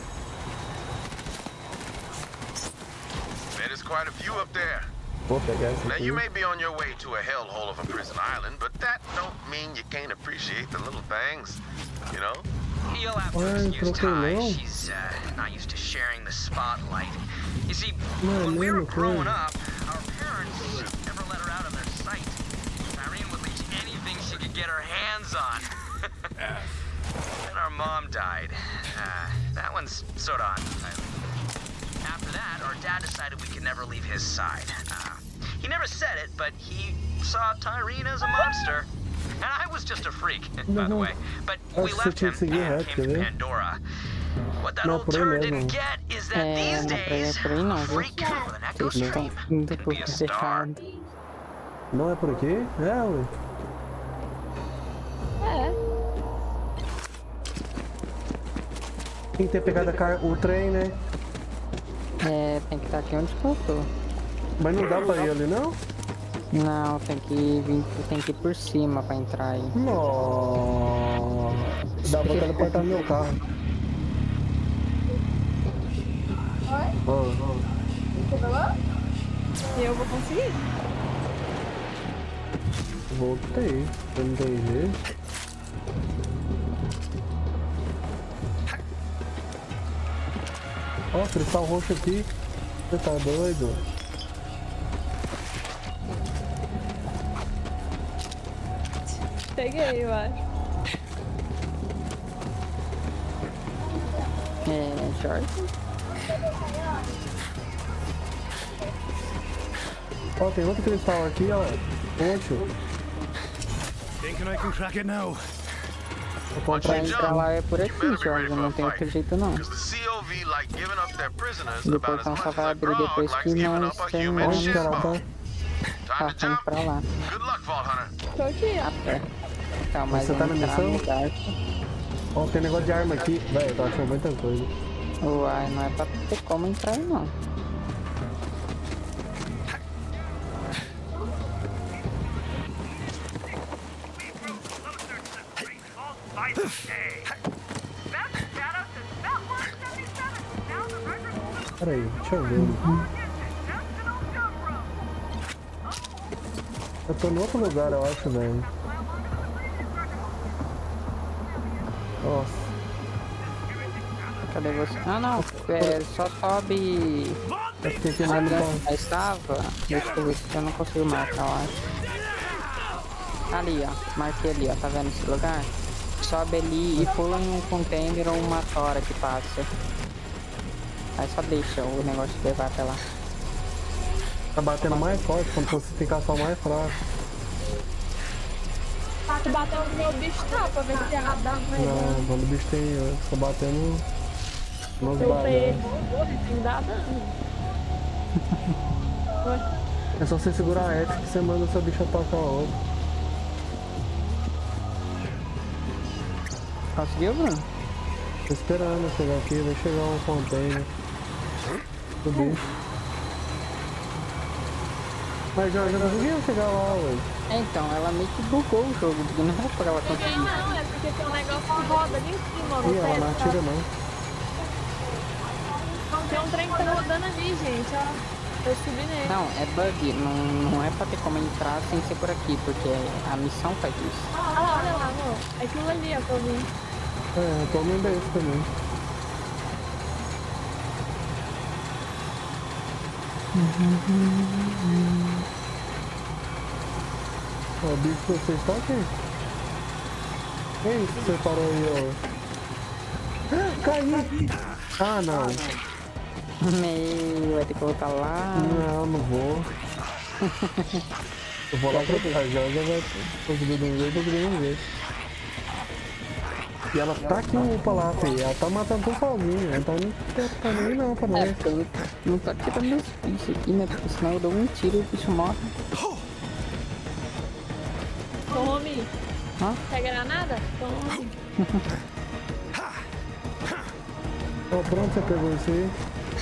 There's quite a few up there. Vou pegar essa Now aqui. you may be on your way to a hellhole of a prison island, but that don't mean you can't appreciate the little things, you know? You'll have to excuse Ty. She's not used to sharing the spotlight. You see, when we were growing up, our parents never let her out of their sight. Irene would leech anything she could get her hands on. Then our mom died. That one's sort of on. After that, our dad decided we could never leave his side. He never said it, but he saw Tyrene as a monster. And I was just a freak, by the way. But we left him and came to Pandora. What that old turd didn't get is that these days, a freak with an echo stream could be a star. Não é por aqui? É, ué. Tem que ter pegado o trem, né? É, tem que estar aqui onde eu tô. Mas não dá pra ir ali, não? Não, tem que ir por cima pra entrar aí. Nossa. Dá pra teleportar no meu carro. E eu vou conseguir? Voltei. Eu não tenho jeito. Ó, cristal roxo aqui. Você tá doido? Peguei, eu acho. Jorge? Ó, tem outro cristal aqui, ó. Roxo. Thinking I can crack it now. Pra entrar lá é por aqui, Jorge. Não tem outro jeito, não. O portão só vai abrir depois que nós terminamos. Tá, vamos pra lá. Tô aqui, Tá, mas você tá na missão? Ó, tem negócio de arma aqui. Véi, eu tô achando muita coisa. Uai, não é pra ter como entrar, não. Peraí, deixa eu ver. Eu tô no outro lugar, eu acho, velho. Nossa. Cadê você? Ah, não. Só sobe. Eu fiquei aqui no lugar. Estava. Deixa eu ver se eu não consigo marcar, eu acho. Ali, ó. Marquei ali, ó. Tá vendo esse lugar? Sobe ali e pula em um container ou uma tora que passa. Aí só deixa o negócio levar até lá. Tá batendo mais forte quando você ficar só mais fraco. Tu bateu no meu bicho não, pra ver se ela dá mais. Não, quando o bicho tem. Eu tô batendo nos barulhos. Tem dá dano. É só você segurar a X que você manda o seu bicho atacar o outro. Conseguiu, Bruno? Tô esperando chegar aqui, vai chegar um container do bicho. Mas já conseguiu chegar lá, ué. Então, ela meio que bugou o jogo, porque não é pra ela conseguir. Não, é porque tem um negócio que roda ali em cima. Ih, ela não atira não. Tem um trem que tá rodando ali, gente, ó. Eu subi nele. Não, é bug, não é pra ter como entrar sem ser por aqui, porque a missão faz isso. Ah, olha lá, amor. É aquilo ali, ó, que eu vi. É, eu tô vendo desse também. Ó, o bicho que você está aqui. Que é isso que você parou aí, ó? Caí! Ah, não. Vai ter que voltar lá. Não vou. Eu vou lá pra já vai conseguir de um jeito, eu de um jeito. E ela tá aqui no UPA lá, filho. Ela tá matando tudo sozinha. Ela tá nem não pra nós. Eu não tô tirando meus bichos aqui, né? Porque senão eu dou um tiro e o bicho morre. Tome. Hã? Quer granada? Tome. Ó, pronto, você pegou isso aí.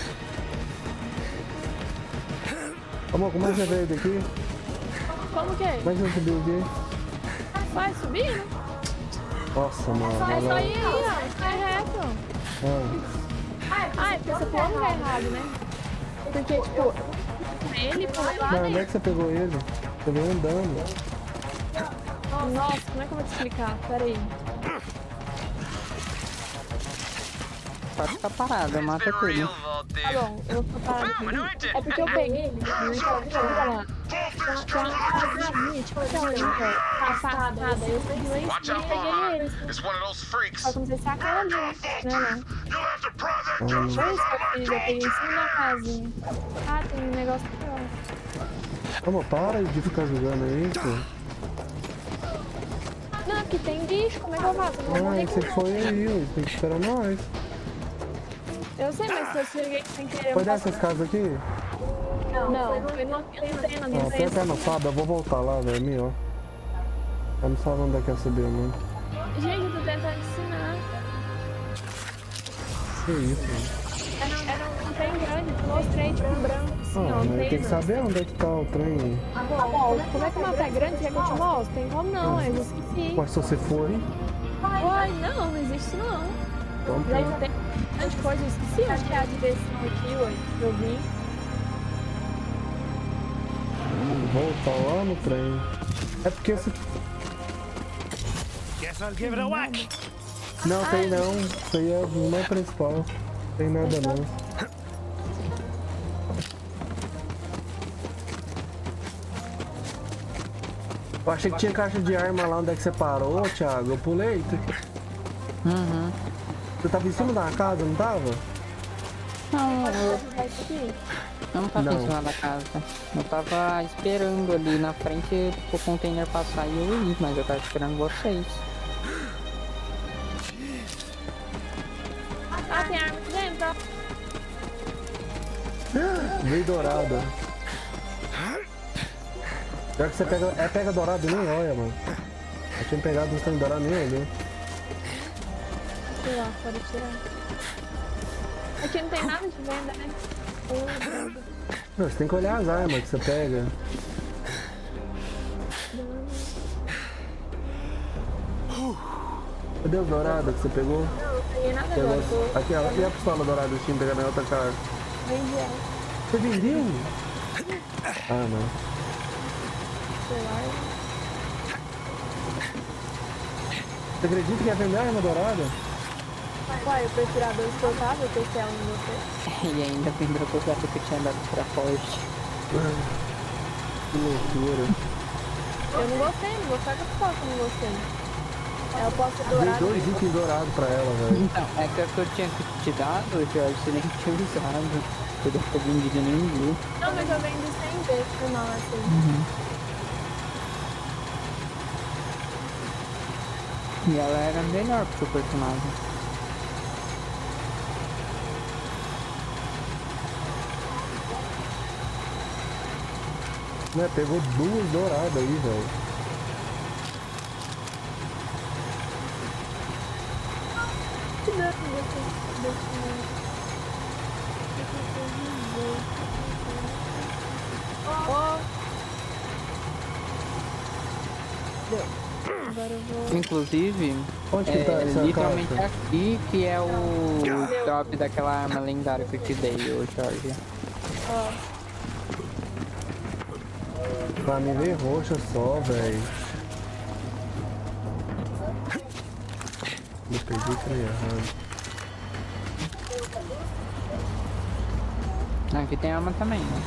Amor, como é que você veio daqui? Como que é? Como é que você subiu aqui? Vai subindo? Nossa, mano. É só ir, ó. É reto. Ah, é porque você pulou no lugar errado, né? Porque, tipo, ele pulou lá dentro. Onde é que você pegou ele? Você veio andando. Nossa, como é que eu vou te explicar? Pera aí. Pode ficar parado, mata tudo. Tá bom, eu vou ficar parado aqui. É porque eu peguei ele e tava lá. Tinha uma casinha, tipo, até onde, passada. Aí eu peguei lá e peguei ele. Só que não sei se é a cara dele, né? Foi isso que eu fiz, eu peguei em cima da casinha. Ah, tem um negócio pior. Amor, para de ficar jogando aí, pô. Não, aqui tem bicho, como é que eu faço? Você foi aí, tem que esperar nós. Eu sei, mas se eu cheguei sem querer... Foi dessas casas aqui? Não, foi no treino, no treino. Você não sabe, eu vou voltar lá, velho, meu, ó. Eu não sabe onde é que é subir, não. Gente, eu tô tentando ensinar. Que isso, mano? Era um trem grande, mostrei, tipo, um branco, assim, ó. Mas tem que saber onde é que tá o trem. Tá bom, como é que o mapa é grande? Quer que eu te mostre? Tem como não, eu esqueci. Mas se você for, hein? Uai, não existe não. Então, já tem bastante coisa, eu esqueci. Acho que é a direção aqui, ué, eu vim. Volta lá no trem. É porque você... Não, tem não. Isso aí é o mais principal. Não tem nada não. Eu achei que tinha caixa de arma lá onde é que você parou, Thiago. Eu pulei. Você tava em cima da casa, não tava? Não, eu não tava em cima da casa. Eu tava esperando ali na frente o container passar e eu ir, mas eu tava esperando vocês. Ah, tem arma aqui dentro. Veio dourada. Pior que você pega dourado e nem olha, mano. Eu tinha pegado os trem dourado nem olhou. Sei lá, pode tirar. Aqui não tem nada de venda, né? Não, você tem que olhar as armas que você pega. Cadê os dourados que você pegou? Não, não peguei nada agora. Aqui, ó, e a pistola dourada que tinha pegado na outra cara? Vendi ela. Você vendeu? Ah, não. Sei lá. Você acredita que ia vender a arma dourada? Uai, o perfurador exportável, eu testei ela em você. E ainda lembrou que eu tinha dado pra forte. Que loucura. Eu não gostei, não vou ficar com a pistola que eu não gostei. Ela pode ser dourada. Dei 2 itens dourados pra ela, velho. Então, é que eu tinha te dado, Jorge, você nem tinha usado. Eu deve ter vendido e nem viu. Não, mas eu vendi 100 vezes por mal, assim. E ela era melhor pro seu personagem. Né, pegou 2 douradas aí, velho. Que dano, Agora eu vou... Inclusive, onde que tá literalmente caixa? aqui que é o drop daquela arma lendária que eu te dei, ô Jorge. Pra mim veio roxa só, velho. Me perdi que nem errado. Aqui tem arma também, né?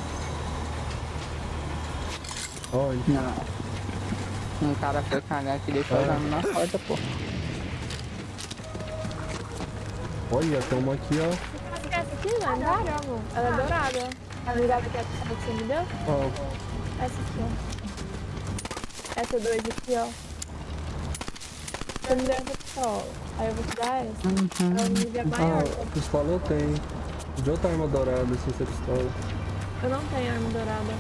Onde? Não. Um cara foi cagar aqui e deixou as armas na porta, pô. Olha, tem uma aqui, ó. quer essa aqui, lendária, amor? Ela é dourada. A mirada que é a pistola que você me deu? Qual? Essa aqui, ó. Essa 2 aqui, ó. Você me deu essa pistola. Aí eu vou te dar essa. Ela me deu maior. Ah, pistola eu tenho. De outra arma dourada, sem ser pistola. Eu não tenho arma dourada.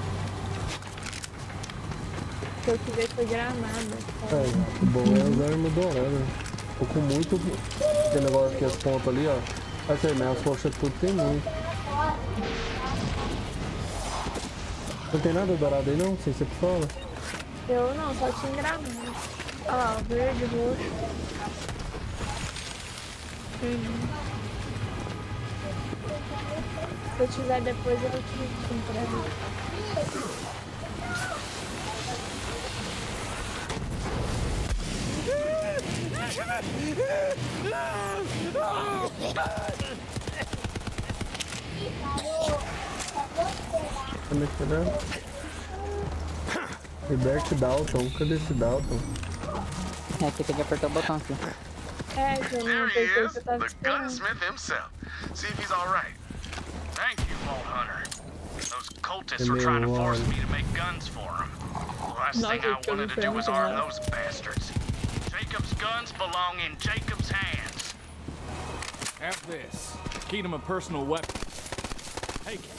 O que eu tive foi granada. É, o bom é usar arma dourada. Tô com muito. Aquele negócio que as pontas ali, ó. Vai ser minhas forças tudo tem muito. Não tem nada dourado aí não? Sem ser pistola? Eu não, só tinha granada. Olha lá, verde, roxo. Se eu tiver depois eu te entrego. Como é que era? Liberte Dalton, cadê esse Dalton? É, aqui tem que apertar o botão aqui. É, eu não apertei que eu tava The esperando. gunsmith himself. See if he's alright. Thank you, Vault Hunter. Those cultists were trying to force me to make guns for them. The last thing I wanted to do was arm those bastards. Jacob's guns belong in Jacob's hands. Have this. Keep him a personal weapon. Take it.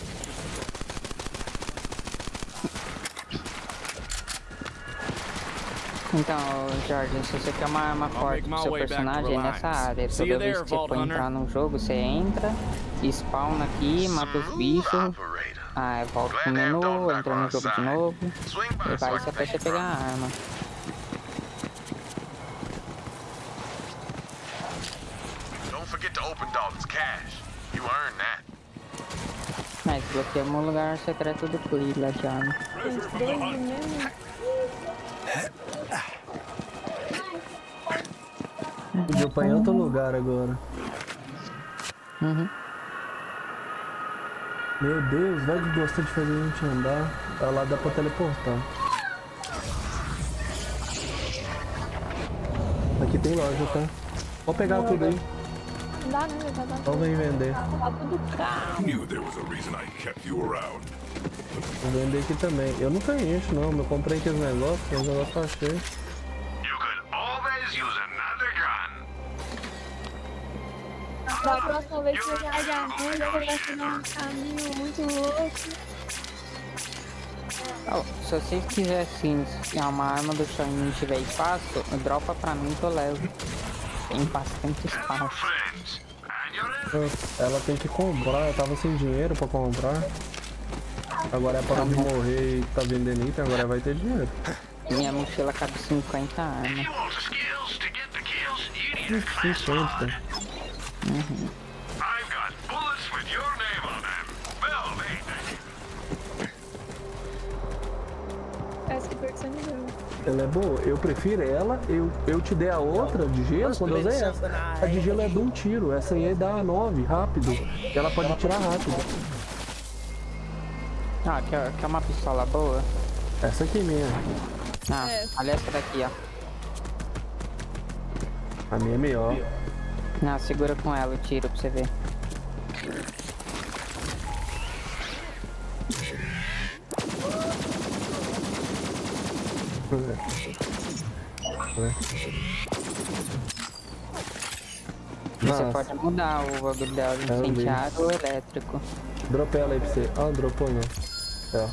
Então, Jorge, se você quer uma arma forte pro seu personagem, é nessa área. Toda vez que você for entrar num jogo, você entra, spawna aqui, mata os bichos, aí volta pro menu, entra no jogo de novo, e vai até você pegar a arma. Don't forget to open Dalton's cache. You earned that. Mas bloqueamos o lugar secreto do Play lá de arma. Podia apanhar em outro lugar agora. Meu Deus, vai que gosta de fazer a gente andar. Pra lá dá pra teleportar. Aqui tem loja, tá? Pode pegar tudo aí. Não dá, né? Só vem vender. Tá tudo caro. Knew there was a reason I kept you around. Vou vender aqui também. Eu não tenho isso não, eu comprei aqueles negócios, os negócios tá cheio. Da próxima vez que eu já arranjo, vai ser um caminho muito louco. Oh, se você quiser assim, uma arma do Shiny tiver espaço, dropa pra mim que eu levo. Tem bastante espaço. Ela tem que comprar, eu tava sem dinheiro pra comprar. Agora é para de morrer e tá vendendo item, agora vai ter dinheiro. Minha mochila cabe 50 armas. 50. Essa que foi que você me deu. Ela é boa, eu prefiro ela, eu te dei a outra de gelo quando eu usei essa. A de gelo é de um tiro, essa aí dá 9, rápido. Ela pode atirar rápido. Ah, quer uma pistola boa? Essa aqui mesmo. Ah, olha essa daqui, ó. A minha é melhor. Não, segura com ela o tiro pra você ver. Você pode mudar o bagulho dela, incendiário ou elétrico. Dropei ela aí pra você. Ah, dropou não. É.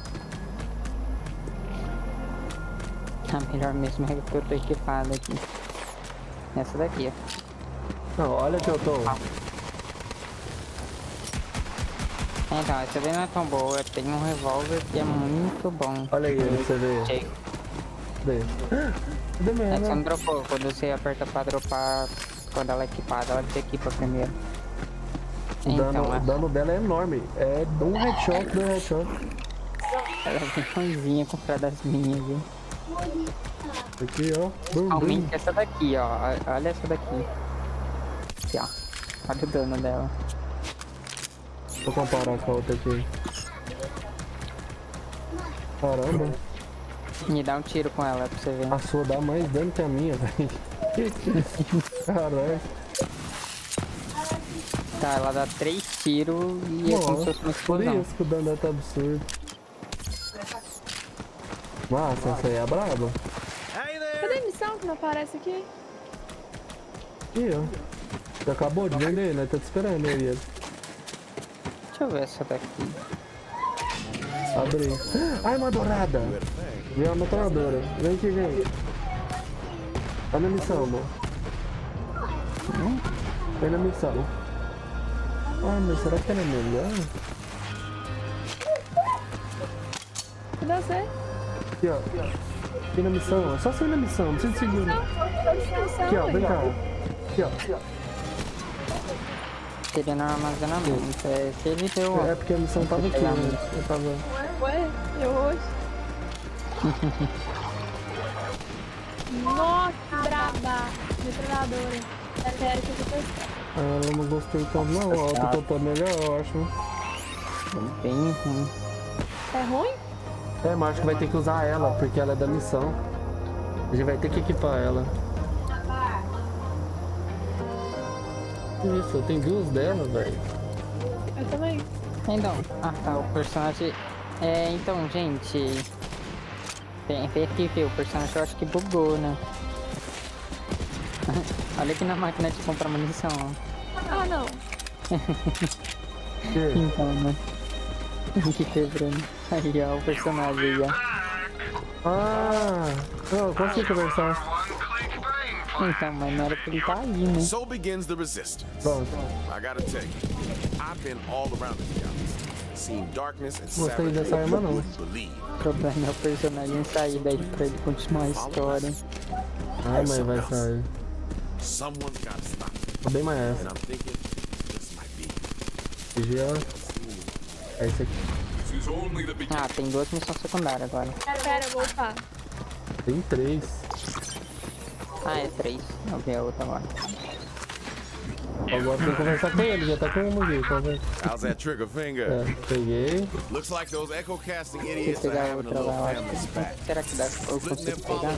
A melhor mesmo é que eu tô equipado aqui. Essa daqui, ó. Não, olha que eu tô. Então, essa daí não é tão boa. Tem um revólver que é muito bom. Olha aí, você vê. Essa não dropou. Quando você aperta pra dropar, quando ela é equipada, ela desequipa primeiro. O dano dela é enorme. É de um headshot, Ela é bem ruimzinha comparada das minhas, viu? Aqui, ó. Aumente essa daqui, ó. Olha essa daqui. Aqui, ó. Olha o dano dela. Vou comparar com a outra aqui. Caramba. Me dá um tiro com ela pra você ver. A sua dá mais dano que a minha, velho. Caralho. Tá, ela dá 3 tiros e é como se fosse uma explosão. Por isso que o dano tá absurdo. Nossa, essa aí é braba. Cadê a missão que não aparece aqui? Ih, ó. Já acabou de vender, né? Tá te esperando aí. Deixa eu ver essa daqui. Abri. Ai, uma dourada. Vem a metralhadora. Vem aqui, vem. Tá na missão, amor. Vem na missão. Ah, mas será que ela é melhor? Cadê você? Aqui, ó. Aqui na missão, ó. Só sair na missão, não precisa seguir. Aqui, ó. Vem cá, ó. Aqui, ó. Seria no armazenamento. É que ele deu. É porque a missão tava aqui, né? Eu tava. Ué, eu hoje. Nossa, que braba! Metralhadora. É sério que eu tô testando. Ah, eu não gostei tanto não. Ó, o Totó melhor, eu acho. Bem ruim. É ruim? É, mas acho que vai ter que usar ela, porque ela é da missão. A gente vai ter que equipar ela. Isso, tem 2 dela, velho. Eu também. Então, tá, o personagem... então, gente... Tem que ver, o personagem eu acho que bugou, né? Olha aqui na máquina de comprar munição. Ah, não. Então, né? Que quebrando. Aí, ó, o personagem aí, ó. Ah, eu consegui conversar. Então, mas não era pra ele tá aí, né? So begins the resistance. I gotta tell you, I've been all around this galaxy, seen darkness and gostei dessa arma não. O problema é o personagem sair daí pra ele continuar a história. Ai, mas vai sair. Someone's gotta stop. Bem mais essa. And I'm thinking this might be. É esse aqui. Ah, tem 2 missões secundárias agora. Pera, eu vou voltar. Tem 3. Ah, é 3. Eu vi a outra agora. Agora tem que conversar com ele, já tá com uma aqui. How's that trigger finger? É, peguei. Looks like those echo casting idiots are having a little family spat. Será que dá? Eu consigo pegar?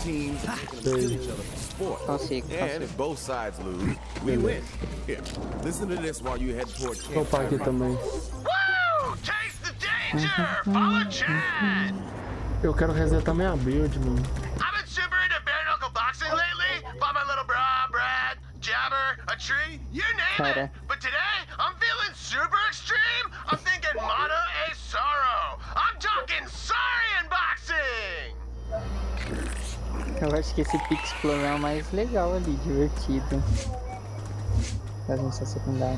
Consigo. And if both sides lose, we win. Here, listen to this while you head toward camp. Vou upar aqui também. Woo! Taste the danger! Follow Chad! Eu quero resetar minha build, mano. I've been super into bare knuckle boxing lately. Bought my little bra, Brad, jabber, a tree, you name it. But today, I'm feeling super extreme. I'm thinking Mana a Sorrow. I'm talking Saurian boxing! Eu acho que esse pique explosão é o mais legal ali, divertido. Das missões secundárias.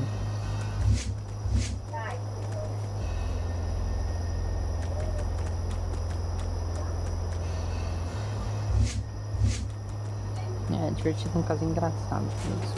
É divertido, um caso engraçado mesmo.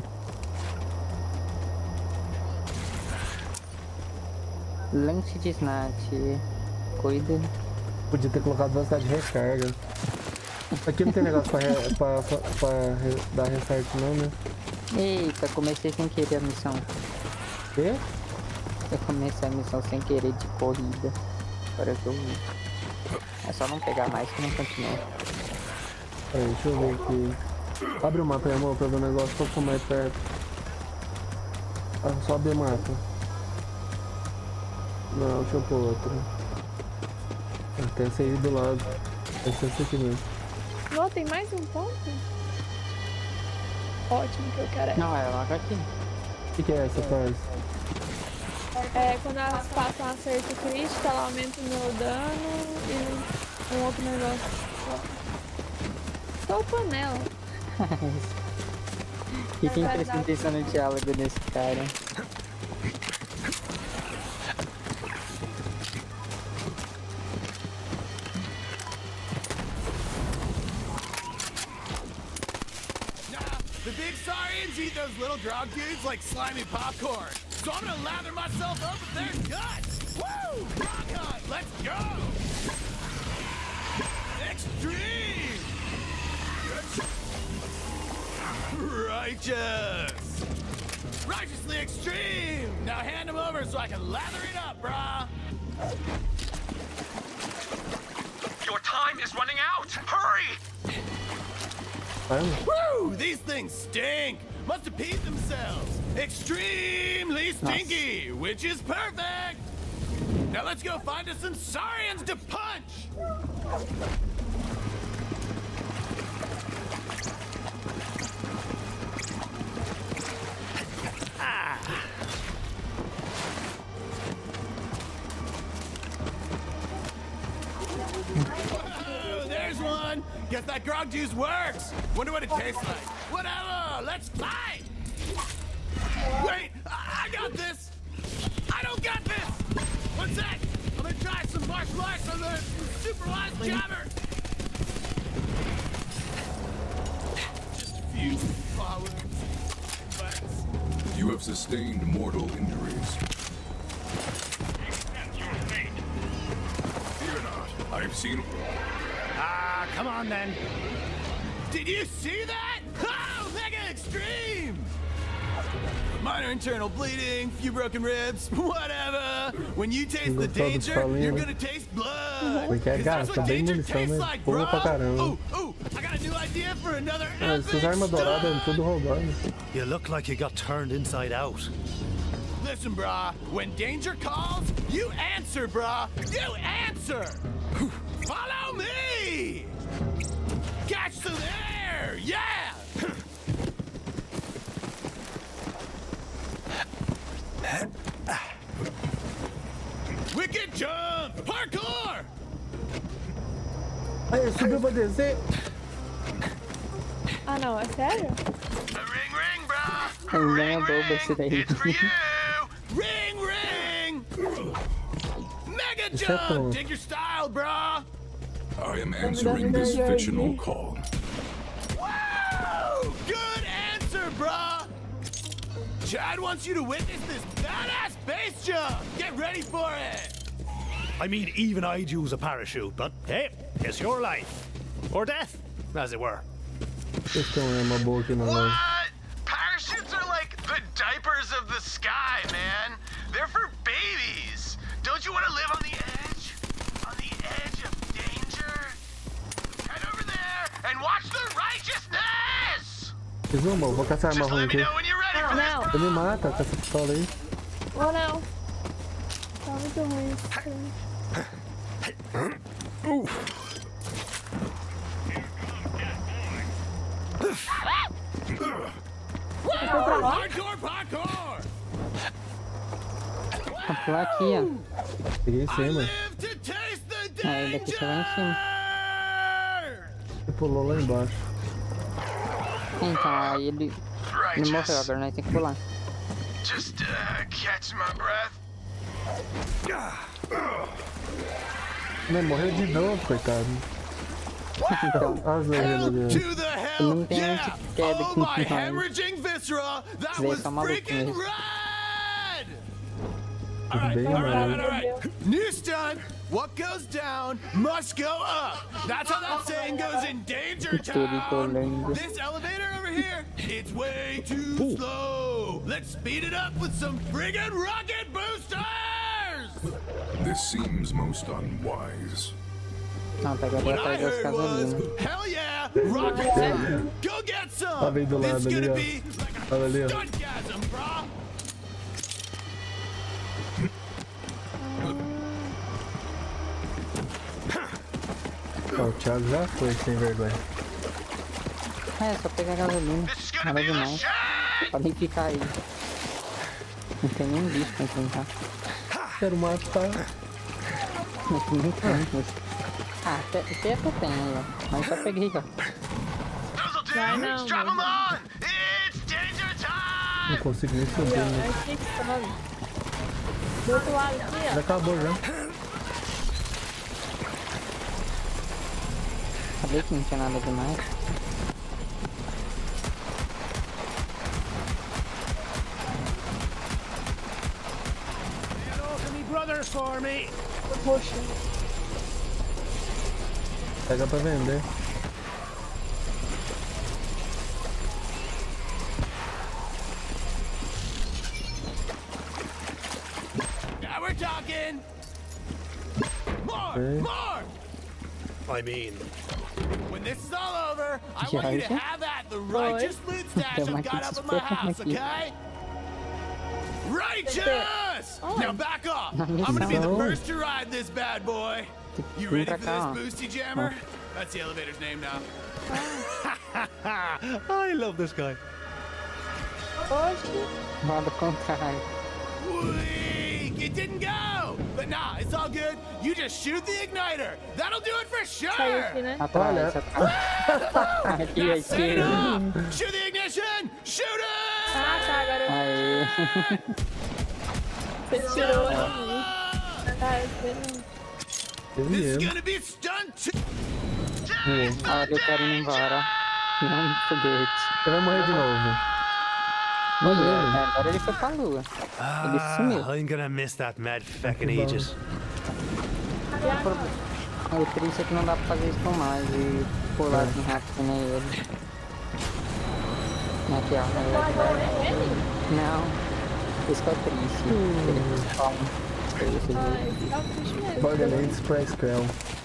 Lance de snatch. Cuida. Podia ter colocado velocidade de recarga. Aqui não tem negócio pra dar restart não, né? Eita, comecei sem querer a missão. Quê? Eu comecei a missão sem querer de corrida. Agora eu tô... É só não pegar mais que não continua. Deixa eu ver aqui. Abre o mapa aí, amor, pra ver o negócio, qual que é mais perto. Ah, só abrir o mapa. Não, deixa eu pôr outro. Tem essa aí do lado. Essa aqui mesmo. Não, tem mais um ponto? Ótimo, que eu quero. Não, é logo aqui. O que é essa faz? É, quando elas passam um acerto crítico, ela aumenta o meu dano e um outro negócio. Só o panela. Fiquem prestando atenção no diálogo desse cara. The big Saurians eat those little grog dudes like slimy popcorn. So I'm gonna lather myself up with their guts. Woo! Rock hunt, let's go! Extreme! Righteous! Righteously extreme! Now hand them over so I can lather it up, brah! Your time is running out! Hurry! Woo! These things stink! must have peed themselves. Extremely stinky, which is perfect. Now let's go find us some Saurians to punch. There's one! Guess that grog juice works! Wonder what it tastes like. Whatever! Let's fight! Wait! I got this! I don't got this! One sec! I'm gonna try some martial arts on the super wise jabber! Just a few flowers. You have sustained mortal injuries. Fear not. I've seen. Ah, come on then. Did you see that? Oh, mega extreme! Minor internal bleeding, few broken ribs, whatever. When you taste the danger, you're gonna taste blood. Porque gasta bem munição, né? Pula pra caramba. I got a new idea for another Essas armas douradas tudo roubando. You look like you got turned inside out. Listen, brah, when danger calls, you answer, brah. You answer! Follow me! Catch the air! Yeah! Wicked jump! Parkour! Aí, subiu pra descer. Ah, não, é sério? Ainda é bobo esse daí. Ring, ring! Mega jump! Dig your style, brah! I am answering this fictional call. Woo! Good answer, brah! Chad wants you to witness this badass base jump! Get ready for it! I mean, even I'd use a parachute, but hey, it's your life. Or death, as it were. What? Parachutes are like the diapers of the sky, man. They're for babies. Don't you want to live on the edge? On the edge of danger? Head over there and watch the righteousness! Zumba, vou caçar arma ruim aqui. Não. Você me mata com essa pistola aí. Ou não. Tá muito ruim isso. Parkour, parkour! Vou pular aqui, ó. Peguei em cima. Aí daqui você vai em cima. Você pulou lá embaixo. Então, aí ele morreu, agora nós temos que pular. Just catch my breath. Não, morreu de novo, coitado. Então, To the hell, não tem yeah! queda Oh, my hemorrhaging viscera! That was freaking rad! Alright. New stunt! What goes down must go up! That's how that saying goes in Danger Town! This elevator over here, it's way too slow! Let's speed it up with some friggin' rocket boosters! This seems most unwise. Não, pegaria atrás das casas. Hell yeah! Rocket! Go get some! Tá bem do lado This is ali, gonna ó. be Olha ali, ó. stuntgasm, brah! Ó, o Thiago já foi sem vergonha. É só pegar gasolina. Nada demais. Podem ficar aí. Não tem nenhum bicho pra enfrentar. Quero matar. Não tem nem tanto. Ah, até tem aí, ó. Mas só peguei, ó. Vai não, Não consigo nem subir, né? Do outro lado aqui, ó. Já acabou já. Falei que não tinha nada demais. Brothers for me. Poxa. Pega pra vender. Now we're talking. More, Okay. more. I mean, When this is all over, I want you to have at the righteous loot stash I've got up in my house, okay? Righteous! Now back off. I'm gonna be the first to ride this bad boy. You ready for this, Boosty Jammer? That's the elevator's name now. I love this guy. Weak! It didn't go! But nah, it's all good. You just shoot the igniter. That'll do it for sure! Shoot the ignition! Shoot it! This is gonna be a stunt! Ah, eu quero ir embora. Não, foguete. Você vai morrer de novo. Agora ele foi pra lua. Ele sumiu. I'm gonna miss that mad feckin' Aegis. O triste é que não dá pra fazer isso com mais e pular assim rápido que nem ele. Aqui, ó. Não. Isso que é triste. Ele só Borderlands pra Screll.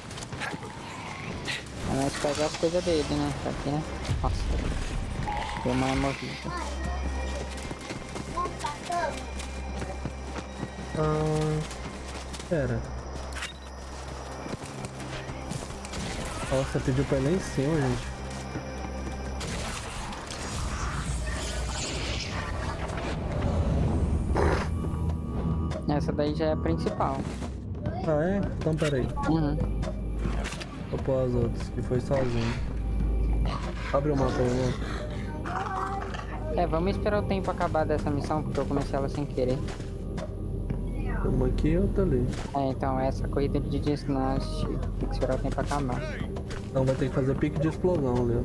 Vamos pegar as coisas dele, né? Tá aqui, né? Nossa. Deu uma movida. Pera. Nossa, pediu pra ir lá em cima, gente. Essa daí já é a principal. Ah, é? Então peraí. Vou pôr as outras, que foi sozinho. Abre o mapa aí, né? Vamos esperar o tempo acabar dessa missão, porque eu comecei ela sem querer. Uma aqui e outra ali. Então essa corrida de distância tem que esperar o tempo acabar. Então vai ter que fazer pique de explosão, Leo.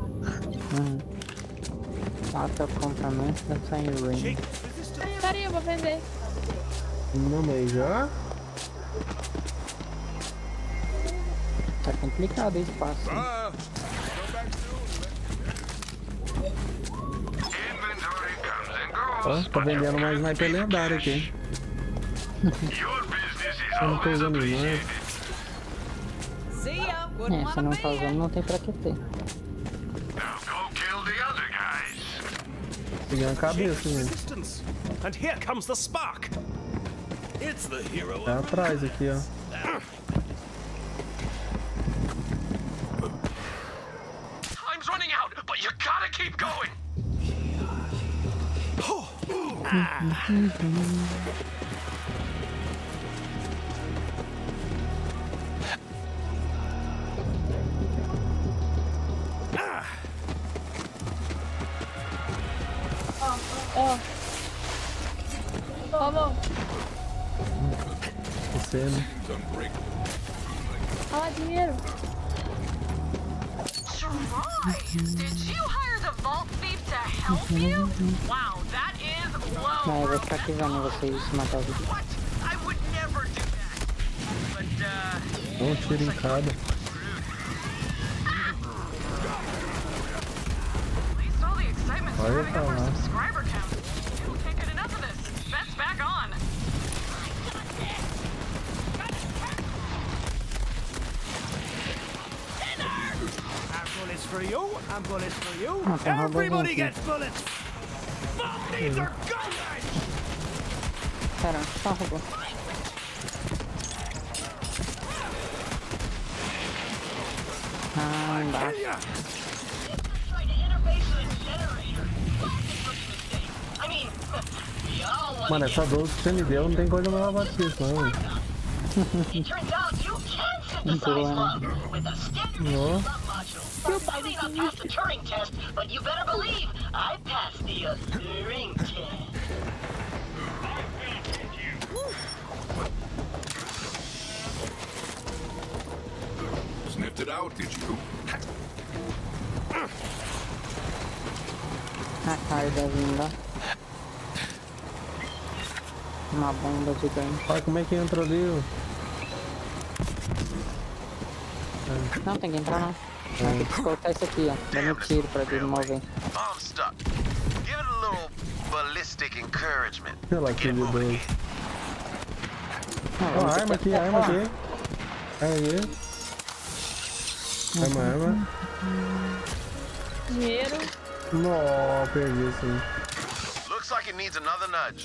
Autocomplemento da Siren. Peraí, eu vou vender. Não, mas já? Tá complicado o espaço. Ó, tá vendendo mais sniper lendário aqui. Eu não tô usando mais. Se não tá usando, não tem pra que ter. Peguei uma cabeça, né? And here comes the spark. It's the hero. Tá atrás aqui, ó. Time's running out, but you gotta keep going. Vamos. Você, né? Ah, dinheiro. Did you hire the vault thief to help you? Wow, that is low. Não, eu vou ficar aqui vendo vocês matar o vídeo. What? I would never do that. But, Um tiro em cada. at least all the excitement's driving up our subscriber count. Can't get enough of this. Bet's back on. Bullets for you, and bullets for you. Everybody gets bullets. Fuck, these are guys! Pera, só roubou. Embaixo. Mano, essa 12 que você me deu não tem coisa mais lavada que isso, não. Não. You might not pass the Turing test, but you better believe I passed the Turing test. Sniffed it out, did you? A carga vinda. Uma bomba gigante. Olha como é que entra ali. Não, tem que entrar não. Tem que escoltar isso aqui, ó. Dando tiro pra ele mover. I'm stuck. Give it a little ballistic encouragement. Sei lá que de dois. Ó, arma aqui, arma aqui. Aí. Arma. Dinheiro. Não, perdi sim. Looks like it needs another nudge.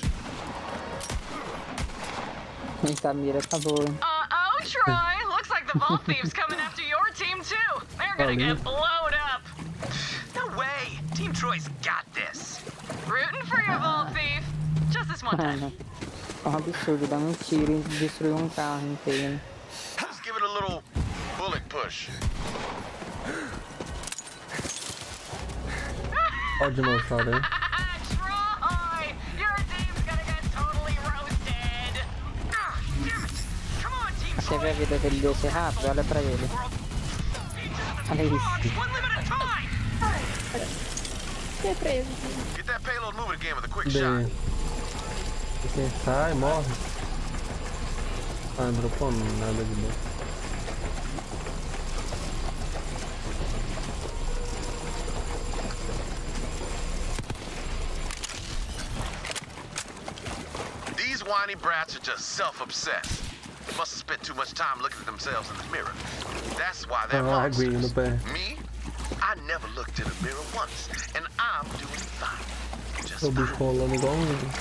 Essa mira tá boa. Oh, Troy. Looks like the Vault Thieves coming after your team too. They're gonna get blown up. No way. Team Troy's got this. Rooting for your Vault Thief. Just this one time. É um absurdo, dá um tiro e destruir um carro inteiro. Let's give it a little bullet push. Pode não, cara, hein? Troy, your team's gonna get totally roasted. Damn it. Come on, Team Troy. Você vê a vida dele descer rápido? Olha pra ele. Olha isso. One limit at a time. Get that payload moving again with a quick shot. Você sai, morre. Ah, dropou nada de bom. These whiny brats are just self-obsessed. Must have spent too much time looking at themselves in the mirror. That's why they're monsters. Me? I never looked in a mirror once, and I'm doing fine. Just O bicho rolando igual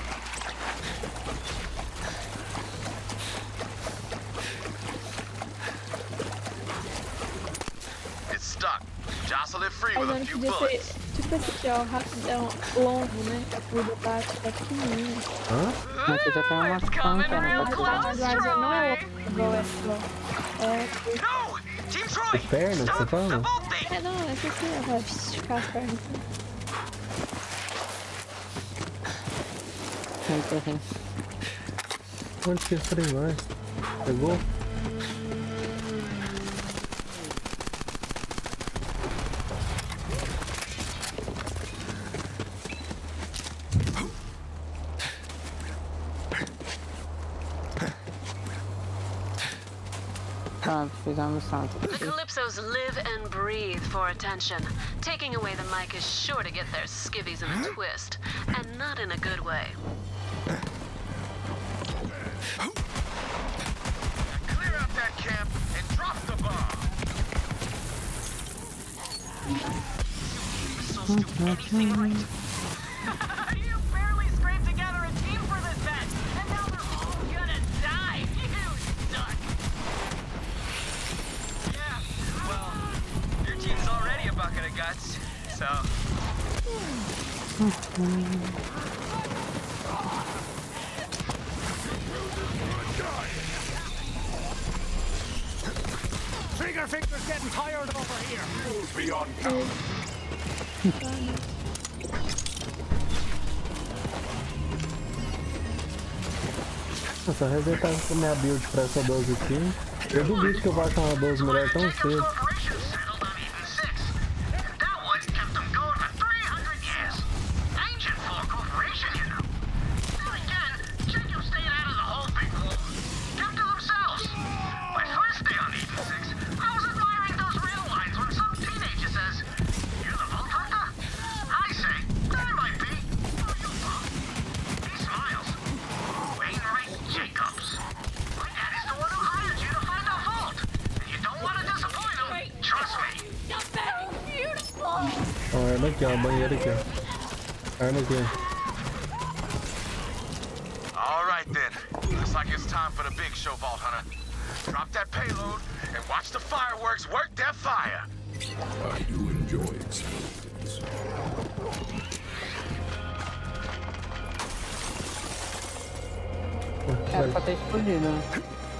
It's stuck. Jostle it free with a few bullets. Tipo esse aqui, ó, rapidão, longo, né? A curva bate pequenininha. Hã? Aqui já tem uma panca, né? Mas não é igual essa, ó. As pernas, você fala? É, não, essa aqui, ó, vai esticar as pernas. Onde que esse trem vai? Pegou? The Calypsos live and breathe for attention. Taking away the mic is sure to get their skivvies in a twist, and not in a good way. Clear out that camp and drop the bomb. Anything right? You barely scraped together a team for this bet, and now they're all gonna die. You suck. Yeah, well, your team's already a bucket of guts, so... Trigger finger's getting tired over here. Move beyond count. Nossa, resetar minha build pra essa 12 aqui. Eu duvido que eu vou achar uma 12 melhor tão cedo. Ó, arma aqui, ó, banheiro aqui, ó. Arma aqui, ó. Alright then. Looks like it's time for the big show, Vault Hunter. Drop that payload and watch the fireworks work their fire. I do enjoy explosions. Era pra ter explodido, né?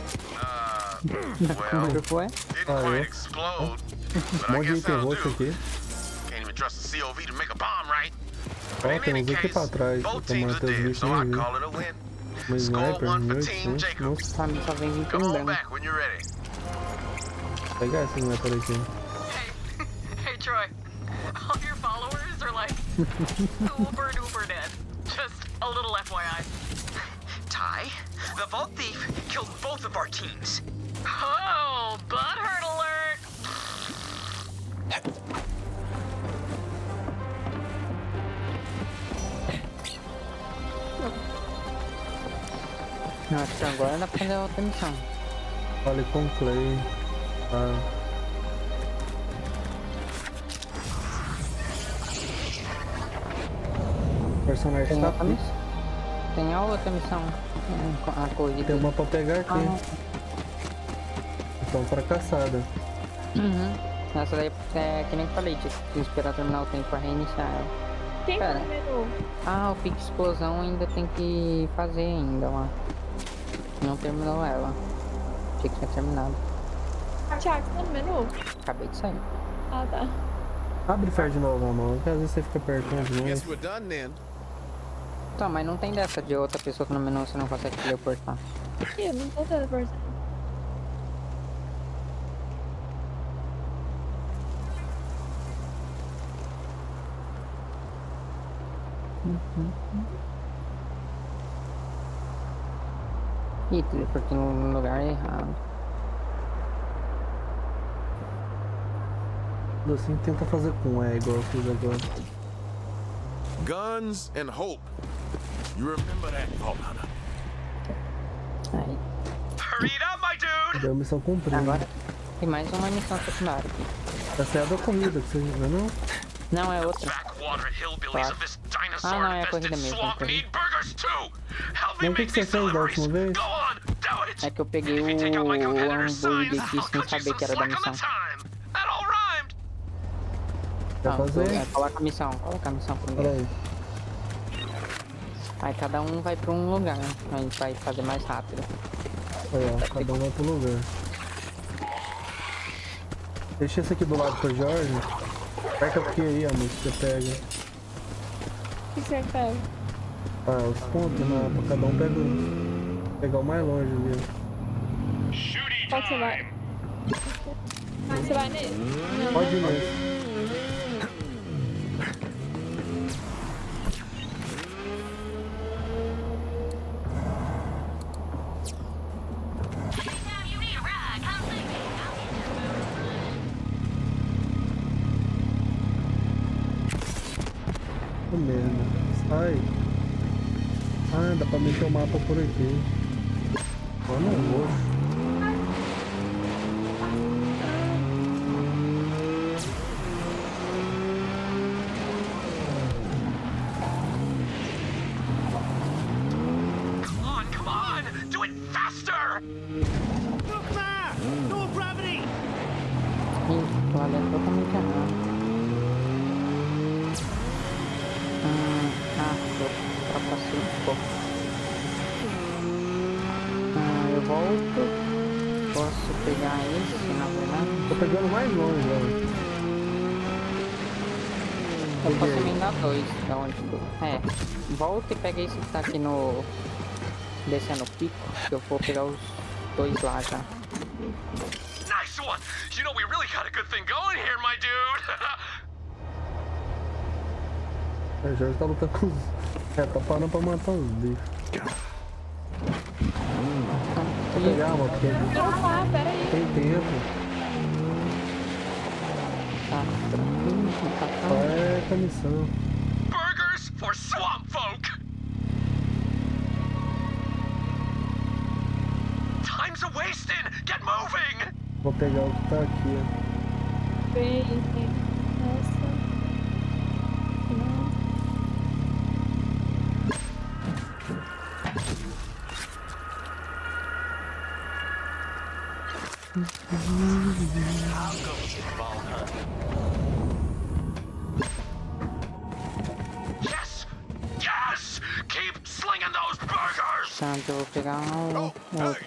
Well, Como foi? didn't quite explode, but I guess that'll do. Can't even trust the COV to make a bomb, right? But in any case, both teams are dead, so I call it a win. Score one for Team Jacobs. Come on back when you're ready. Pegar esse sniper aqui. Hey, Troy. All your followers are like super duper dead. Just a little FYI. Ty, the Vault Thief killed both of our teams. Oh, butthurt alert! Acho que agora dá pra fazer outra missão. Fale com o Clay. Ah. personagem tá aqui. Tem a outra missão. A corrida. Tem uma pra pegar aqui. Então fracassada. Essa daí é que nem eu falei, tinha que esperar terminar o tempo pra reiniciar ela. Quem Pera. terminou? Ah, o pique explosão ainda tem que fazer ainda lá. Não terminou ela. Tinha que ter terminado. Thiago, tá no menu? Acabei de sair. Ah, tá. Abre e faz de novo a mão, que às vezes você fica apertando demais. Tá, mas não tem dessa de outra pessoa que no menu você não consegue teleportar. Eu não tô teleportando. Ih, teleportei no lugar errado. Assim, tenta fazer com E igual eu fiz agora. Guns and hope. You remember that, Vault Hunter? Aí. Hurry it up, my dude! Deu missão cumprida. Agora tem mais uma missão secundária. Essa é a da corrida que você viu, não? Não, é outra. Claro. Ah, não, é a corrida mesmo. Mas o que você fez da última vez? É que eu peguei o hambúrguer aqui sem saber que era da missão. Quer fazer? Coloca a missão primeiro. Aí cada um vai pra um lugar, a gente vai fazer mais rápido. Olha, cada um vai pro lugar. Deixa esse aqui do lado pro Jorge. Aperta aqui aí, amor, que você pega. O que você pega? Ah, os pontos, né? Pra cada um pega pegar o mais longe ali. Qual que você vai? Você vai nele? Não, pode ir nesse. Merda. Sai. Ah, dá pra mexer o mapa por aqui. Eu não vou. Come on! Do it faster! Look there! No gravity! Tô olhando totalmente errado. Eu volto. Posso pegar esse, na verdade? Tô pegando mais longe, velho. Eu posso emendar dois, da onde tô. É, volta e pega esse que tá aqui no... descendo o pico, que eu vou pegar os dois lá já. Nice one! You know we really got a good thing going here, my dude! O Jorge tá lutando com os... É, tá parando pra matar os bichos. Vou pegar, mano, porque... Tem tempo. Tá, qual é a missão? Burgers for swamp folk! Time's a wasting! Get moving! Vou pegar o que tá aqui, ó. Bem, nossa. Yes! Yes! Keep slinging those burgers! Tá, então eu vou pegar um outro.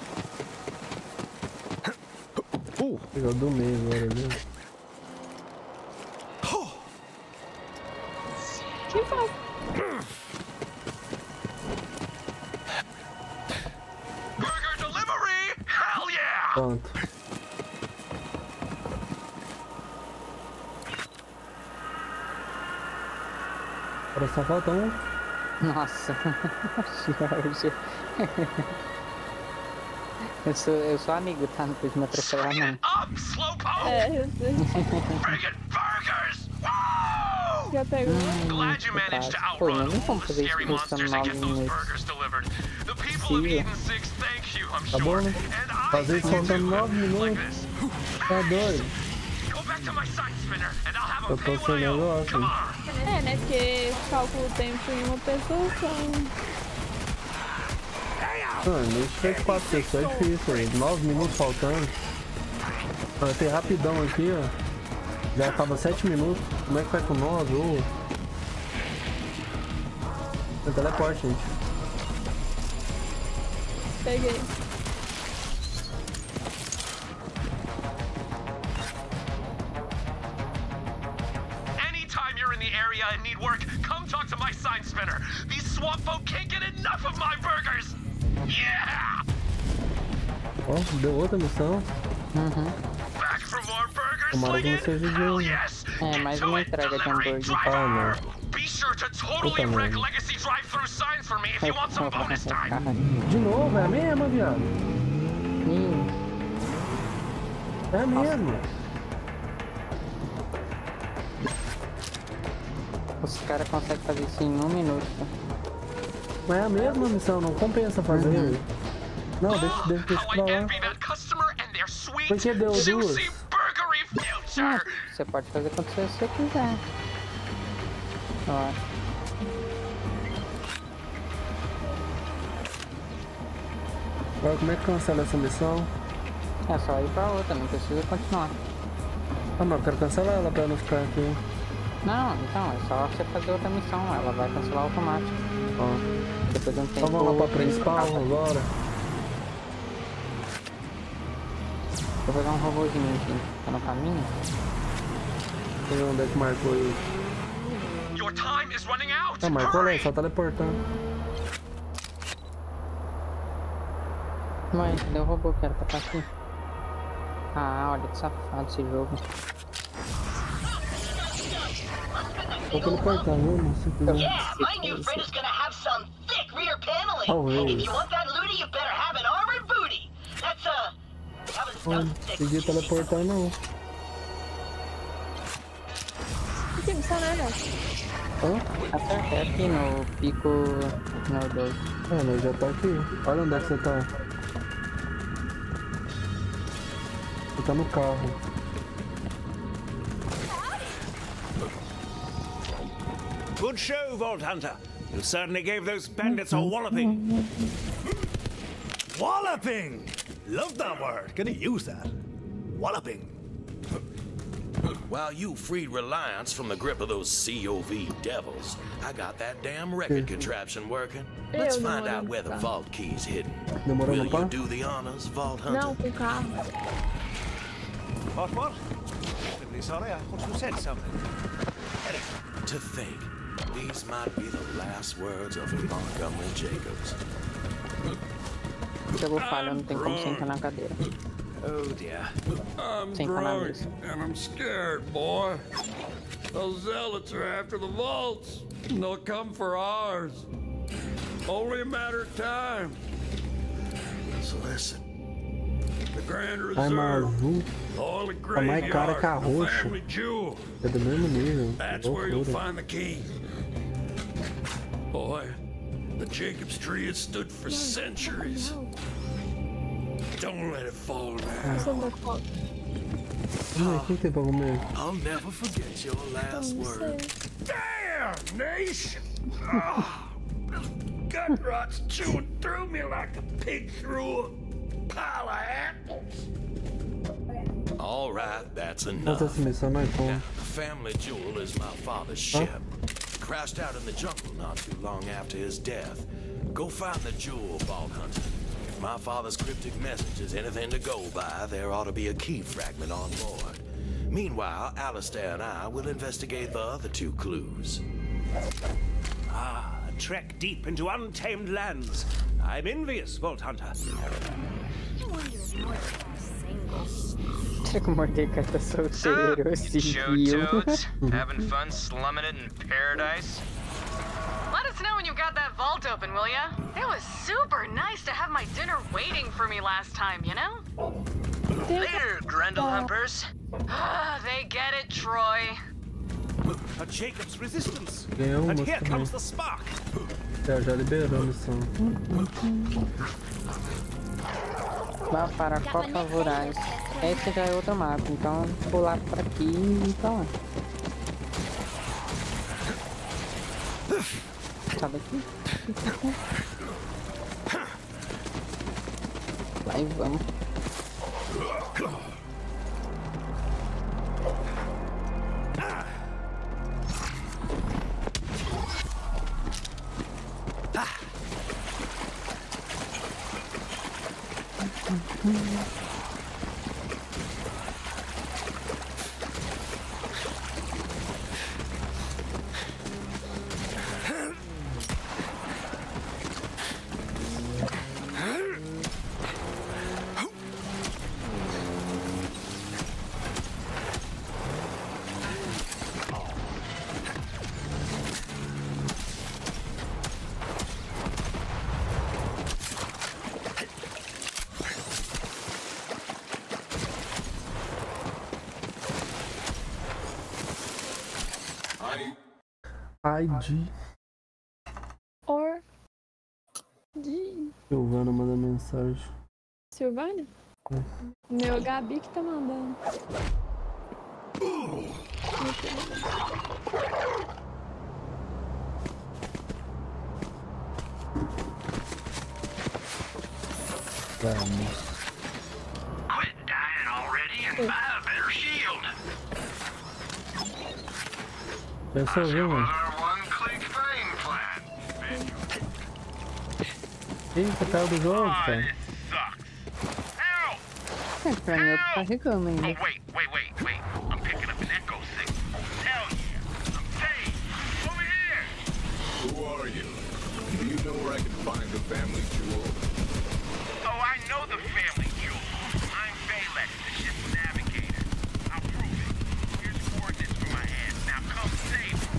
Pegou do meio agora, viu? Que faz? Burger delivery! Hell yeah! Pronto. Agora só falta um. Nossa, Jorge. Eu sou amigo, tá? Não precisa me atropelar, não. É, eu sei. Já pegou? Glad you managed to Pô, outrun não tem como all the fazer scary isso monsters and funcionar get those nesse. burgers delivered. The people of Eden 6 thank you, I'm Tá bom, sure. né? And I Fazer isso thank you faltando too. 9 minutos. Tá doido. Go back to my side spinner, and I'll have Eu tô sem negócio. É, né? Porque calcula o tempo em uma pessoa só. Mano, isso fez 4 pessoas é difícil, aí. 9 minutos faltando. Vai ter rapidão aqui, ó. Já acaba 7 minutos. Como é que vai com 9? Tem teleporte, gente. Peguei. Anytime you're in the area and need work, come talk to my sign spinner. These swamp folk can't get enough of my burgers. Yeah! Ó, deu outra missão. Back for more burgers, Tomara que não seja de um. É, mais uma entrega de hambúrguer. Ah, não. Be sure to totally wreck Legacy drive-through signs for me if you want some bonus time. De novo, é a mesma, viado. É a mesma. Os caras conseguem fazer isso em 1 minuto. Mas é a mesma missão, não compensa fazer. Não, deixa pra lá. Por que deu 2? Não, você pode fazer quando você quiser. Ó. Agora como é que cancela essa missão? É só ir pra outra, não precisa continuar. Ah, mas eu quero cancelar ela pra não ficar aqui. Não, então, é só você fazer outra missão, ela vai cancelar automático. Ó. Depois não tem. Então vamos lá pra principal agora. Vou pegar um robôzinho aqui, tá no caminho. Deixa eu ver onde é que marcou isso. Ah, marcou lá, só teleportando. Mas cadê o robô que era pra estar aqui? Ah, olha que safado esse jogo. Tô teleportando, não sei o que. Yeah, my new friend is gonna have some thick rear paneling. And if you want that looty, you better have an armored booty. That's Não consegui teleportar não. Que missão é essa? Acertei aqui no pico nordoso. Ah, nós já tá aqui. Olha onde é que você tá. Você tá no carro. Good show, Vault Hunter. You certainly gave those bandits a walloping. Walloping! Love that word. Gonna use that. Walloping. While you freed Reliance from the grip of those COV devils, I got that damn record contraption working. Let's find out where the vault key's hidden. Will you do the honors, Vault Hunter? Não, com o carro. What? Terribly sorry, I thought you said something. To think, these might be the last words of Montgomery Jacobs. Jogou falha, não tem como sentar na cadeira. Oh dear. I'm drunk and I'm scared, boy. Those zealots are after the vaults, and they'll come for ours. Only a matter of time. So listen. The Grand Reserve, all the graveyard, the family jewel. É do mesmo nível. That's where you'll find the key. Boy, the Jacobs tree has stood for centuries. Don't let it fall now. I'll never forget your last word. Damn, nation! Oh, this gut rot's chewing through me like a pig through a pile of apples. All right, that's enough. Now, the family jewel is my father's ship. Crashed out in the jungle not too long after his death. Go find the jewel, Vault Hunter. If my father's cryptic message is anything to go by, there ought to be a key fragment on board. Meanwhile, Alistair and I will investigate the other 2 clues. Ah, a trek deep into untamed lands. I'm envious, Vault Hunter. Será que o Mordecai tá solteiro? Joe-toads, having fun slumming it in paradise? Let us know when you got that vault open, will ya? It was super nice to have my dinner waiting for me last time, you know? Later, Grendel Humpers. They get it, Troy. A Jacob's resistance. Ganhou And uma here também. comes the spark. Já liberou a missão. Vá para a Copa Voraz. Esse já é outro mapa, então pular para aqui e pra lá. Acaba aqui. Vai, vamos. ID. Or. De. Silvana manda mensagem. Silvana? É. Meu Gabi que tá mandando. Vamos. Quit dying already and buy a better shield. Pensou, viu, mano? Eita, caiu do jogo, cara. É, pra mim eu tô carregando ainda. Wait. I'm picking up an echo signal. Hell yeah. I'm safe. Over here. Who are you? Do you know where I can find the family jewel? Oh, I know the family jewel. I'm Balex, the ship's navigator. I'll prove it. Here's coordinates for my hand. Now come save me.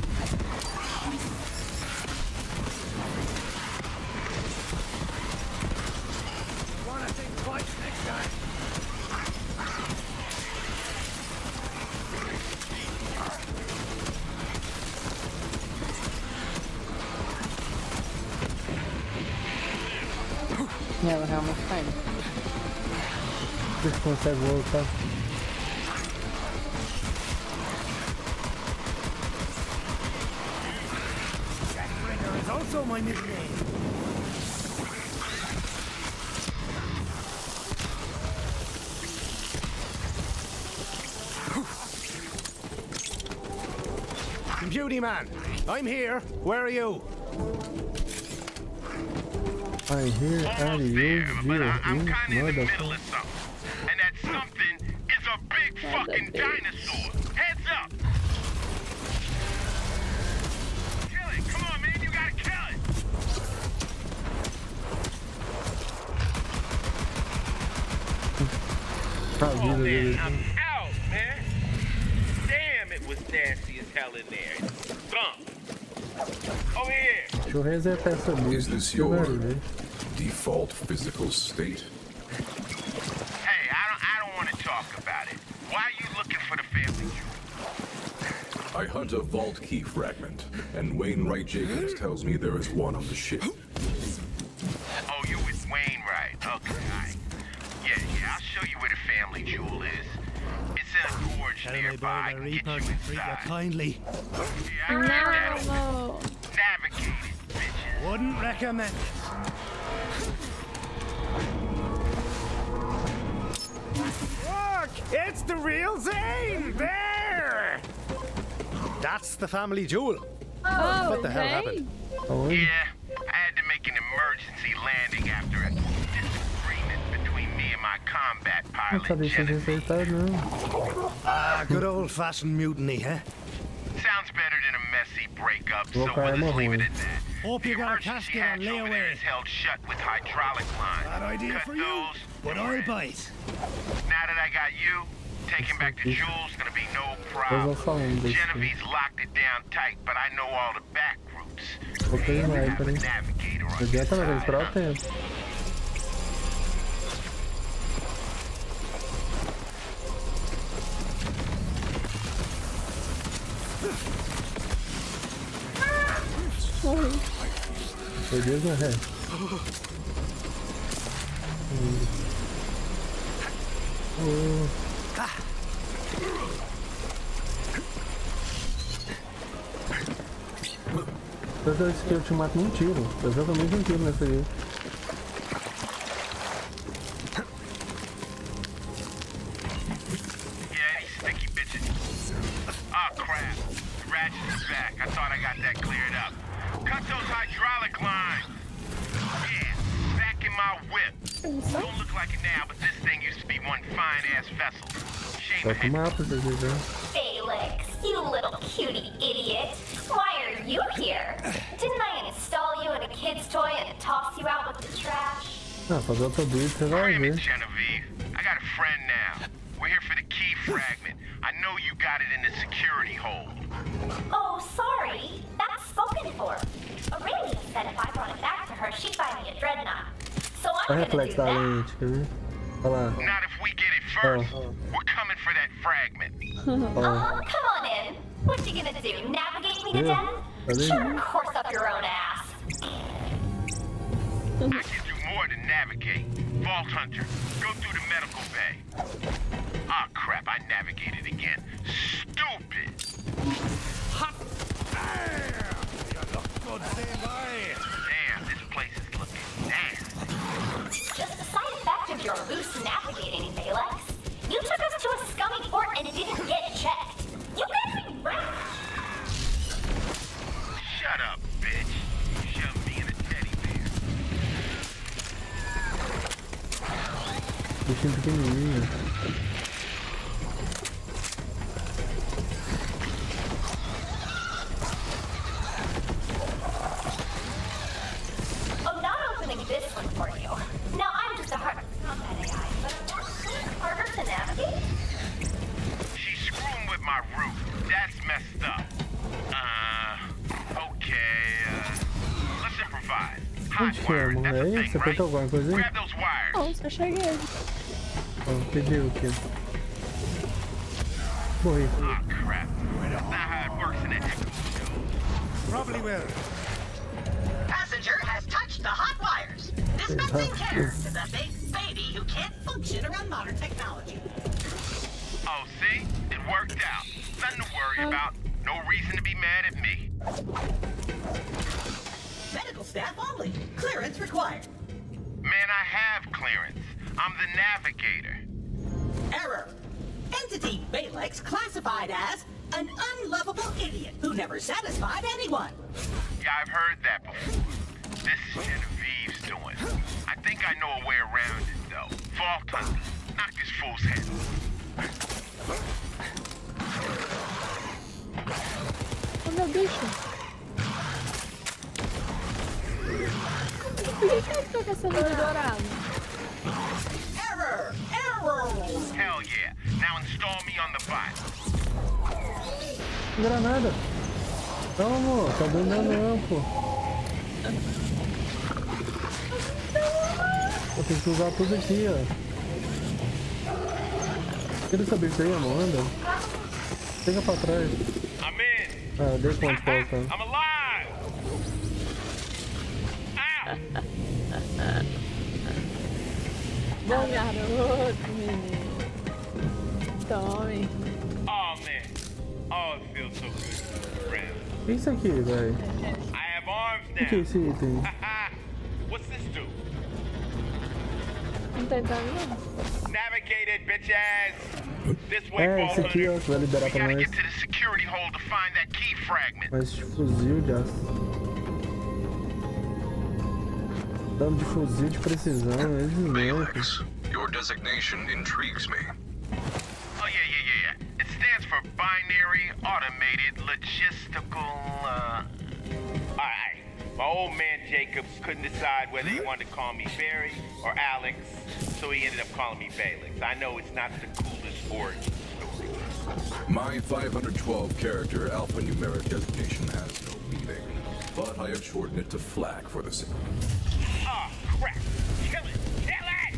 Wanna think twice next time? Ela realmente tá indo. Você consegue voltar. Jackbringer is also my nickname. Beauty man, I'm here. Where are you? I'm here. Are you? I'm kind of in the middle of something. And that something is a big fucking dinosaur. Heads up. Kill it. Come on, man. You gotta kill it. Oh, man. I'm out, man. Damn, it was nasty as hell in there. Thump. Over here. Deixa eu resetar essa lista. Is this your default physical state? Hey, I don't want to talk about it. Why are you looking for the family jewel? I hunt a vault key fragment, and Wainwright Jacobs tells me there is one on the ship. Oh, you with Wainwright. Okay, all right. Yeah, I'll show you where the family jewel is. It's in a gorge nearby. I can get you inside. Kindly. Yeah, I get that. No. Navigate it, bitches. Wouldn't recommend it. Look! It's the real Zane! There! That's the family jewel. Oh, what the hell happened? Oh, yeah, I had to make an emergency landing after a disagreement between me and my combat não pilot, sabia se acertar, não. Ah, good old-fashioned mutiny, huh? Sounds better than a messy breakup, so Vou we'll cair just leave it morrendo. at that. Hope you got a casket on layaway. Is held shut with hydraulic lines. Bad idea Cut for you, those, but I'll bite. Now that I got you, taking back the jewels gonna be no Eu problem. vou falando desse. Genevieve's locked it down tight, but I know all the back routes. Vou ter sniper, hein? Não adianta não, tem que esperar o tempo. Meu Deus, né? Toda vez que eu te mato num tiro. Exatamente um tiro nessa aí. Yeah, any sticky bitches. Oh crap. The ratchet is back. I thought I got that cleared up. Cut those hydraulic lines. Yeah, back in my whip. Don't look like it now, but this thing used to be one fine-ass vessel. Shame I had to... Felix, you little cutie idiot. Why are you here? Didn't I install you in a kid's toy and toss you out with the trash? Ah, fazer outro beat, você vai ver. Genevieve, I got a friend now. We're here for the key fragment. I know you got it in the security hole. Oh, sorry. That's spoken for. Aurelia said if I brought it back to her, she'd buy me a dreadnought. So I'm gonna do reflexo da that. lente, quer ver? Olha lá. Not if we get it first. We're coming for that fragment. Come on in. What you gonna do? Navigate me to death? Sure, course up your own ass. I can do more than navigate. Vault Hunter, go through the medical bay. Ah, crap, I navigated again. Stupid! Hot! Damn, this place is looking nasty. Just a side effect of your loose navigating, Felix. You took us to a scummy port and it didn't get checked. You got me right. Shut up, bitch. You shoved me in a teddy bear. Bichinho pequenininho. I'm not opening this one for you. Now, I'm just a hard combat AI, but it's harder to navigate. She's screwing with my roof. That's messed up. Okay, let's improvise. Onde que é, amor? É isso? Você apertou alguma coisa aí? Grab those wires. Não, só cheguei. Ó, pediu aqui. Morri. Oh, crap. That's not how it works in an echo show. Probably will. Passenger has touched the hot wires. Dispensing care to the big baby who can't function around modern technology. Oh, see? It worked out. Nothing to worry about. No reason to be mad at me. Medical staff only. Clearance required. Man, I have clearance. I'm the navigator. Error. Entity Balex classified as an unlovable idiot who never satisfied anyone. Yeah, I've heard that before. This is Genevieve's doing. I think I know a way around it, though. Vault Hunter, knock this fool's head. Oh, meu bicho. Por que eu tô com essa luz dourada? Error! Error! Hell yeah. Now install me on the bot. Granada. Não, amor. Tá dando não, pô. Eu tenho que usar tudo aqui, ó. Queria saber isso aí, amor. Anda. Pega pra trás. I'm in. Ah, dei ponto pra você. I'm alive. Bom garoto, menino. Tome. Oh, man. Oh, it feels so good, friend. O que é isso aqui, velho? I have arms O que é esse item? What's this do? Não tá entrando, não. Navigate it, bitches. This way, É, Vault esse aqui, Hunter. ó, que vai liberar We pra gotta nós. get to the security hole to find that key fragment. Mas de fuzil de aço. Dano de fuzil de precisão, eles Balex, your designation intrigues me. Oh, yeah. It stands for Binary Automated Logistical, Alright. My old man Jacob couldn't decide whether he wanted to call me Barry or Alex, so he ended up calling me Balex. I know it's not the coolest origin story. My 512 character alphanumeric designation has no meaning, but I have shortened it to FLAC for the sake. Ah, crap! Kill it! Kill it!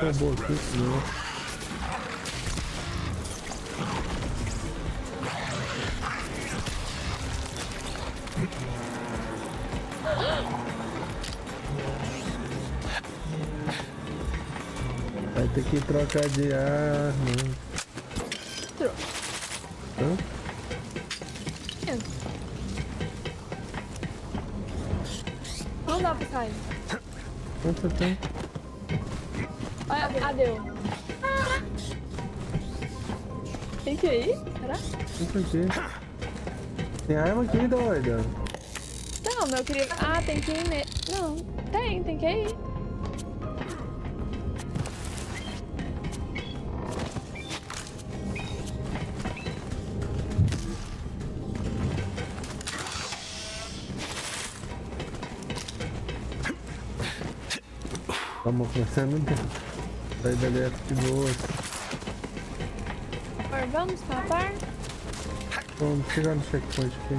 robô aqui, né? Vai ter que trocar de arma. Hã? Não dá pra sair. Quanto tem? Olha, deu. Tem que ir? Será? Quanto aqui? Tem arma aqui, doida. Não, meu querido. Ah, tem que ir mesmo. Não, tem que ir. Vamos começando a sair da dieta de boas. Vamos papar? Vamos chegar no checkpoint aqui.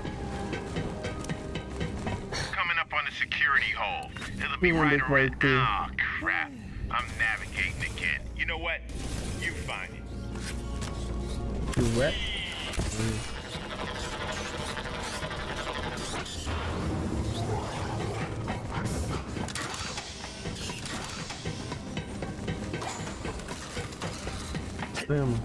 Coming up on the security hole. It'll be right around. Oh crap! I'm navigating again. You know what? You find it. You what? Vamos.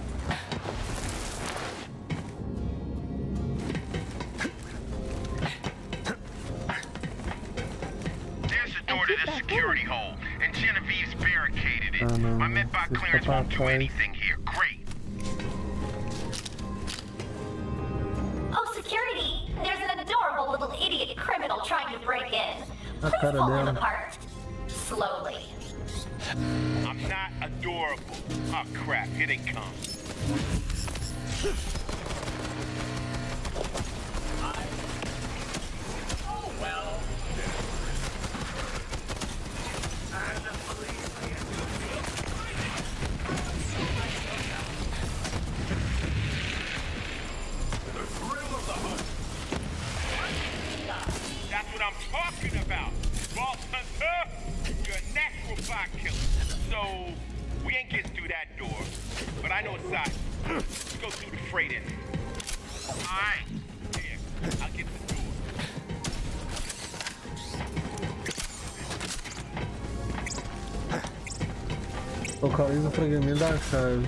There's the door to the security hole, and Genevieve's barricaded it. My medbot clearance won't do anything here. Great. Oh, security! There's an adorable little idiot criminal trying to break in. Please pull him apart. Slowly. I'm not adorable. Oh crap, here they come. Oh well. The thrill of the hunt. That's what I'm talking about. Vault Hunter, you're a natural bot killer. So, we ain't getting through that door. But I know it's side. Let's go through the freight in. Alright. Here, I'll get the door. Localiza o fragmento da chave.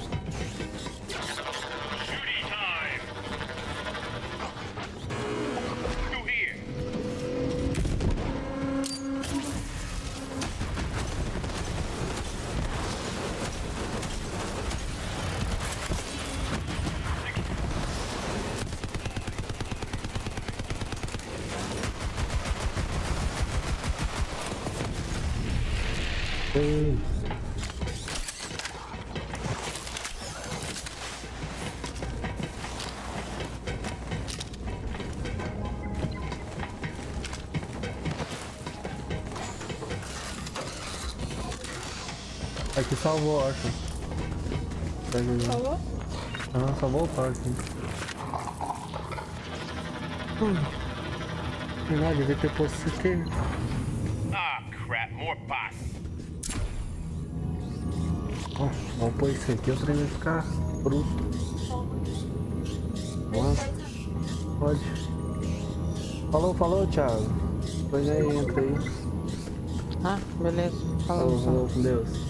Aqui salvou, acho. Salvou? Ah, só voltar aqui. Não, devia ter posto isso aqui. Ah, crap, more bots. Vamos pôr isso aqui, o trem vai ficar bruto. Nossa, pode. Falou, Thiago. Depois aí, entra aí. Ah, beleza. Falou com Deus.